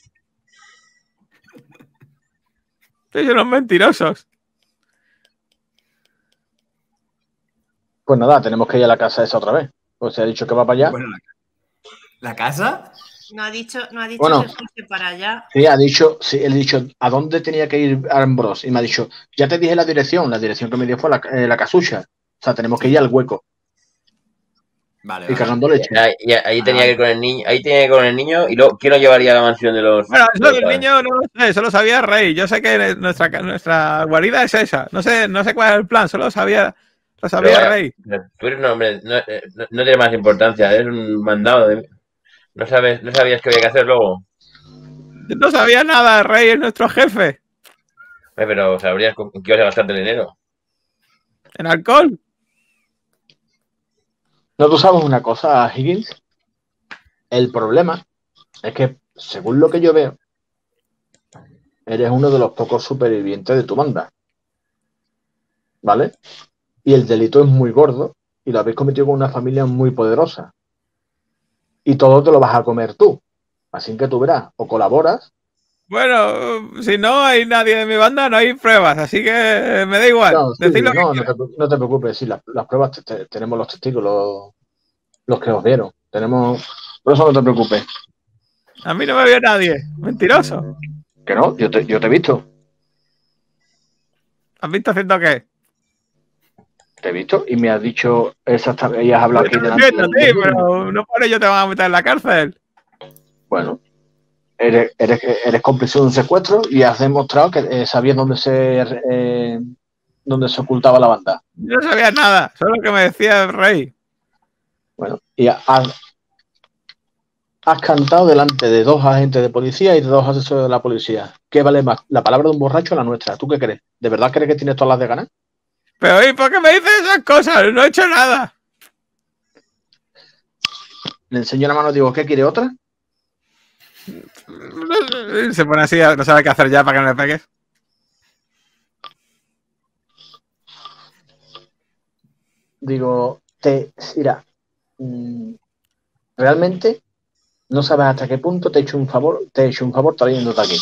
Sois unos mentirosos. Pues nada, tenemos que ir a la casa esa otra vez. Pues se ha dicho que va para allá. Bueno, la, ¿la casa? No ha dicho, no ha dicho bueno, que fuese para allá. Sí, ha dicho, sí, él ha dicho a dónde tenía que ir Ambrose. Y me ha dicho, ya te dije la dirección. La dirección que me dio fue la, eh, la casucha. O sea, tenemos que ir al hueco. Vale, y vale. cagando leche. Ahí, ahí tenía que ir con el niño, ahí tenía que ir con el niño y luego, ¿quién lo llevaría a la mansión de los? Bueno, eso de los del padres? niño no lo sé, solo sabía Rey. Yo sé que nuestra, nuestra guarida es esa. No sé, no sé cuál es el plan, solo sabía, lo sabía Pero, Rey. Tú eres un hombre, no, no, no tiene más importancia, eres un mandado. De, no sabes, no sabías qué había que hacer luego. Yo no sabía nada, Rey es nuestro jefe. Eh, pero sabrías con qué ibas a gastarte el dinero. ¿En alcohol? ¿No tú sabes una cosa, Higgins? El problema es que, según lo que yo veo, eres uno de los pocos supervivientes de tu banda. ¿Vale? Y el delito es muy gordo y lo habéis cometido con una familia muy poderosa. Y todo te lo vas a comer tú. Así que tú verás, o colaboras. Bueno, si no hay nadie de mi banda, no hay pruebas, así que me da igual. No, sí, Decidlo no, que no, te, no te preocupes, sí, las, las pruebas te, te, tenemos los testigos, los, los que os vieron. Tenemos. Por eso no te preocupes. A mí no me vio nadie. Mentiroso. Que no, yo te, yo te he visto. ¿Has visto haciendo qué? Te he visto y me has dicho exactamente, y has hablado aquí delante. Entiendo, sí, pero no por ello te van a meter en la cárcel. Bueno, eres, eres, eres cómplice de un secuestro y has demostrado que eh, sabías dónde se eh, dónde se ocultaba la banda. Yo no sabía nada, solo que me decía el Rey. Bueno, y has, has cantado delante de dos agentes de policía y de dos asesores de la policía. ¿Qué vale más? ¿La palabra de un borracho o la nuestra? ¿Tú qué crees? ¿De verdad crees que tienes todas las de ganar? Pero ¿y por qué me dices esas cosas? No he hecho nada. Le enseño la mano y digo, ¿qué quiere otra? Se pone así, no sabe qué hacer ya para que no le pegues. Digo, te, mira, realmente no sabes hasta qué punto te he hecho un favor, te he hecho un favor trayéndote aquí.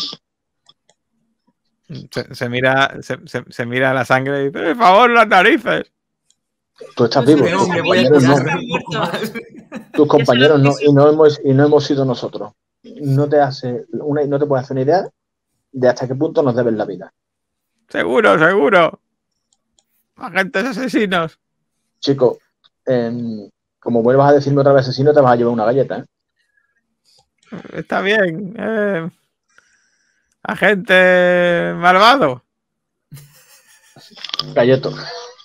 Se, se mira, se, se, se mira la sangre y dice, por favor, las narices. Tú estás vivo, tus compañeros no. Tus compañeros no, y no hemos, y no hemos sido nosotros. No te hace una, no te puedes hacer una idea de hasta qué punto nos deben la vida. Seguro, seguro. Agentes asesinos. Chico, eh, como vuelvas a decirme otra vez asesino, te vas a llevar una galleta, ¿eh? Está bien. Eh, agente malvado. Galleto.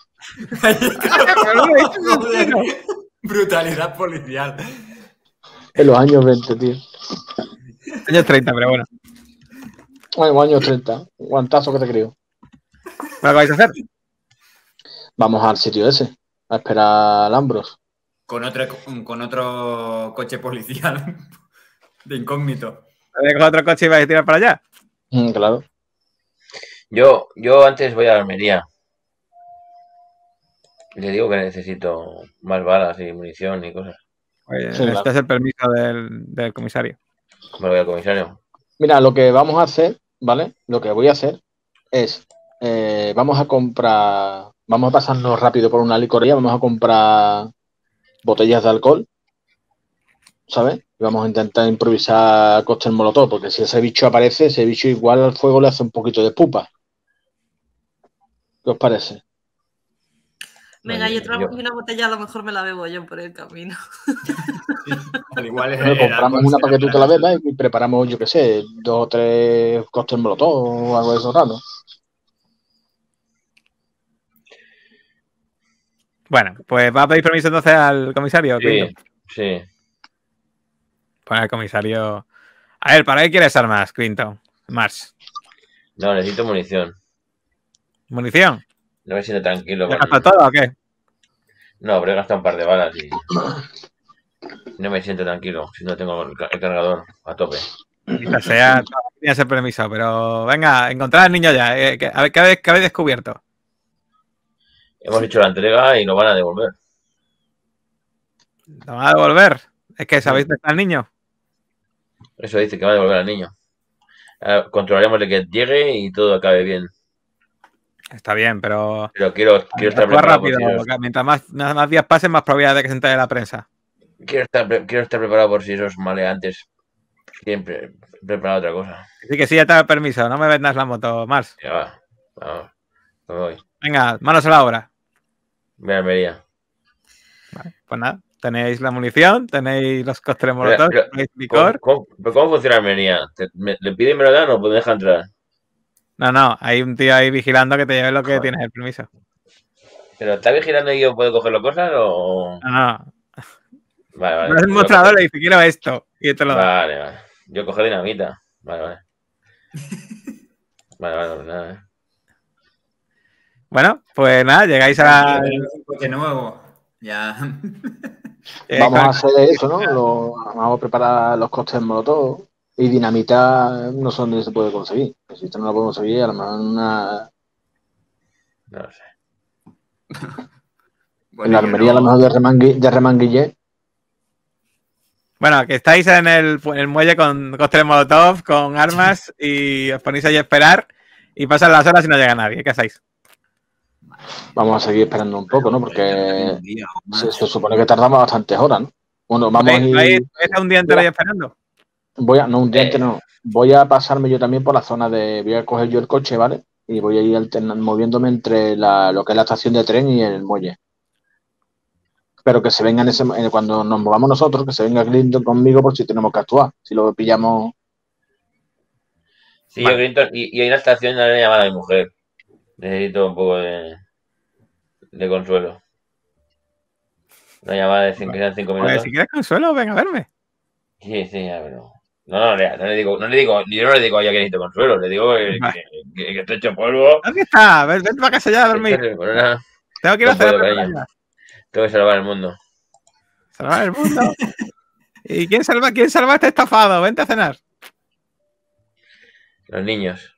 Brutalidad policial. En los años veinte, tío. Años treinta, pero bueno. Bueno, años treinta. Guantazo que te creo. ¿Qué vais a hacer? Vamos al sitio ese, a esperar al Ambrose. Con otro, con otro coche policial de incógnito. ¿Con otro coche ibais a tirar para allá? Mm, claro. Yo, yo antes voy a la Almería. Le digo que necesito más balas y munición y cosas. Oye, Sí, este claro. es el permiso del, del comisario. Me voy al comisario. Mira, lo que vamos a hacer, ¿vale? Lo que voy a hacer es, eh, vamos a comprar, vamos a pasarnos rápido por una licorería, vamos a comprar botellas de alcohol, ¿sabes? Y vamos a intentar improvisar cóctel molotov, porque si ese bicho aparece, ese bicho igual al fuego le hace un poquito de pupa. ¿Qué os parece? Venga, y otra, Yo- y una botella a lo mejor me la bebo yo por el camino. Sí, al igual es Bueno, el compramos alcohol una será para que tú te para la bebas nosotros. y preparamos, yo qué sé, dos o tres cóctel molotov o algo de eso raro. Bueno, pues va a pedir permiso entonces al comisario, Sí, Clinton. sí. Pues al comisario. A ver, ¿para qué quieres armas, Clinton? Mars. No, necesito munición. ¿Munición? No me siento tranquilo. ¿Ya Con... gastado todo o qué? No, pero he gastado un par de balas y no me siento tranquilo si no tengo el, ca- el cargador a tope. Quizás sea, tienes el permiso, pero venga, encontrar al niño ya. eh, que- a ver, ¿qué habéis, qué habéis descubierto? Hemos hecho la entrega y lo van a devolver. ¿Lo van a devolver? Es que sabéis Mm. dónde está el niño. Eso dice que va a devolver al niño. Ahora controlaremos de que llegue y todo acabe bien. Está bien, pero Pero quiero, quiero estar actúa preparado por rápido, si esos, porque mientras más, más, más días pasen, más probabilidad de que se entere la prensa. quiero estar, pre- quiero estar preparado por si esos maleantes quieren pre- preparar otra cosa. Así que sí, ya te doy el permiso, no me vendas la moto, Mars. Ya va, vamos, me voy. Venga, manos a la obra. Voy a Almería. Vale, pues nada, tenéis la munición, tenéis los cócteles Pero- molotov, pero, tenéis ¿Cómo, licor. cómo, pero ¿cómo funciona Almería? ¿Te- me- ¿Le piden me lo dan o me deja entrar? No, no, hay un tío ahí vigilando que te lleve lo que Joder. tienes el permiso. ¿Pero está vigilando y yo puedo coger las cosas o...? No, no. Vale, vale. No es un Yo voy a mostrador, coger- le dice, quiero esto. Y te lo da. Vale, vale. Yo coger dinamita. Vale, vale. Vale, vale, pues nada, eh. Bueno, pues nada, llegáis a Tranquilo, la... tenemos un coche nuevo. Ya. llegáis Vamos con a el- hacer eso, ¿no? Lo- vamos a preparar los cócteles molotov y dinamita no sé dónde se puede conseguir. Si esto no lo podemos conseguir, a lo mejor en, una, No lo sé. Bueno, en la yo armería, a lo no- mejor de, Remangui, de Remanguillé. Bueno, que estáis en el, en el muelle con cócteles molotov, con armas, y os ponéis ahí a esperar, y pasan las horas y no llega nadie. ¿Qué hacéis? Vamos a seguir esperando un poco, ¿no? Porque Un día o más. se, se supone que tardamos bastantes horas, ¿no? Bueno, vamos a ¿Vais, ir... vais- vais a un día entero ahí esperando? Voy a, no, un día Eh. entero no. Voy a pasarme yo también por la zona de... Voy a coger yo el coche, ¿vale? Y voy a ir alternando, moviéndome entre la, lo que es la estación de tren y el muelle. Pero que se venga en ese, en- cuando nos movamos nosotros, que se venga Clinton conmigo por si tenemos que actuar. Si lo pillamos... Sí, Vale. yo Clinton, y, y hay una estación de una llamada a mi mujer. Necesito un poco de, de consuelo. Una llamada de cinco, que sean cinco Pues minutos. si quieres consuelo, ven a verme. Sí, sí, ya, pero. No, no, le- no le digo, no le digo, yo no le digo a ella que necesito consuelo, le digo que, Vale. que, que, que estoy hecho polvo. ¿Dónde está? Ven, ven para casa ya a que dormir. estoy- bueno, nada, Tengo que ir a no hacer puedo, otra cariño. cosa. Tengo que salvar el mundo. Salvar el mundo. ¿Y quién salva, quién salva a este estafado? Vente a cenar. Los niños.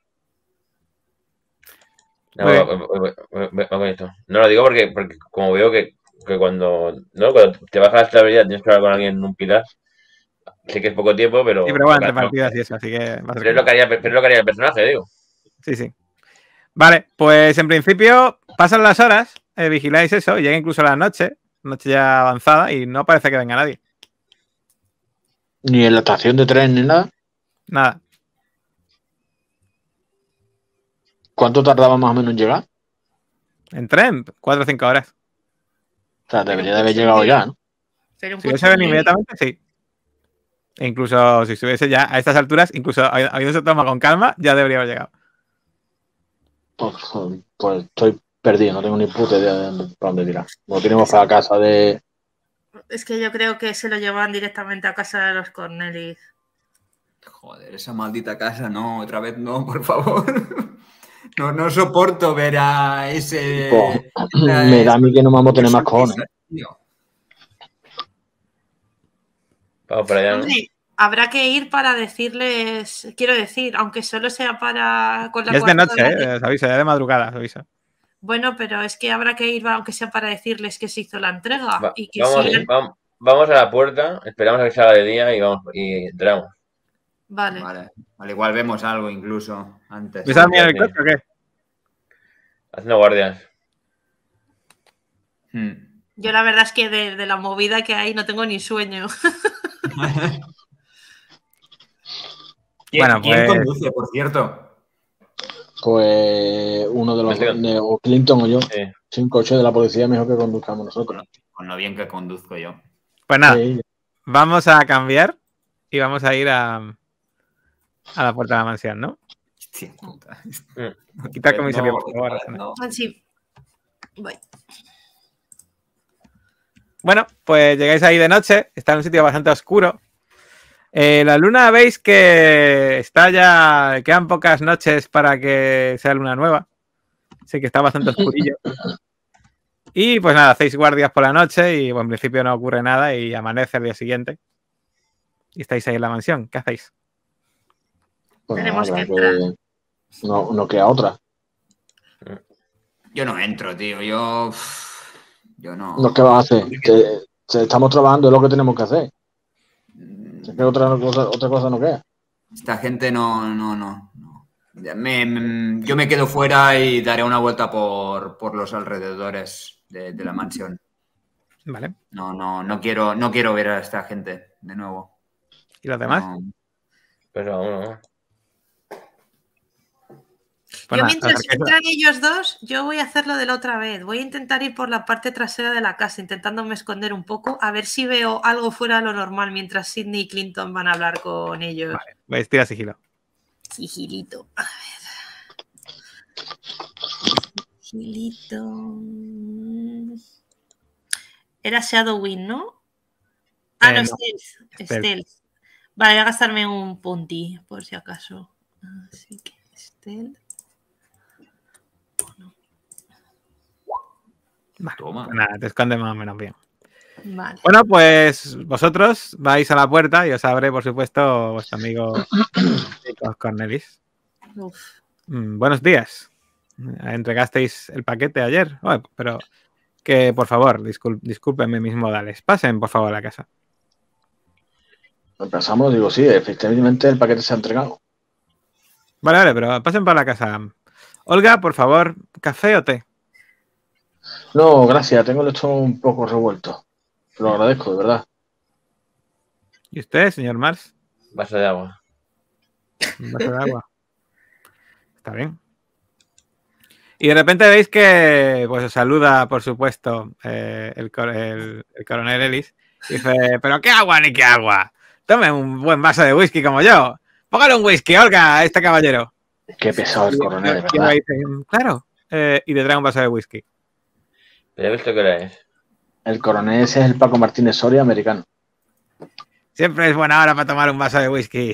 No, Muy bien. va- va- va- va- va con esto. No lo digo porque, porque como veo que, que cuando, ¿no? Cuando te bajas la estabilidad tienes que hablar con alguien en un pilar. Sé que es poco tiempo, pero. Sí, pero bueno, entre pero- partidas y eso, así que va a ser pero es lo que haría, pero es lo que haría el personaje, digo. Sí, sí. Vale, pues en principio pasan las horas, eh, vigiláis eso, y llega incluso la noche, noche ya avanzada, y no parece que venga nadie. Ni en la estación de tren ni nada. Nada. ¿Cuánto tardaba más o menos en llegar? En tren, cuatro o cinco horas. O sea, debería de haber llegado ya, ¿no? Pero un Si coche hubiese venido muy- inmediatamente, sí. E incluso si estuviese ya a estas alturas, incluso habiéndose tomado con calma, ya debería haber llegado. Pues, pues estoy perdido, no tengo ni puta idea de dónde- para dónde tirar. No tenemos para casa de... Es que yo creo que se lo llevan directamente a casa de los Cornelis. Joder, esa maldita casa, no, otra vez no, por favor. No, no soporto ver a ese. Pues, a me da a ese- mí que no vamos a tener más cojones. tío. Vamos para allá, ¿no? Hombre, habrá que ir para decirles, quiero decir, aunque solo sea para con la Ya es de cuarta noche, hora de- ¿eh? Os aviso, ya de madrugada, os aviso. Bueno, pero es que habrá que ir, aunque sea para decirles que se hizo la entrega. Va, y que vamos, sigan... vamos, vamos a la puerta, esperamos a que salga de día y vamos y entramos. Vale. Vale. Al igual vemos algo incluso antes. ¿Ves a mirar el coche o qué? Haciendo guardias. Hmm. Yo la verdad es que de, de la movida que hay no tengo ni sueño. ¿Quién, Bueno, ¿quién pues- conduce, por cierto? Pues uno de los Me dos, estoy- de- o Clinton o yo, Sí. sin coche de la policía, mejor que conduzcamos nosotros. Con lo bien que conduzco yo. Pues nada, Sí, vamos a cambiar y vamos a ir a, a la puerta de la mansión, ¿no? Hostia puta. Quita comisaría, No, por favor. no, no. Ah, sí. Voy. Bueno, pues llegáis ahí de noche, está en un sitio bastante oscuro. Eh, la luna veis que está ya, quedan pocas noches para que sea luna nueva. Así que está bastante oscurillo. Y pues nada, hacéis guardias por la noche y bueno, en principio no ocurre nada y amanece al día siguiente. Y estáis ahí en la mansión. ¿Qué hacéis? pues Tenemos nada, que entrar. no, no queda otra. Yo no entro, tío. Yo. Yo no. ¿No qué vas a hacer? Que, que estamos trabajando, es lo que tenemos que hacer. Es que otra cosa, otra cosa no queda. Esta gente no, no, no. no. Ya me- me- yo me quedo fuera y daré una vuelta por, por los alrededores de, de la mansión. Vale. No, no, no quiero, no quiero ver a esta gente de nuevo. ¿Y los demás? No. Pero vamos. Pues Yo nada, mientras acerquéis- entran ellos dos, yo voy a hacerlo de la otra vez. Voy a intentar ir por la parte trasera de la casa, intentándome esconder un poco, a ver si veo algo fuera de lo normal mientras Sidney y Clinton van a hablar con ellos. Vale, vais a tirar sigilo. Sigilito. A ver. Sigilito. Era Shadowing, ¿no? Ah, Eh, no, no. Stealth. Stealth. Stealth. Vale, voy a gastarme un punti, por si acaso. Así que Stealth. Vale, Toma. pues nada, te escondes más o menos bien. Vale. Bueno, pues vosotros vais a la puerta y os abre, por supuesto, vuestro amigo Nico Cornelis. Uf. Mm, buenos días. Entregasteis el paquete ayer, oh, pero que por favor, discul discúlpenme mis modales. Pasen, por favor, a la casa. Empezamos, digo, sí, efectivamente el paquete se ha entregado. Vale, vale, pero pasen para la casa. Olga, por favor, ¿café o té? No, gracias, tengo el estómago un poco revuelto. Lo agradezco, de verdad. ¿Y usted, señor Mars? Vaso de agua. Un vaso de agua. Está bien. Y de repente veis que pues os saluda, por supuesto, eh, el, cor- el- el coronel Ellis. Y dice, ¿pero qué agua ni qué agua? Tome un buen vaso de whisky como yo. Póngale un whisky, Olga, a este caballero. Qué pesado el coronel, de Y verdad. dice, claro. Eh, y te trae un vaso de whisky. ¿Pero ya visto qué hora es? El coronel ese es el Paco Martínez Soria americano. Siempre es buena hora para tomar un vaso de whisky.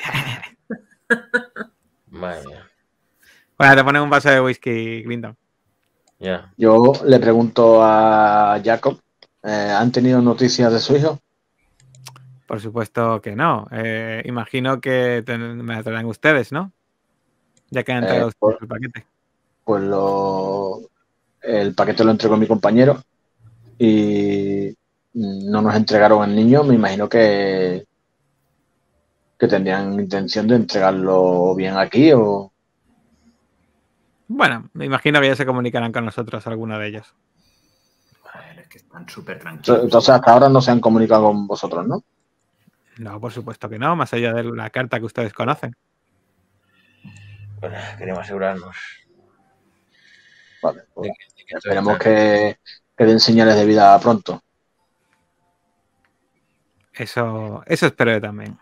Madre mía. Bueno, te ponen un vaso de whisky, Clinton. Ya. Yo le pregunto a Jacob, eh, ¿han tenido noticias de su hijo? Por supuesto que no. Eh, imagino que ten- me la traerán ustedes, ¿no? Ya que han Eh, entregado por- ustedes el paquete. Pues lo, el paquete lo entregó mi compañero y no nos entregaron el niño. Me imagino que, que tendrían intención de entregarlo bien aquí o... Bueno, me imagino que ya se comunicarán con nosotros alguno de ellos. Joder, es que están súper tranquilos. Entonces hasta ahora no se han comunicado con vosotros, ¿no? No, por supuesto que no, más allá de la carta que ustedes conocen. Bueno, queremos asegurarnos. Vale, pues de que- de que todo esperemos está- que, que den señales de vida pronto. Eso, eso espero yo también.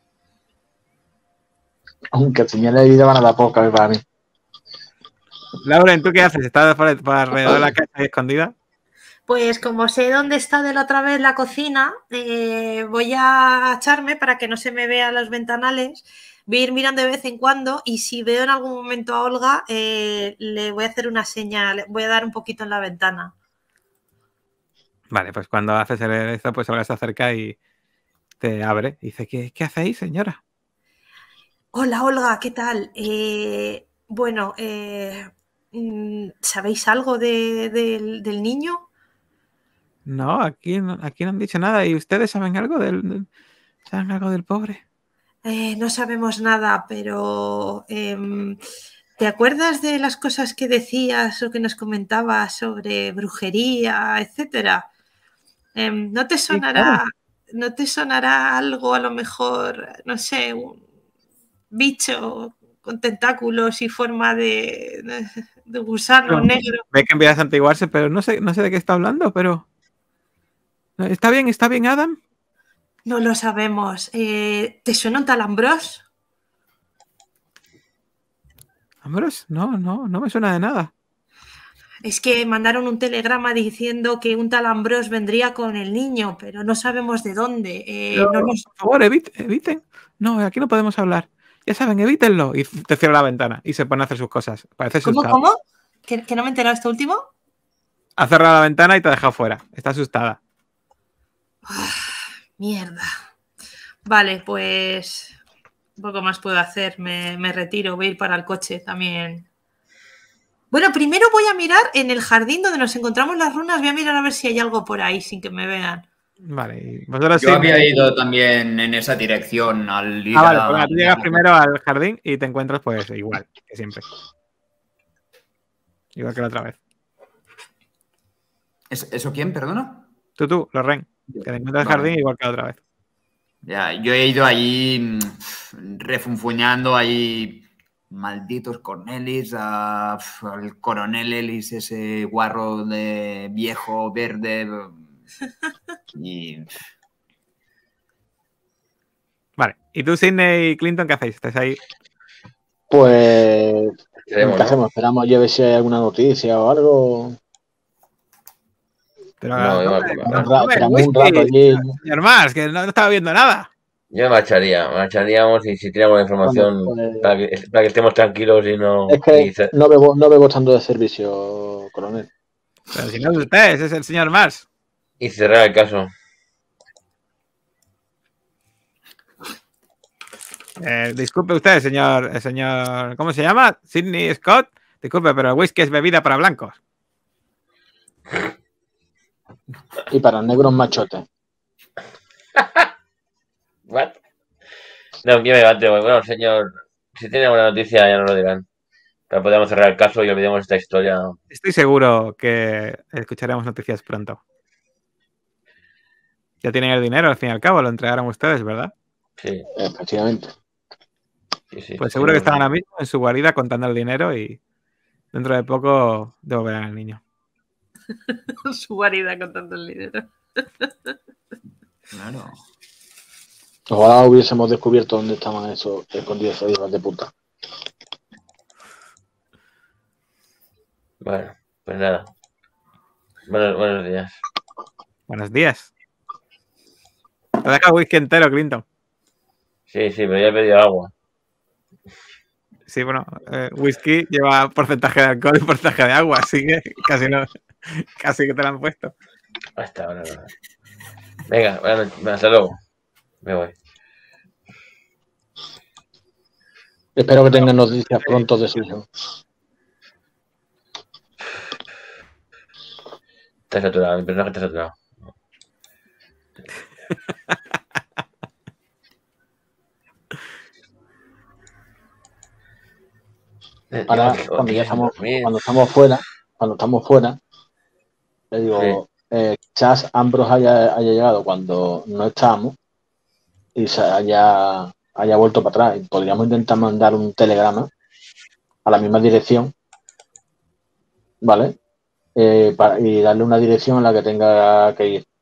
Aunque señales de vida van a dar poca para mí. Lauren, ¿tú qué haces? ¿Estás por, por alrededor de la casa ahí escondida? Pues como sé dónde está de la otra vez la cocina, eh, voy a echarme para que no se me vean los ventanales. Voy a ir mirando de vez en cuando y si veo en algún momento a Olga, eh, le voy a hacer una señal, voy a dar un poquito en la ventana. Vale, pues cuando haces el- esto, pues Olga se acerca y te abre. Y dice, ¿qué, qué hacéis, señora? Hola Olga, ¿qué tal? Eh, bueno, eh, ¿sabéis algo de, de, del niño? No, aquí no, aquí no han dicho nada. ¿Y ustedes saben algo del, del saben algo del pobre? Eh, no sabemos nada, pero eh, ¿te acuerdas de las cosas que decías o que nos comentabas sobre brujería, etcétera? Eh, ¿no te sonará, sí, claro. ¿No te sonará algo, a lo mejor, no sé, un bicho con tentáculos y forma de, de, de gusano no, negro? Ve que empieza a santiguarse, pero no sé, no sé de qué está hablando, pero... ¿Está bien? ¿Está bien, Adam? No lo sabemos. Eh, ¿Te suena un tal Ambrose? ¿Ambrose? No, no, no me suena de nada. Es que mandaron un telegrama diciendo que un tal Ambrose vendría con el niño, pero no sabemos de dónde. Eh, pero, no nos... Por favor, eviten, eviten. No, aquí no podemos hablar. Ya saben, evítenlo. Y te cierra la ventana y se pone a hacer sus cosas. Parece ¿Cómo, asustado. cómo? ¿Que, ¿Que no me he enterado esto último? Ha cerrado la ventana y te ha dejado fuera. Está asustada. Ah, mierda. Vale, pues... Un poco más puedo hacer. Me, me retiro. Voy a ir para el coche también. Bueno, primero voy a mirar en el jardín donde nos encontramos las runas. Voy a mirar a ver si hay algo por ahí sin que me vean. Vale. Yo sí había me... ido también en esa dirección al ir ah, vale, a... pues, tú llegas primero al jardín y te encuentras pues igual que siempre. Igual que la otra vez. ¿Eso quién, perdona? Tú, tú, Lorraine. Que te encuentras vale. al jardín igual que la otra vez. Ya, yo he ido allí refunfuñando ahí... Malditos Cornelis, uh, el coronel Ellis, ese guarro de viejo, verde. Y... Vale. ¿Y tú, Sidney y Clinton, qué hacéis? ¿Estáis ahí? Pues... ¿Qué ¿no? hacemos? ¿Esperamos a ver si hay alguna noticia o algo? Pero, no, no, no, no, no, esperamos un rato allí. Señor Mars, que no, no estaba viendo nada. Yo me marcharía, marcharíamos y si teníamos la información bueno, pues, para, que, para que estemos tranquilos y no... Es que y se... no, bebo, no bebo tanto de servicio, coronel. Pero si no es usted, ese es el señor Mars. Y cerrar el caso. Eh, disculpe usted, señor, señor... ¿Cómo se llama? Sidney Scott. Disculpe, pero el whisky es bebida para blancos. Y para negros machotes. ¿What? No, yo me levanto. Bueno, señor, si tiene alguna noticia ya nos lo dirán. Pero podemos cerrar el caso y olvidemos esta historia. Estoy seguro que escucharemos noticias pronto. Ya tienen el dinero, al fin y al cabo, lo entregaron ustedes, ¿verdad? Sí. Efectivamente. Sí, sí, pues sí, seguro sí, que están sí. ahora mismo en su guarida contando el dinero y dentro de poco devolverán al niño. Su guarida contando el dinero. Claro. Ojalá hubiésemos descubierto dónde estaban esos escondidos esos hijos de puta. Bueno, pues nada. Buenos, buenos días. Buenos días. Te deja el whisky entero, Clinton. Sí, sí, pero ya he pedido agua. Sí, bueno, eh, whisky lleva porcentaje de alcohol y porcentaje de agua, así que casi no, casi que te lo han puesto. Hasta ahora no. Venga, bueno, hasta luego. Me voy. Espero que tengan noticias pronto de su hijo. Está saturado, mi personaje está saturado. Ahora, cuando ya estamos, cuando estamos fuera, cuando estamos fuera, le digo, sí. eh, quizás Ambrose haya, haya llegado cuando no estábamos y se haya, haya vuelto para atrás. Y podríamos intentar mandar un telegrama a la misma dirección, ¿vale? Eh, para, y darle una dirección a la que tenga que ir.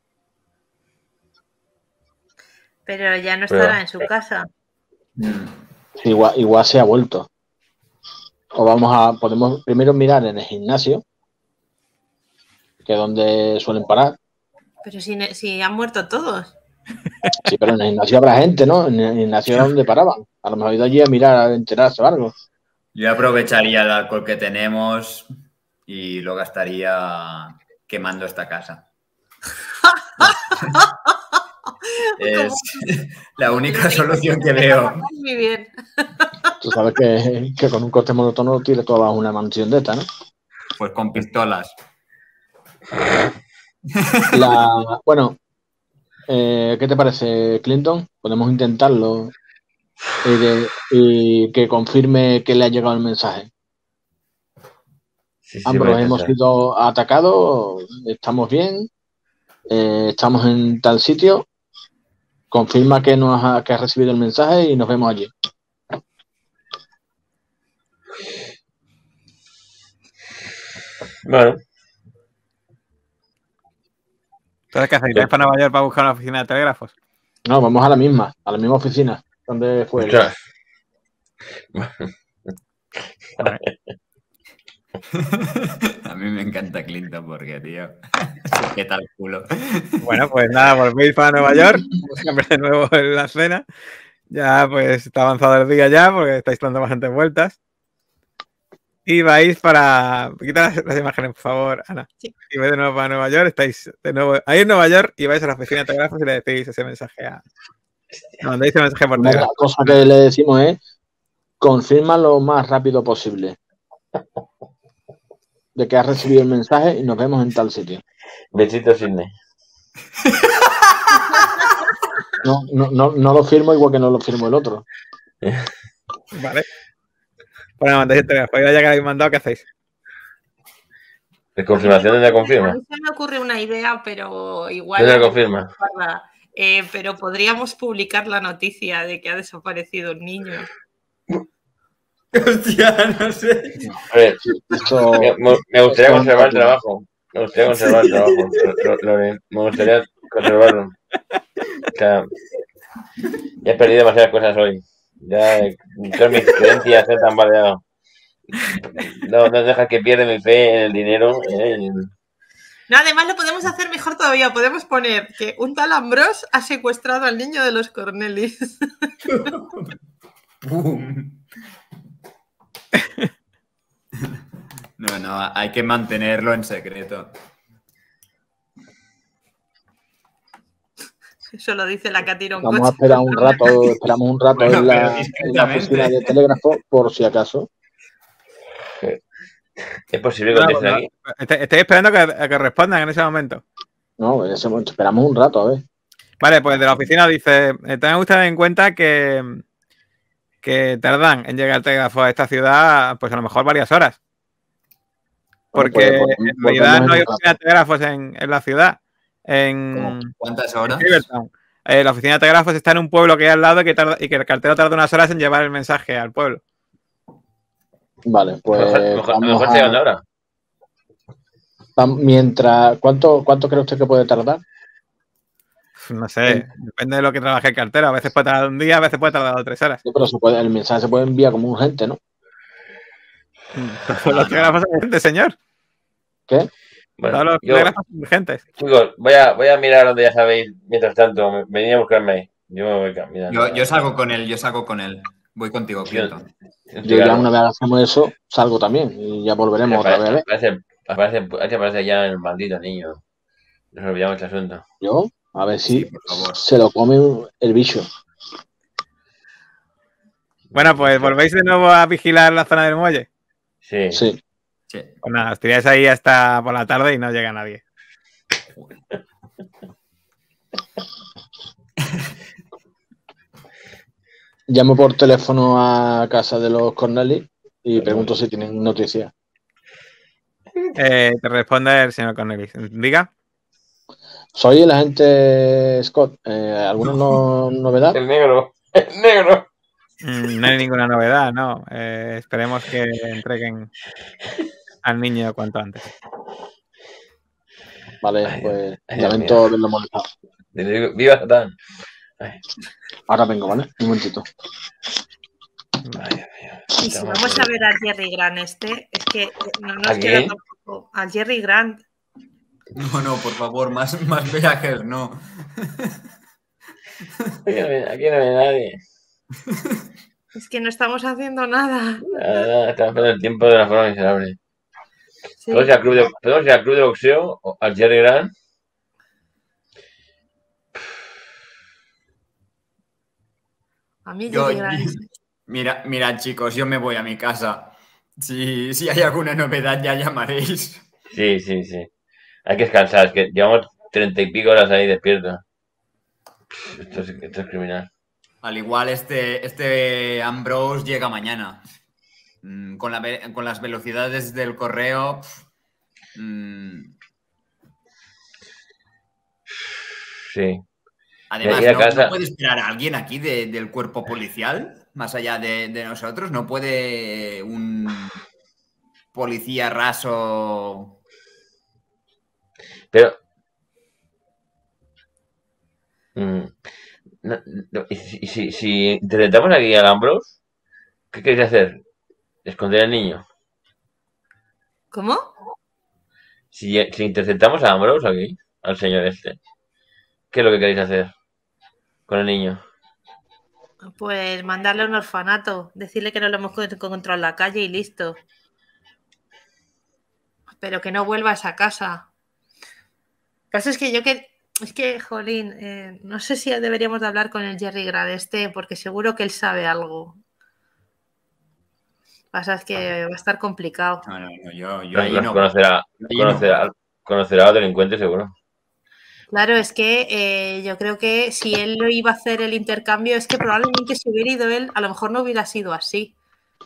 Pero ya no estará Pero, en su casa. Igual, igual se ha vuelto. O vamos a, podemos primero mirar en el gimnasio, que es donde suelen parar. Pero si, si han muerto todos. Sí, pero en el gimnasio habrá gente, ¿no? En el gimnasio era donde paraban. A lo mejor he ido allí a mirar, a enterarse o algo. Yo aprovecharía el alcohol que tenemos y lo gastaría quemando esta casa. Es la única solución que veo. Muy bien. Tú sabes que, que con un corte monótono tire toda una mansión de esta, ¿no? Pues con pistolas. La, bueno, eh, ¿qué te parece, Clinton? Podemos intentarlo y, de, y que confirme que le ha llegado el mensaje. Sí, sí, Ambos voy a hemos intentar. sido atacados, estamos bien, eh, estamos en tal sitio. Confirma que, nos ha, que has recibido el mensaje y nos vemos allí. Bueno, Entonces, ¿qué hacéis? ¿Vais para Nueva York para buscar una oficina de telégrafos? No, vamos a la misma, a la misma oficina. ¿Dónde fue? él? ostras. Vale. A mí me encanta Clinton porque, tío, se peta el culo. Bueno, pues nada, volvéis para Nueva York, siempre de nuevo en la cena. Ya, pues está avanzado el día ya, porque estáis dando bastantes vueltas. Y vais para... Quita las, las imágenes, por favor, Ana. Sí. Y vais de nuevo para Nueva York, estáis de nuevo ahí en Nueva York y vais a la oficina de telégrafos y le decís ese mensaje a... Le mandáis ese mensaje por La telégrafo. cosa que le decimos es confirma lo más rápido posible de que has recibido el mensaje y nos vemos en tal sitio. Besito, Sidney. No, no, no, no lo firmo igual que no lo firmo el otro. Vale. Pues le mandáis el telégrafo. Y ahora ya que habéis mandado, ¿qué hacéis? ¿De confirmación dónde A confirma? mí se me ocurre una idea, pero igual... ¿Dónde la confirma? Eh, pero podríamos publicar la noticia de que ha desaparecido un niño. Hostia, no sé. A ver, Esto, me, me- me gustaría esto- conservar el trabajo. Me gustaría conservar el trabajo. Lo- lo- lo- me gustaría conservarlo. O sea, ya he perdido demasiadas cosas hoy. Ya eh, todas mis creencias se han tambaleado. No, no deja que pierda mi fe en el dinero. eh, en- No, además lo podemos hacer mejor todavía. Podemos poner que un tal Ambrose ha secuestrado al niño de los Cornelis. ¡Pum! No, no, hay que mantenerlo en secreto. Eso lo dice la Catira un vamos a coche. esperar un rato, esperamos un rato Bueno, en, pero la, en la discretamente. oficina de telégrafo por si acaso. Es posible que No, contesten no, aquí. estoy, estoy esperando que, a que respondan en ese momento. No, en ese momento esperamos un rato, a ver. Vale, pues de la oficina dice, eh, tengan ustedes en cuenta que, que tardan en llegar el telégrafo a esta ciudad, pues a lo mejor varias horas. Bueno, Porque pues, vol- en realidad volvemos no hay en un oficina de rato. telégrafos en, en la ciudad. En, ¿Cómo? ¿Cuántas en horas? Rivertown. Eh, la oficina de telégrafos está en un pueblo que hay al lado y que, tarda- y que el cartero tarda unas horas en llevar el mensaje al pueblo. Vale, A pues lo mejor, a lo mejor, a lo vamos mejor a- se llegan ahora. vam- mientras, ¿cuánto, ¿cuánto cree usted que puede tardar? No sé, depende de lo que trabaje el cartero. A veces puede tardar un día, a veces puede tardar tres horas. Sí, pero se puede, el mensaje se puede enviar como urgente, ¿no? Todos los telégrafos son urgentes, señor. ¿Qué? Bueno, Todos los yo, telégrafos son urgentes. chicos, voy a, voy a mirar donde ya sabéis. Mientras tanto, venid a buscarme ahí. Yo me voy caminando. Yo, yo salgo con él, yo salgo con él. Voy contigo, Clinton. Yo ya una vez hacemos eso, salgo también y ya volveremos otra vez. ¿eh? Aparece, aparece, aparece, aparece ya el maldito niño. Nos olvidamos este asunto. Yo, a ver si Sí, por favor. se lo come el bicho. Bueno, pues volvéis de nuevo a vigilar la zona del muelle. Sí. Sí. Sí. Pues nada, os tiráis ahí hasta por la tarde y no llega nadie. Llamo por teléfono a casa de los Cornelis y pregunto si tienen noticias. Eh, te responde el señor Cornelis. Diga. Soy el agente Scott. Eh, ¿Alguna no- novedad? El negro. El negro. Mm, no hay ninguna novedad, no. Eh, esperemos que entreguen al niño cuanto antes. Vale, Ay, pues ay, Dios lamento mío. haberlo molestado. Digo, viva Satán. Ay, Ahora vengo, ¿vale? Un momentito. ay, Dios mío. Y si vamos a ver al Jerry Grant este, es que no nos ¿A queda quién? tampoco. Al Jerry Grant. No, no, por favor, más, más viajes, no. Aquí no viene, aquí no viene nadie. Es que no estamos haciendo nada. Nada, nada, estamos perdiendo el tiempo de una forma miserable. Sí. ¿Podemos ir al club de, podemos ir al club de boxeo o al Jerry Grant? A mí Yo, Jerry Graves. Mira, mira, chicos, yo me voy a mi casa. Si, si hay alguna novedad, ya llamaréis. Sí, sí, sí. Hay que descansar, es que llevamos treinta y pico horas ahí despiertos. Esto es, esto es criminal. Al igual este, este Ambrose llega mañana. Mm, Con, la, ve- con las velocidades del correo. pf, mm, Sí. Además, Ir a ¿no, casa. no puede esperar a alguien aquí de- del cuerpo policial? Más allá de, de nosotros. ¿No puede un policía raso? Pero. mm, no- no, y si, y si, si interceptamos aquí al Ambrose, ¿qué queréis hacer? ¿Esconder al niño? ¿Cómo? Si, si interceptamos a Ambrose aquí, al señor este, ¿qué es lo que queréis hacer con el niño? Pues mandarle a un orfanato, decirle que no lo hemos co- encontrado en la calle y listo. Pero que no vuelva a esa casa. Lo que pasa es que yo que... Es que, jolín, eh, no sé si deberíamos de hablar con el Jerry Gradeste, porque seguro que él sabe algo. Lo que pasa es que va a estar complicado. No, no, no, yo, yo Los, ahí los no. conocerá, Yo ahí no conocerá, conocerá a los delincuentes seguro. Claro, es que eh, yo creo que si él lo iba a hacer el intercambio, es que probablemente si hubiera ido él, a lo mejor no hubiera sido así.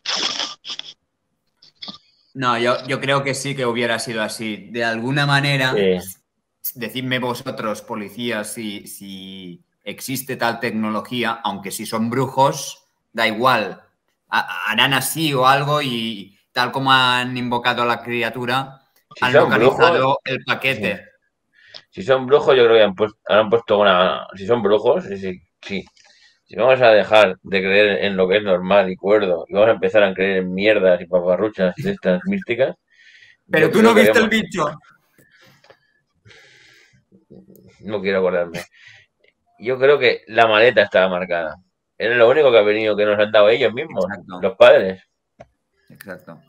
No, yo, yo creo que sí que hubiera sido así. De alguna manera, Sí. decidme vosotros, policías, si, si existe tal tecnología, aunque si son brujos, da igual. Ha- harán así o algo y tal como han invocado a la criatura, Si han son localizado brujos, el paquete. Si son brujos, yo creo que han puesto, han puesto una. Si son brujos, sí, sí, sí. Si vamos a dejar de creer en lo que es normal y cuerdo y vamos a empezar a creer en mierdas y paparruchas de estas místicas, Pero yo tú creo no que viste el haremos- bicho. No quiero acordarme. Yo creo que la maleta estaba marcada. Era lo único que ha venido que nos han dado ellos mismos, Exacto. los padres. Exacto.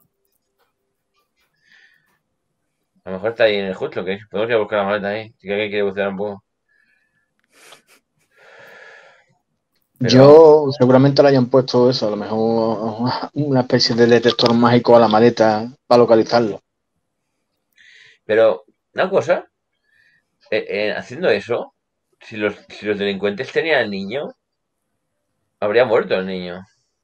A lo mejor está ahí en el justo, que podemos ir a buscar la maleta ahí. Si alguien quiere buscar un poco. Pero Yo seguramente le hayan puesto eso, a lo mejor una especie de detector mágico a la maleta para localizarlo. Pero, una cosa, eh, eh, haciendo eso, si los, si los delincuentes tenían al niño, habría muerto el niño.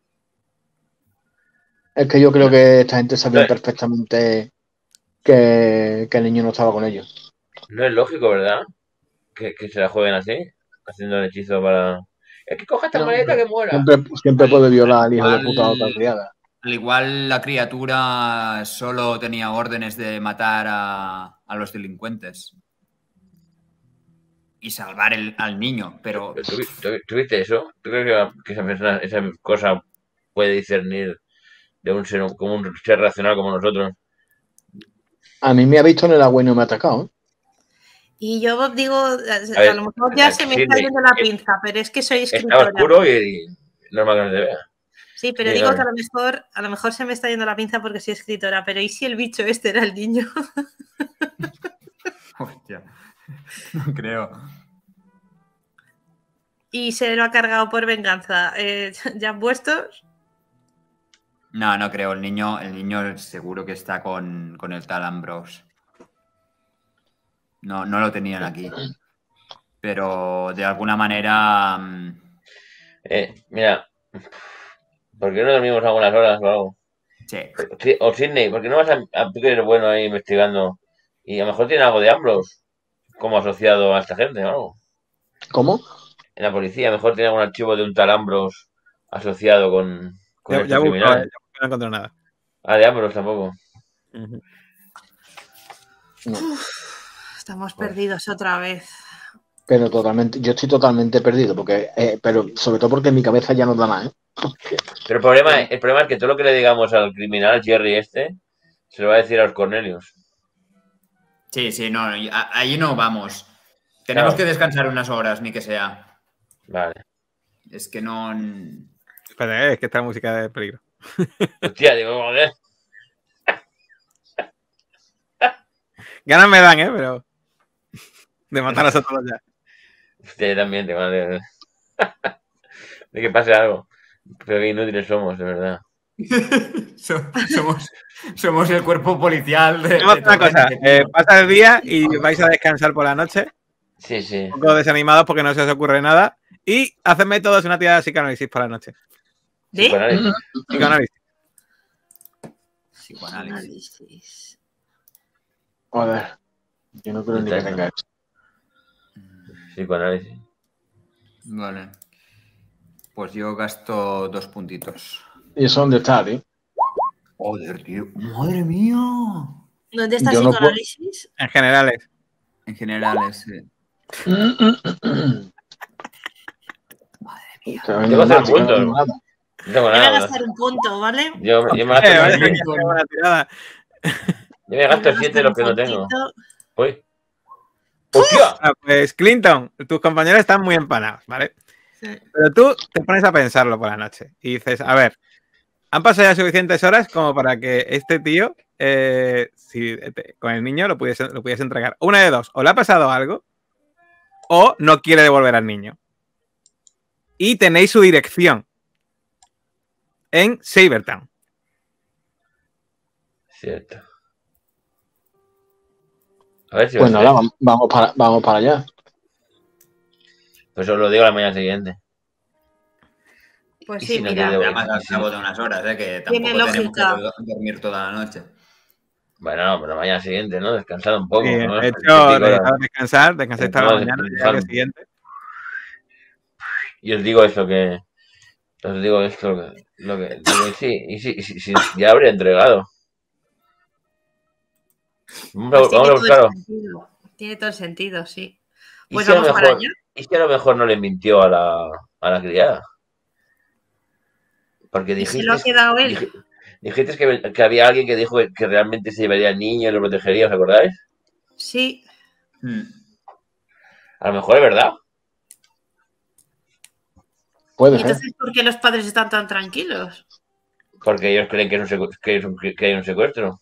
Es que yo creo No, que esta gente sabía no, perfectamente que, que el niño no estaba con ellos. no es lógico, ¿verdad? Que, que se la jueguen así, haciendo el hechizo para. Es que coja esta No, maleta que muera. siempre, siempre Al, puede al violar al hijo de igual, puta a otra criada. al igual la criatura solo tenía órdenes de matar a, a los delincuentes y salvar el, al niño, pero Pero ¿Tú, tú- tú viste eso? ¿Tú crees que, que esa persona, esa cosa puede discernir de un ser, como un ser racional como nosotros? A mí me ha visto en el agua y no me ha atacado, ¿eh? Y yo digo, a, A ver, a lo mejor ya se me está Sidney, yendo la es- pinza, pero es que soy está escritora. oscuro y, y normal que no se vea. Sí, pero Sí, digo claro. que a lo mejor, a lo mejor se me está yendo la pinza porque soy escritora, pero ¿y si el bicho este era el niño? hostia, no creo. Y se lo ha cargado por venganza. Eh, ¿Ya puestos? No, no creo. El niño, el niño seguro que está con, con el tal Ambrose. No, no lo tenían aquí. Pero de alguna manera. mm, Eh, mira, ¿por qué no dormimos algunas horas o algo? Sí. Sí, o Sidney, ¿por qué no vas a, a tú que eres bueno ahí investigando? Y a lo mejor tiene algo de Ambrose como asociado a esta gente o algo. ¿Cómo? En la policía, a lo mejor tiene algún archivo de un tal Ambrose asociado con, con Ya, estos ya busco, eh, criminales. ya busco, no encontré nada. Ah, de Ambrose tampoco. Ujú. No. Estamos Pues- perdidos otra vez. Pero totalmente, yo estoy totalmente perdido, porque, eh, pero sobre todo porque mi cabeza ya no da nada, ¿eh? Pero el problema, el problema es que todo lo que le digamos al criminal Jerry este, se lo va a decir a los Cornelius. Sí, sí, no, no, a- ahí no vamos. Tenemos Claro. que descansar unas horas, ni que sea. Vale. Es que no. Espera, eh, es que esta música de peligro. Hostia, digo, joder. Ganas me dan, ¿eh? Pero de matarlos a todos ya. Hostia, yo también te van a... de que pase algo. Pero qué inútiles somos, de verdad. somos, somos el cuerpo policial de, Hacemos de una cosa, Torrente, eh, tío. pasa el día y vais a descansar por la noche, Sí, sí. un poco desanimados porque no se os ocurre nada, y hacedme todos una tirada de psicoanálisis por la noche. ¿De? Psicoanálisis. Psicoanálisis. Psicoanálisis. Análisis. Joder. Yo no creo ni que tenga eso. Psicoanálisis. Vale. Pues yo gasto dos puntitos. ¿Y eso dónde está, tío? Joder, tío. ¡Madre mía! ¿Dónde está Yo no psicoanálisis? En generales. En general es... eh, Tengo que hacer puntos. No tengo Voy a nada. gastar un punto, ¿vale? Yo, yo me Eh, gasto, vale, yo qué buena tirada. me gasto Voy a siete de gastar los un que no tengo. puntito. Uy. ¡Hostia! Ah, pues Clinton, tus compañeros están muy empanados, ¿vale? Sí. Pero tú te pones a pensarlo por la noche y dices, a ver, han pasado ya suficientes horas como para que este tío, eh, si te- con el niño lo pudiese, lo pudiese entregar. Una de dos, o le ha pasado algo, o no quiere devolver al niño. Y tenéis su dirección en Sabertown. Cierto. A ver si Pues va a nada, ser. vam- vamos para, vamos para allá. Pues os lo digo la mañana siguiente. Pues Y sí, si no mira. quiere Además, al cabo de unas horas, ¿eh? Que Tiene tampoco tenemos que lógica. do- dormir toda la noche. Bueno, no, pero la mañana siguiente, ¿no? Descansar un poco. Sí, ¿no? de Siete hecho, horas. necesitaba descansar, descansáis toda la Vamos a mañana y al día descansar. siguiente. Y os digo eso que. Os digo esto lo que. Lo que, lo que sí, y sí, y sí, sí, ya habría entregado. Vamos a, Pues tiene vamos a todo el buscarlo. sentido. Tiene todo el sentido, sí. ¿Y Pues si a lo vamos para mejor, allá. y si a lo mejor no le mintió a la, a la criada? Porque ¿Y se lo ha dijiste, quedado él? dij- dijiste que, que había alguien que dijo que, que realmente se llevaría al niño y lo protegería, ¿os acordáis? Sí. Hmm. A lo mejor es verdad. Puede ¿Y ser. entonces por qué los padres están tan tranquilos? Porque ellos creen que, es un secu- que, es un- que hay un secuestro.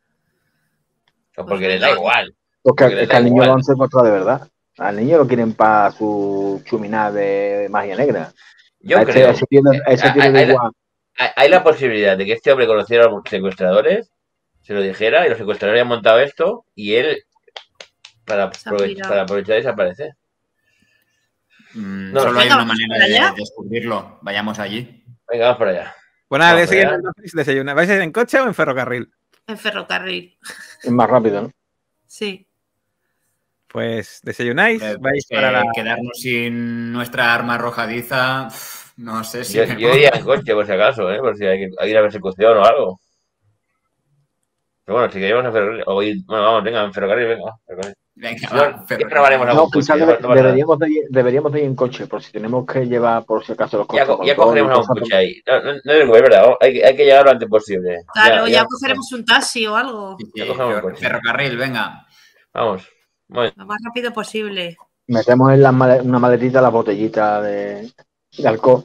O porque Pues les da venga. igual. Porque Porque les es que da al niño igual. lo han secuestrado de verdad. Al niño lo quieren para su chuminá de magia negra. Yo a ese, creo. a ese tío, eh, a ese tío hay, le da hay la, igual. hay- hay la posibilidad de que este hombre conociera a los secuestradores, se lo dijera y los secuestradores habían montado esto y él, para, Se ha aprove- pirado. para aprovechar, desaparece. Mm, No, solo hay venga, una vamos manera para de allá. descubrirlo. Vayamos allí. Venga, vamos para allá. Bueno, al día Vamos siguiente allá. entonces desayunáis. ¿Vais a ir en coche o en ferrocarril? En ferrocarril. Es más rápido, ¿no? Sí. Pues desayunáis, Eh, vais eh, para la... Quedarnos sin nuestra arma arrojadiza, pf, no sé si... Yo, me yo iría en coche, por si acaso, ¿eh? Por si hay que hay que ir a persecución o algo. Pero bueno, si queremos en ferrocarril, o ir- bueno, vamos, venga, en ferrocarril, venga. ferrocarril. Venga, Si va, no, ferrocarril. ya probaremos No, algún coche. quizás No, debe- no pasa nada. deberíamos, de, ir- deberíamos de ir en coche, por si tenemos que llevar, por si acaso, los Ya, coches. co- ya cogeremos algún coche ahí. No, no, no te preocupes, es verdad. Hay, que- hay que llegar lo antes posible. Claro, ya, ya- cogeremos un taxi o algo. Sí, sí, Ya cogemos ferro- coche. ferrocarril, venga. Vamos. Bueno, Lo más rápido posible. Metemos en la male- una maletita las botellitas de, de alcohol.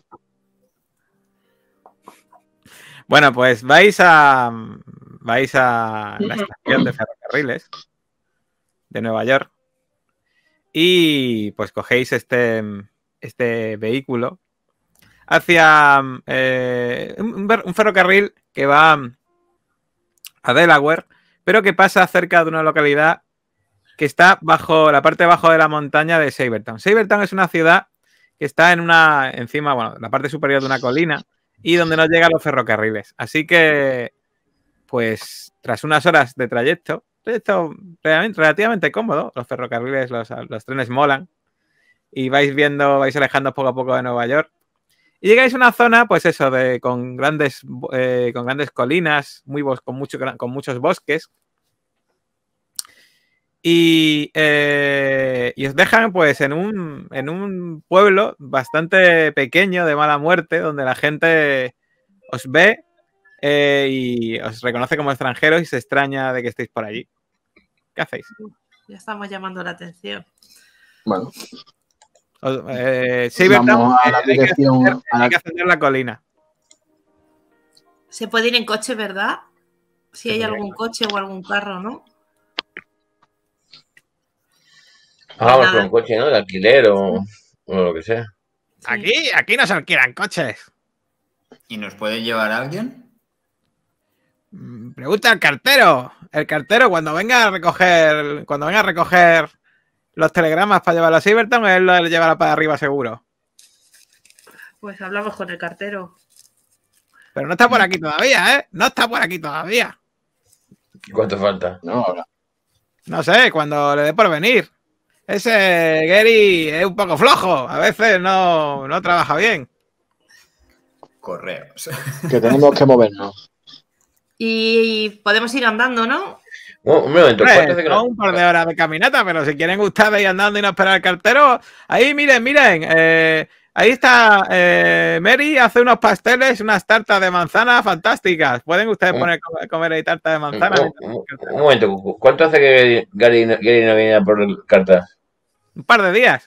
Bueno, pues vais a vais a la estación de ferrocarriles de Nueva York y pues cogéis este, este vehículo hacia eh, un, un ferrocarril que va a Delaware, pero que pasa cerca de una localidad que está bajo la parte de abajo de la montaña de Sabertown. Sabertown es una ciudad que está en una encima, bueno, la parte superior de una colina y donde no llegan los ferrocarriles. Así que, pues, tras unas horas de trayecto, trayecto realmente, relativamente cómodo, los ferrocarriles, los, los trenes molan y vais viendo, vais alejando poco a poco de Nueva York y llegáis a una zona, pues eso, de con grandes, eh, con grandes colinas, muy bos, con, mucho, con muchos bosques. Y, eh, y os dejan pues en un, en un pueblo bastante pequeño de mala muerte, donde la gente os ve eh, y os reconoce como extranjeros y se extraña de que estéis por allí. ¿Qué hacéis? Ya estamos llamando la atención. Bueno, Os, eh, Sabertown, vamos a la eh, hay, que dirección. ascender, a la- hay que ascender la colina. Se puede ir en coche, ¿verdad? Si Se hay puede. algún coche o algún carro, ¿no? vamos Nada. con un coche, ¿no? De alquiler o, o lo que sea. Aquí, aquí no se alquilan coches. ¿Y nos puede llevar alguien? Pregunta al cartero. El cartero cuando venga a recoger, cuando venga a recoger los telegramas para llevarlo a Silvertown, él lo llevará para arriba seguro. Pues hablamos con el cartero. Pero no está por aquí todavía, ¿eh? No está por aquí todavía. ¿Cuánto falta? No, no sé, cuando le dé por venir. Ese Gary es un poco flojo. A veces no, no trabaja bien. Correos. Que tenemos que movernos. Y podemos ir andando, ¿no? Un, un momento. Pues, hace que no no? un par de horas de caminata, pero si quieren ustedes ir andando y no esperar al cartero, ahí miren, miren. Eh, ahí está eh, Mary, hace unos pasteles, unas tartas de manzana fantásticas. Pueden ustedes poner a comer ahí tartas de manzana. Un, un, un momento. ¿Cuánto hace que Gary, Gary no viene a por cartas? Un par de días.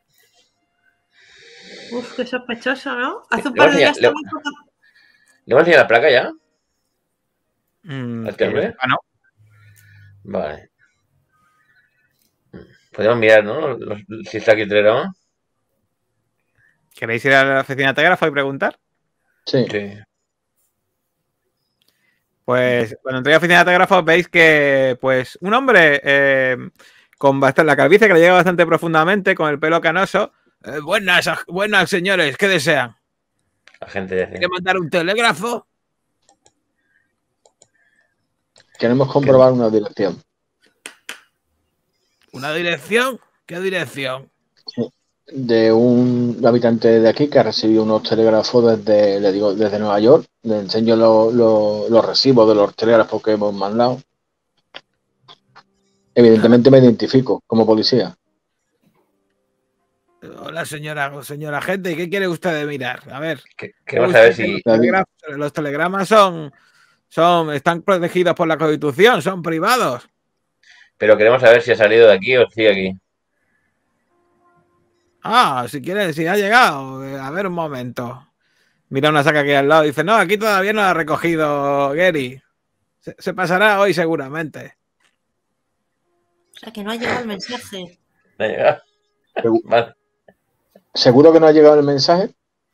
Uf, qué sospechoso, ¿no? Hace un ¿Le par vas de a días enseñar- también. ¿Le hemos enseñado la placa ya? Mm, ¿Al que hombre? ah, no. Vale. Podemos mirar, ¿no? Los- si está aquí el telegrama. ¿Queréis ir a la oficina de telégrafo y preguntar? Sí. Sí. Pues cuando entréis a la oficina de telégrafo veis que pues un hombre eh, con bastante, la calvicie que le llega bastante profundamente, con el pelo canoso. Eh, buenas, buenas señores, ¿qué desean? La gente dice. ¿Quiere mandar un telégrafo? Queremos comprobar una dirección. ¿Una dirección? ¿Qué dirección? De un habitante de aquí que ha recibido unos telégrafos desde, le digo, desde Nueva York. Le enseño lo- lo- los recibos de los telégrafos que hemos mandado. Evidentemente me identifico como policía. Hola señora, señora gente, ¿qué quiere usted de mirar? A ver. Que- Queremos saber si. Los telegramas, los telegramas son, son, están protegidos por la Constitución, son privados. Pero queremos saber si ha salido de aquí o sigue aquí. Ah, si quiere, si ha llegado. eh, A ver un momento. Mira una saca aquí al lado. Dice, no, aquí todavía no la ha recogido Gary. Se, se pasará hoy seguramente. O sea, que no ha llegado el mensaje. ¿No ha llegado? Vale. ¿Seguro que no ha llegado el mensaje?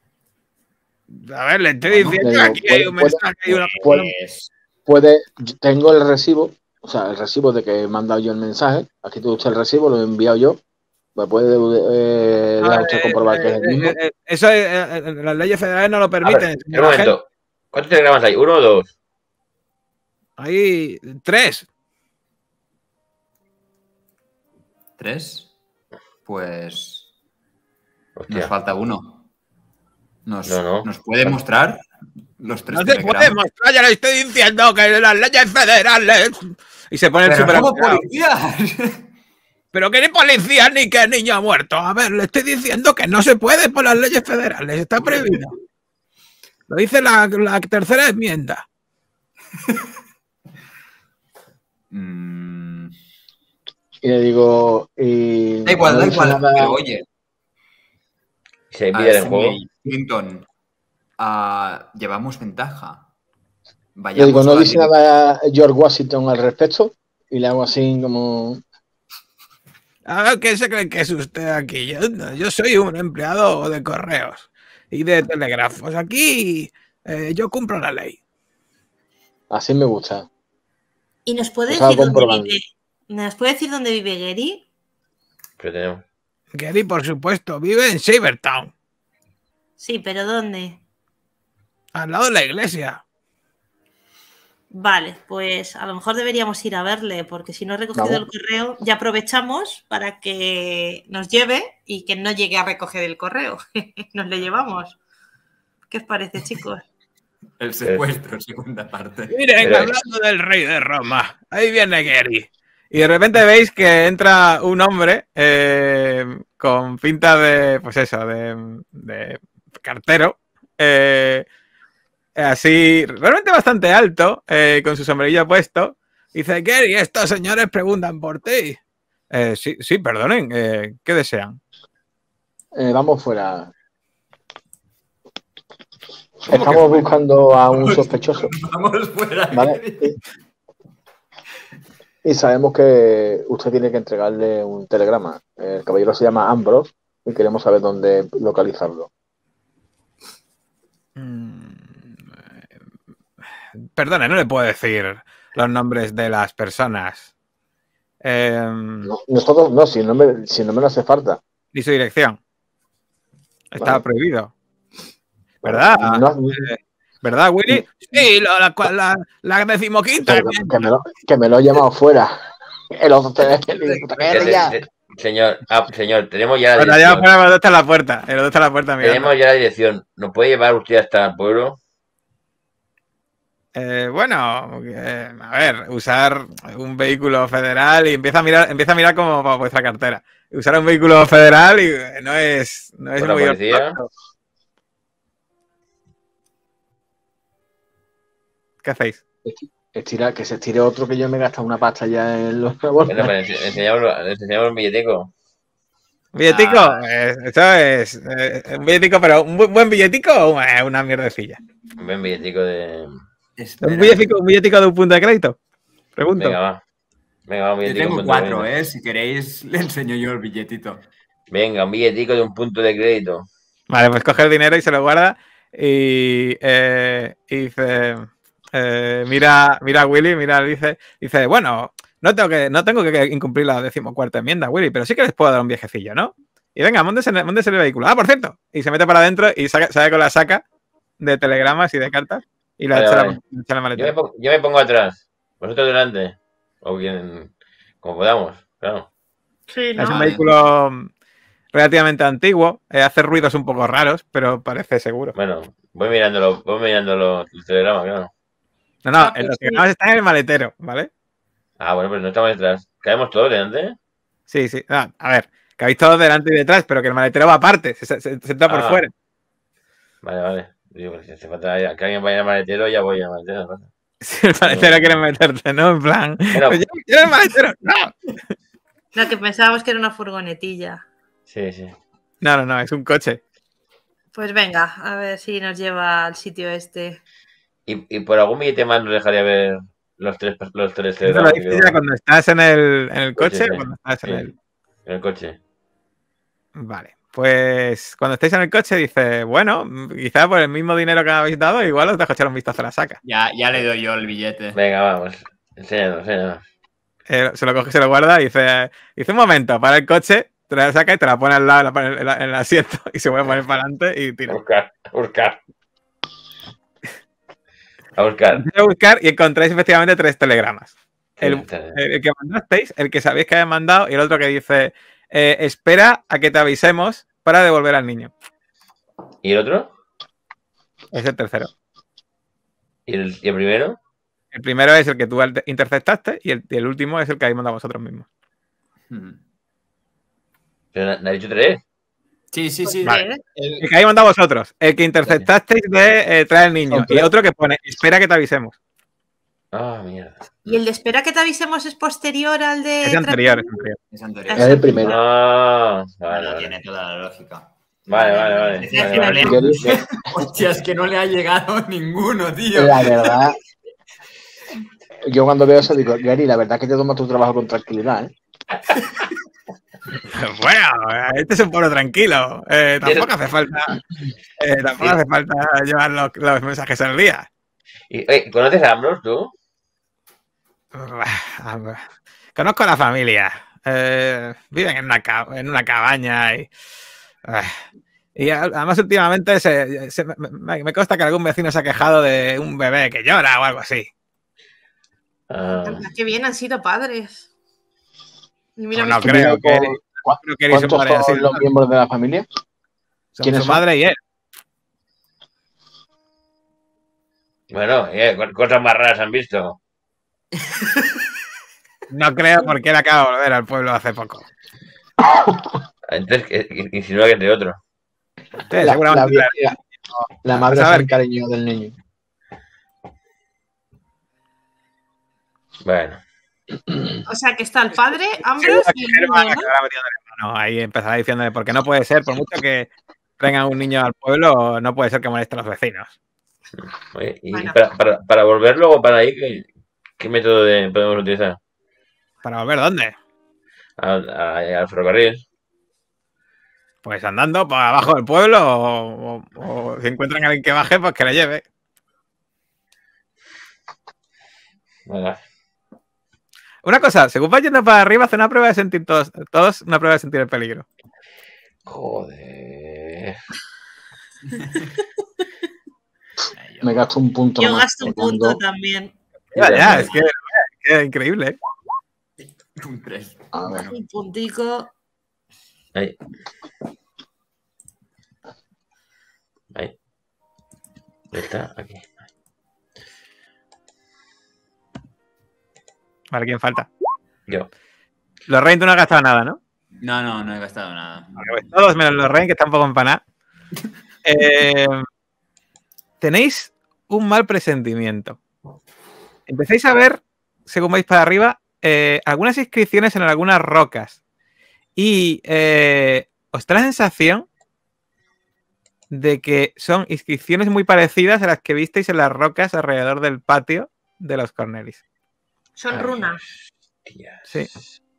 A ver, le estoy Bueno, diciendo le digo, aquí hay un puede- mensaje y una... puede- Pues, Puede, tengo el recibo, o sea, el recibo de que he mandado yo el mensaje. Aquí tiene usted el recibo, lo he enviado yo. ¿Me puede eh, dejar usted comprobar que es el mismo? Eh, eh, Eso eh, eh, las leyes federales no lo A ver, permiten. un señora gente. momento. ¿Cuántos telegramas hay? ¿Uno o dos? Hay tres. ¿tres? Pues Hostia. nos falta uno. ¿Nos, No, no. ¿nos puede mostrar los tres No se telegramas? puede mostrar, ya le estoy diciendo que las leyes federales. Y se pone el Pero super somos policías. Pero que ni policía ni que niño muerto. A ver, le estoy diciendo que no se puede por las leyes federales. Está prohibido. Lo dice la, la tercera enmienda. Mm, Y le digo, y da igual, no da dice igual. nada- Pero oye, Si hay ah, vida en sí, juego. Clinton, ah, llevamos ventaja. le Vayamos digo, no a la dice nada George Washington al respecto. Y le hago así como... A ver, ¿qué se cree que es usted aquí? Yo, no, yo soy un empleado de correos y de telégrafos. Aquí eh, yo cumplo la ley. Así me gusta. ¿Y nos puede Estaba decir dónde comprobando. vive? ¿Nos puede decir dónde vive Gary? Pero tenemos. Gary, por supuesto, vive en Silvertown, Sí, pero ¿dónde? al lado de la iglesia. Vale, pues a lo mejor deberíamos ir a verle, porque si no he recogido Vamos. el correo, ya aprovechamos para que nos lleve y que no llegue a recoger el correo. Nos le llevamos. ¿Qué os parece, chicos? El secuestro, segunda parte. Miren, Pero- hablando del rey de Roma, ahí viene Gary. Y de repente veis que entra un hombre eh, con pinta de, pues eso, de, de cartero, eh, así, realmente bastante alto, eh, con su sombrerillo puesto. Dice, Gary, estos señores preguntan por ti. Eh, sí, sí, perdonen, eh, ¿qué desean? Eh, vamos fuera. ¿Cómo que Estamos fuera? buscando a un sospechoso, Vamos fuera. ¿vale? Y, y sabemos que usted tiene que entregarle un telegrama. El caballero se llama Ambrose y queremos saber dónde localizarlo. Perdone, no le puedo decir los nombres de las personas. Eh, No, nosotros no, si no me, si no me hace falta. Ni su dirección. Está Vale. prohibido. ¿Verdad? No, Eh, ¿Verdad, Willy? Sí, la, la, la, la decimoquinta. pero que, me lo, que me lo he llamado fuera. El otro te Se- se- Señor, ah, señor, tenemos ya la Bueno, ya dirección. fuera, el otro está en la puerta. El otro está en la puerta, mirando. Tenemos ya la dirección. ¿Nos puede llevar usted hasta el pueblo? Eh, bueno, eh, a ver, usar un vehículo federal y empieza a mirar, empieza a mirar como para vuestra cartera. Usar un vehículo federal y eh, no es, no es ¿Con la muy policía? ortodoxo. ¿Qué hacéis? Estira, que se estire otro que yo me he gastado una pasta ya en los Bueno, pues le ense- le enseñamos, le enseñamos un billetico. ¿Un billetico? Ah. Eh, eso es eh, un billetico, pero ¿un bu- buen billetico o eh, una mierdecilla? Un buen billetico de... Espera. ¿Un billetico, un billetico de un punto de crédito? Pregunto. Venga, va. Venga, va, un Yo billetico. tengo un punto de cuatro, crédito. ¿eh? Si queréis, le enseño yo el billetito. Venga, un billetico de un punto de crédito. Vale, pues coge el dinero y se lo guarda y, eh, y dice, eh, mira, mira a Willy, mira, dice, dice, bueno, no tengo que, no tengo que incumplir la decimocuarta enmienda, Willy, pero sí que les puedo dar un viejecillo, ¿no? Y venga, móntese, móntese en el vehículo. Ah, por cierto. Y se mete para adentro y saca, sale con la saca de telegramas y de cartas y la Vale, echa, vale. la, la echa en la Yo me, maletera. pongo, yo me pongo atrás. Vosotros delante. O quien... Como podamos, claro. Sí, Es ¿no? un Vale. vehículo mm, relativamente antiguo, eh, hace ruidos un poco raros, pero parece seguro. Bueno, voy mirándolo, voy mirando los, los telegramas, claro. No, no, Ah, pues los sí. telegramas están en el maletero, ¿vale? Ah, bueno, pues no estamos detrás. ¿Caemos todos delante? Sí, sí. No, a ver, que habéis todos delante y detrás, pero que el maletero va aparte, se, se, se entra por Ah. fuera. Vale, vale. Digo, pues si hace falta ya- que alguien vaya al maletero, ya voy al maletero. ¿no? Si el maletero quiere meterte, ¿no? En plan, Bueno. "Pues yo quiero el maletero. No. No, que pensábamos que era una furgonetilla. Sí, sí. No, no, no, es un coche. Pues venga, a ver si nos lleva al sitio este. Y, y por algún billete más nos dejaría ver los tres, los tres Eso lo telegramas que dices quedó ya cuando estás en el, en el coche sí. o cuando estás en Sí. el... en el coche. Vale, pues cuando estáis en el coche dice, bueno, quizá por el mismo dinero que me habéis dado, igual os dejo echar un vistazo a la saca. Ya, ya le doy yo el billete. Venga, vamos. Enséñanos, enséñanos. Eh, se lo coge y se lo guarda y dice, dice un momento, para el coche, te la saca y te la pone al lado, la pone en, la- en el asiento y se vuelve a poner para adelante y A tira. buscar, a buscar. A buscar. Empecé a buscar y encontráis efectivamente tres telegramas. El, Sí, el- el que mandasteis, el que sabéis que habéis mandado y el otro que dice, eh, espera a que te avisemos para devolver al niño. ¿Y el otro? Es el tercero. ¿Y el, y el primero? El primero es el que tú al- interceptaste y el, y el último es el que habéis mandado vosotros mismos. Hmm. Pero me ha dicho tres. Sí, sí, sí. Vale. ¿Eh? El- El que habéis mandado vosotros, el que interceptasteis de eh, traer el niño Son y tres. otro que pone, espera que te avisemos. Ah, mierda. ¿Y el de espera que te avisemos es posterior al de... Es anterior, es anterior. es anterior. Es el primero. Ah, vale, Bueno, vale. tiene toda la lógica. Vale, vale, vale. Decía vale, que vale. no Gary, Hostia, es que no le ha llegado ninguno, tío. la verdad, yo cuando veo eso digo, Gary, la verdad que te tomas tu trabajo con tranquilidad, ¿eh? Bueno, este es un pueblo tranquilo. Eh, tampoco hace falta, eh, tampoco hace falta llevar los, los mensajes al día. Y, oye, ¿conoces a Ambrose tú? Conozco a la familia. Eh, viven en una, ca- en una cabaña y. ah, Y a- además, últimamente se, se- me, me- me consta que algún vecino se ha quejado de un bebé que llora o algo así. Ah, Qué bien, han sido padres. Y mira, Pues no mis- creo que, ¿Cu- creo que Eric ¿Cuántos Somare haya son sido. los miembros de la familia? Son quiénes su son? madre y él. bueno, eh, cu- cosas más raras han visto. No creo porque él acaba de volver al pueblo hace poco. Entonces, eh, insinúa que es de otro. Sí, La, la, seguramente. la- la madre A se ver. encariñó del niño. Bueno, O sea, que está el padre, Seguro Ambrose que y el Germán niño, ¿no? acabará metiéndole mano. Ahí empezará diciéndole, porque no puede ser, por mucho que traigan un niño al pueblo, no puede ser que moleste a los vecinos. oye, y Bueno. para, para, para volver luego para ahí, ¿qué, qué método de, podemos utilizar? ¿Para volver dónde? Al, a- al ferrocarril. Pues andando por abajo del pueblo o, o, o si encuentran a alguien que baje, pues que le lleve. Bueno. Una cosa, según vas yendo para arriba, hace una prueba de sentir todos, todos una prueba de sentir el peligro. Joder. Me gasto un punto. Yo más gasto un punto cuando... también. Ya, ya, es que, es que increíble. ¿eh? Un tres. A ver. Un puntico. Ahí. Ahí. Ahí está, aquí. Vale, ¿quién falta? Yo. Lorraine, tú no has gastado nada, ¿no? No, no, no he gastado nada. Todos menos Lorraine, que está un poco empanada. Eh, tenéis un mal presentimiento. Empecéis a ver, según vais para arriba, eh, algunas inscripciones en algunas rocas. Y eh, os da la sensación de que son inscripciones muy parecidas a las que visteis en las rocas alrededor del patio de los Cornelis. Son Ay, runas. hostias. Sí.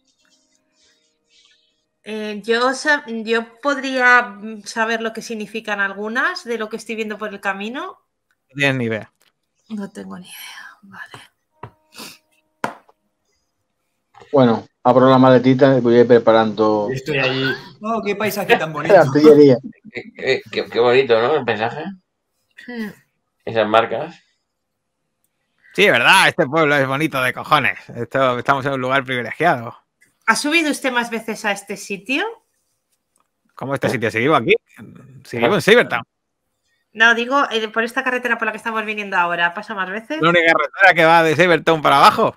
Eh, yo, sab- yo podría saber lo que significan algunas de lo que estoy viendo por el camino. No tienes ni idea. No tengo ni idea. Vale. Bueno, abro la maletita y voy a ir preparando Estoy ahí. Oh, qué paisaje tan bonito. la artillería. Qué, qué- qué- qué bonito, ¿no? El paisaje. Hmm. Esas marcas. Sí, verdad, este pueblo es bonito de cojones. Esto, estamos en un lugar privilegiado. ¿Ha subido usted más veces a este sitio? ¿Cómo este sitio? Si vivo aquí. Si vivo en Silvertown. No, digo, eh, por esta carretera por la que estamos viniendo ahora. ¿Pasa más veces? La única carretera que va de Silvertown para abajo.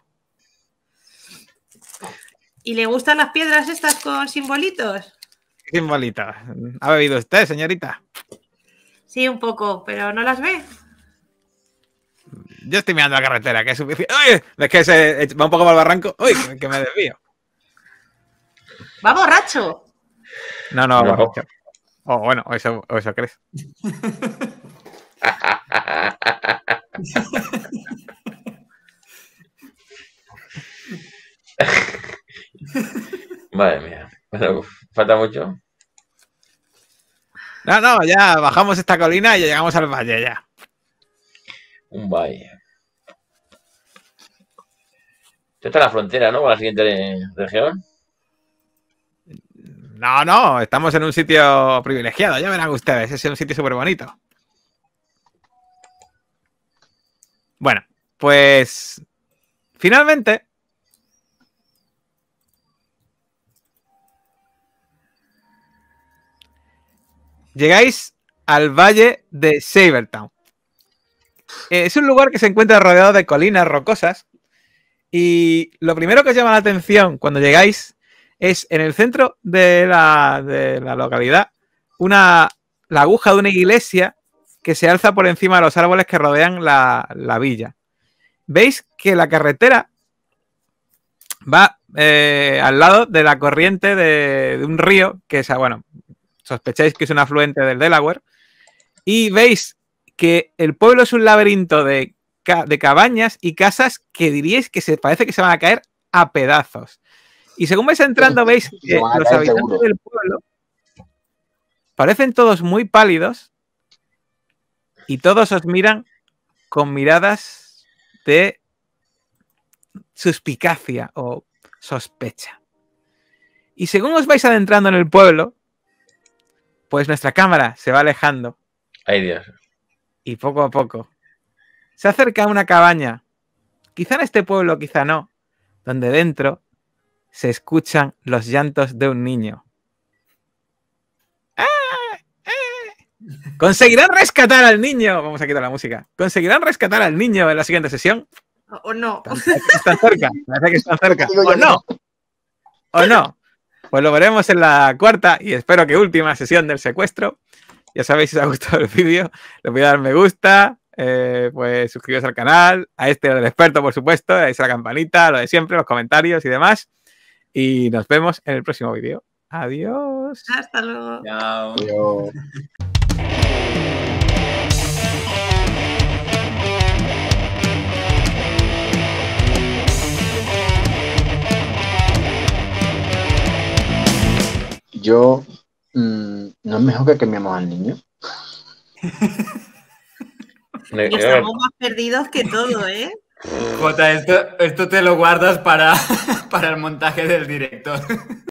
¿Y le gustan las piedras estas con simbolitos? Qué simbolito. ¿Ha bebido usted, señorita? Sí, un poco, pero ¿no las ve? Yo estoy mirando la carretera, que es suficiente. ¡Uy! Es que se va un poco para el barranco. ¡Uy! Que, que me desvío. ¡Va borracho! No, no, No. borracho. O bueno, o eso, o eso crees. Madre mía. Bueno, falta mucho. No, no, ya bajamos esta colina y ya llegamos al valle ya. Un valle. Esto está en la frontera, ¿no? Con la siguiente región. No, no, estamos en un sitio privilegiado, ya verán ustedes, es un sitio súper bonito. Bueno, pues finalmente llegáis al valle de Silvertown. Eh, es un lugar que se encuentra rodeado de colinas rocosas y lo primero que os llama la atención cuando llegáis es en el centro de la, de la localidad una, la aguja de una iglesia que se alza por encima de los árboles que rodean la, la villa. Veis que la carretera va eh, al lado de la corriente de, de un río que es, bueno, sospecháis que es un afluente del Delaware y veis que el pueblo es un laberinto de, ca de cabañas y casas que diríais que se parece que se van a caer a pedazos. Y según vais entrando, veis que los habitantes del pueblo parecen todos muy pálidos y todos os miran con miradas de suspicacia o sospecha. Y según os vais adentrando en el pueblo, pues nuestra cámara se va alejando. Ay, Dios. Y poco a poco se acerca a una cabaña, quizá en este pueblo, quizá no, donde dentro se escuchan los llantos de un niño. ¡Ah! ¡Ah! ¿Conseguirán rescatar al niño? Vamos a quitar la música. ¿Conseguirán rescatar al niño en la siguiente sesión? ¿O no? Están cerca, parece que están cerca. ¿O no? ¿O no? Pues lo veremos en la cuarta y espero que última sesión del secuestro. Ya sabéis, si os ha gustado el vídeo, le voy a dar me gusta, eh, pues suscribiros al canal, a este del experto, por supuesto, le dais a la campanita, lo de siempre, los comentarios y demás. Y nos vemos en el próximo vídeo. Adiós. Hasta luego. Chao. Yo... Yo Mm, ¿no es mejor que quememos al niño? Y estamos más perdidos que todo, ¿eh? Jota, esto, esto te lo guardas para, para el montaje del director.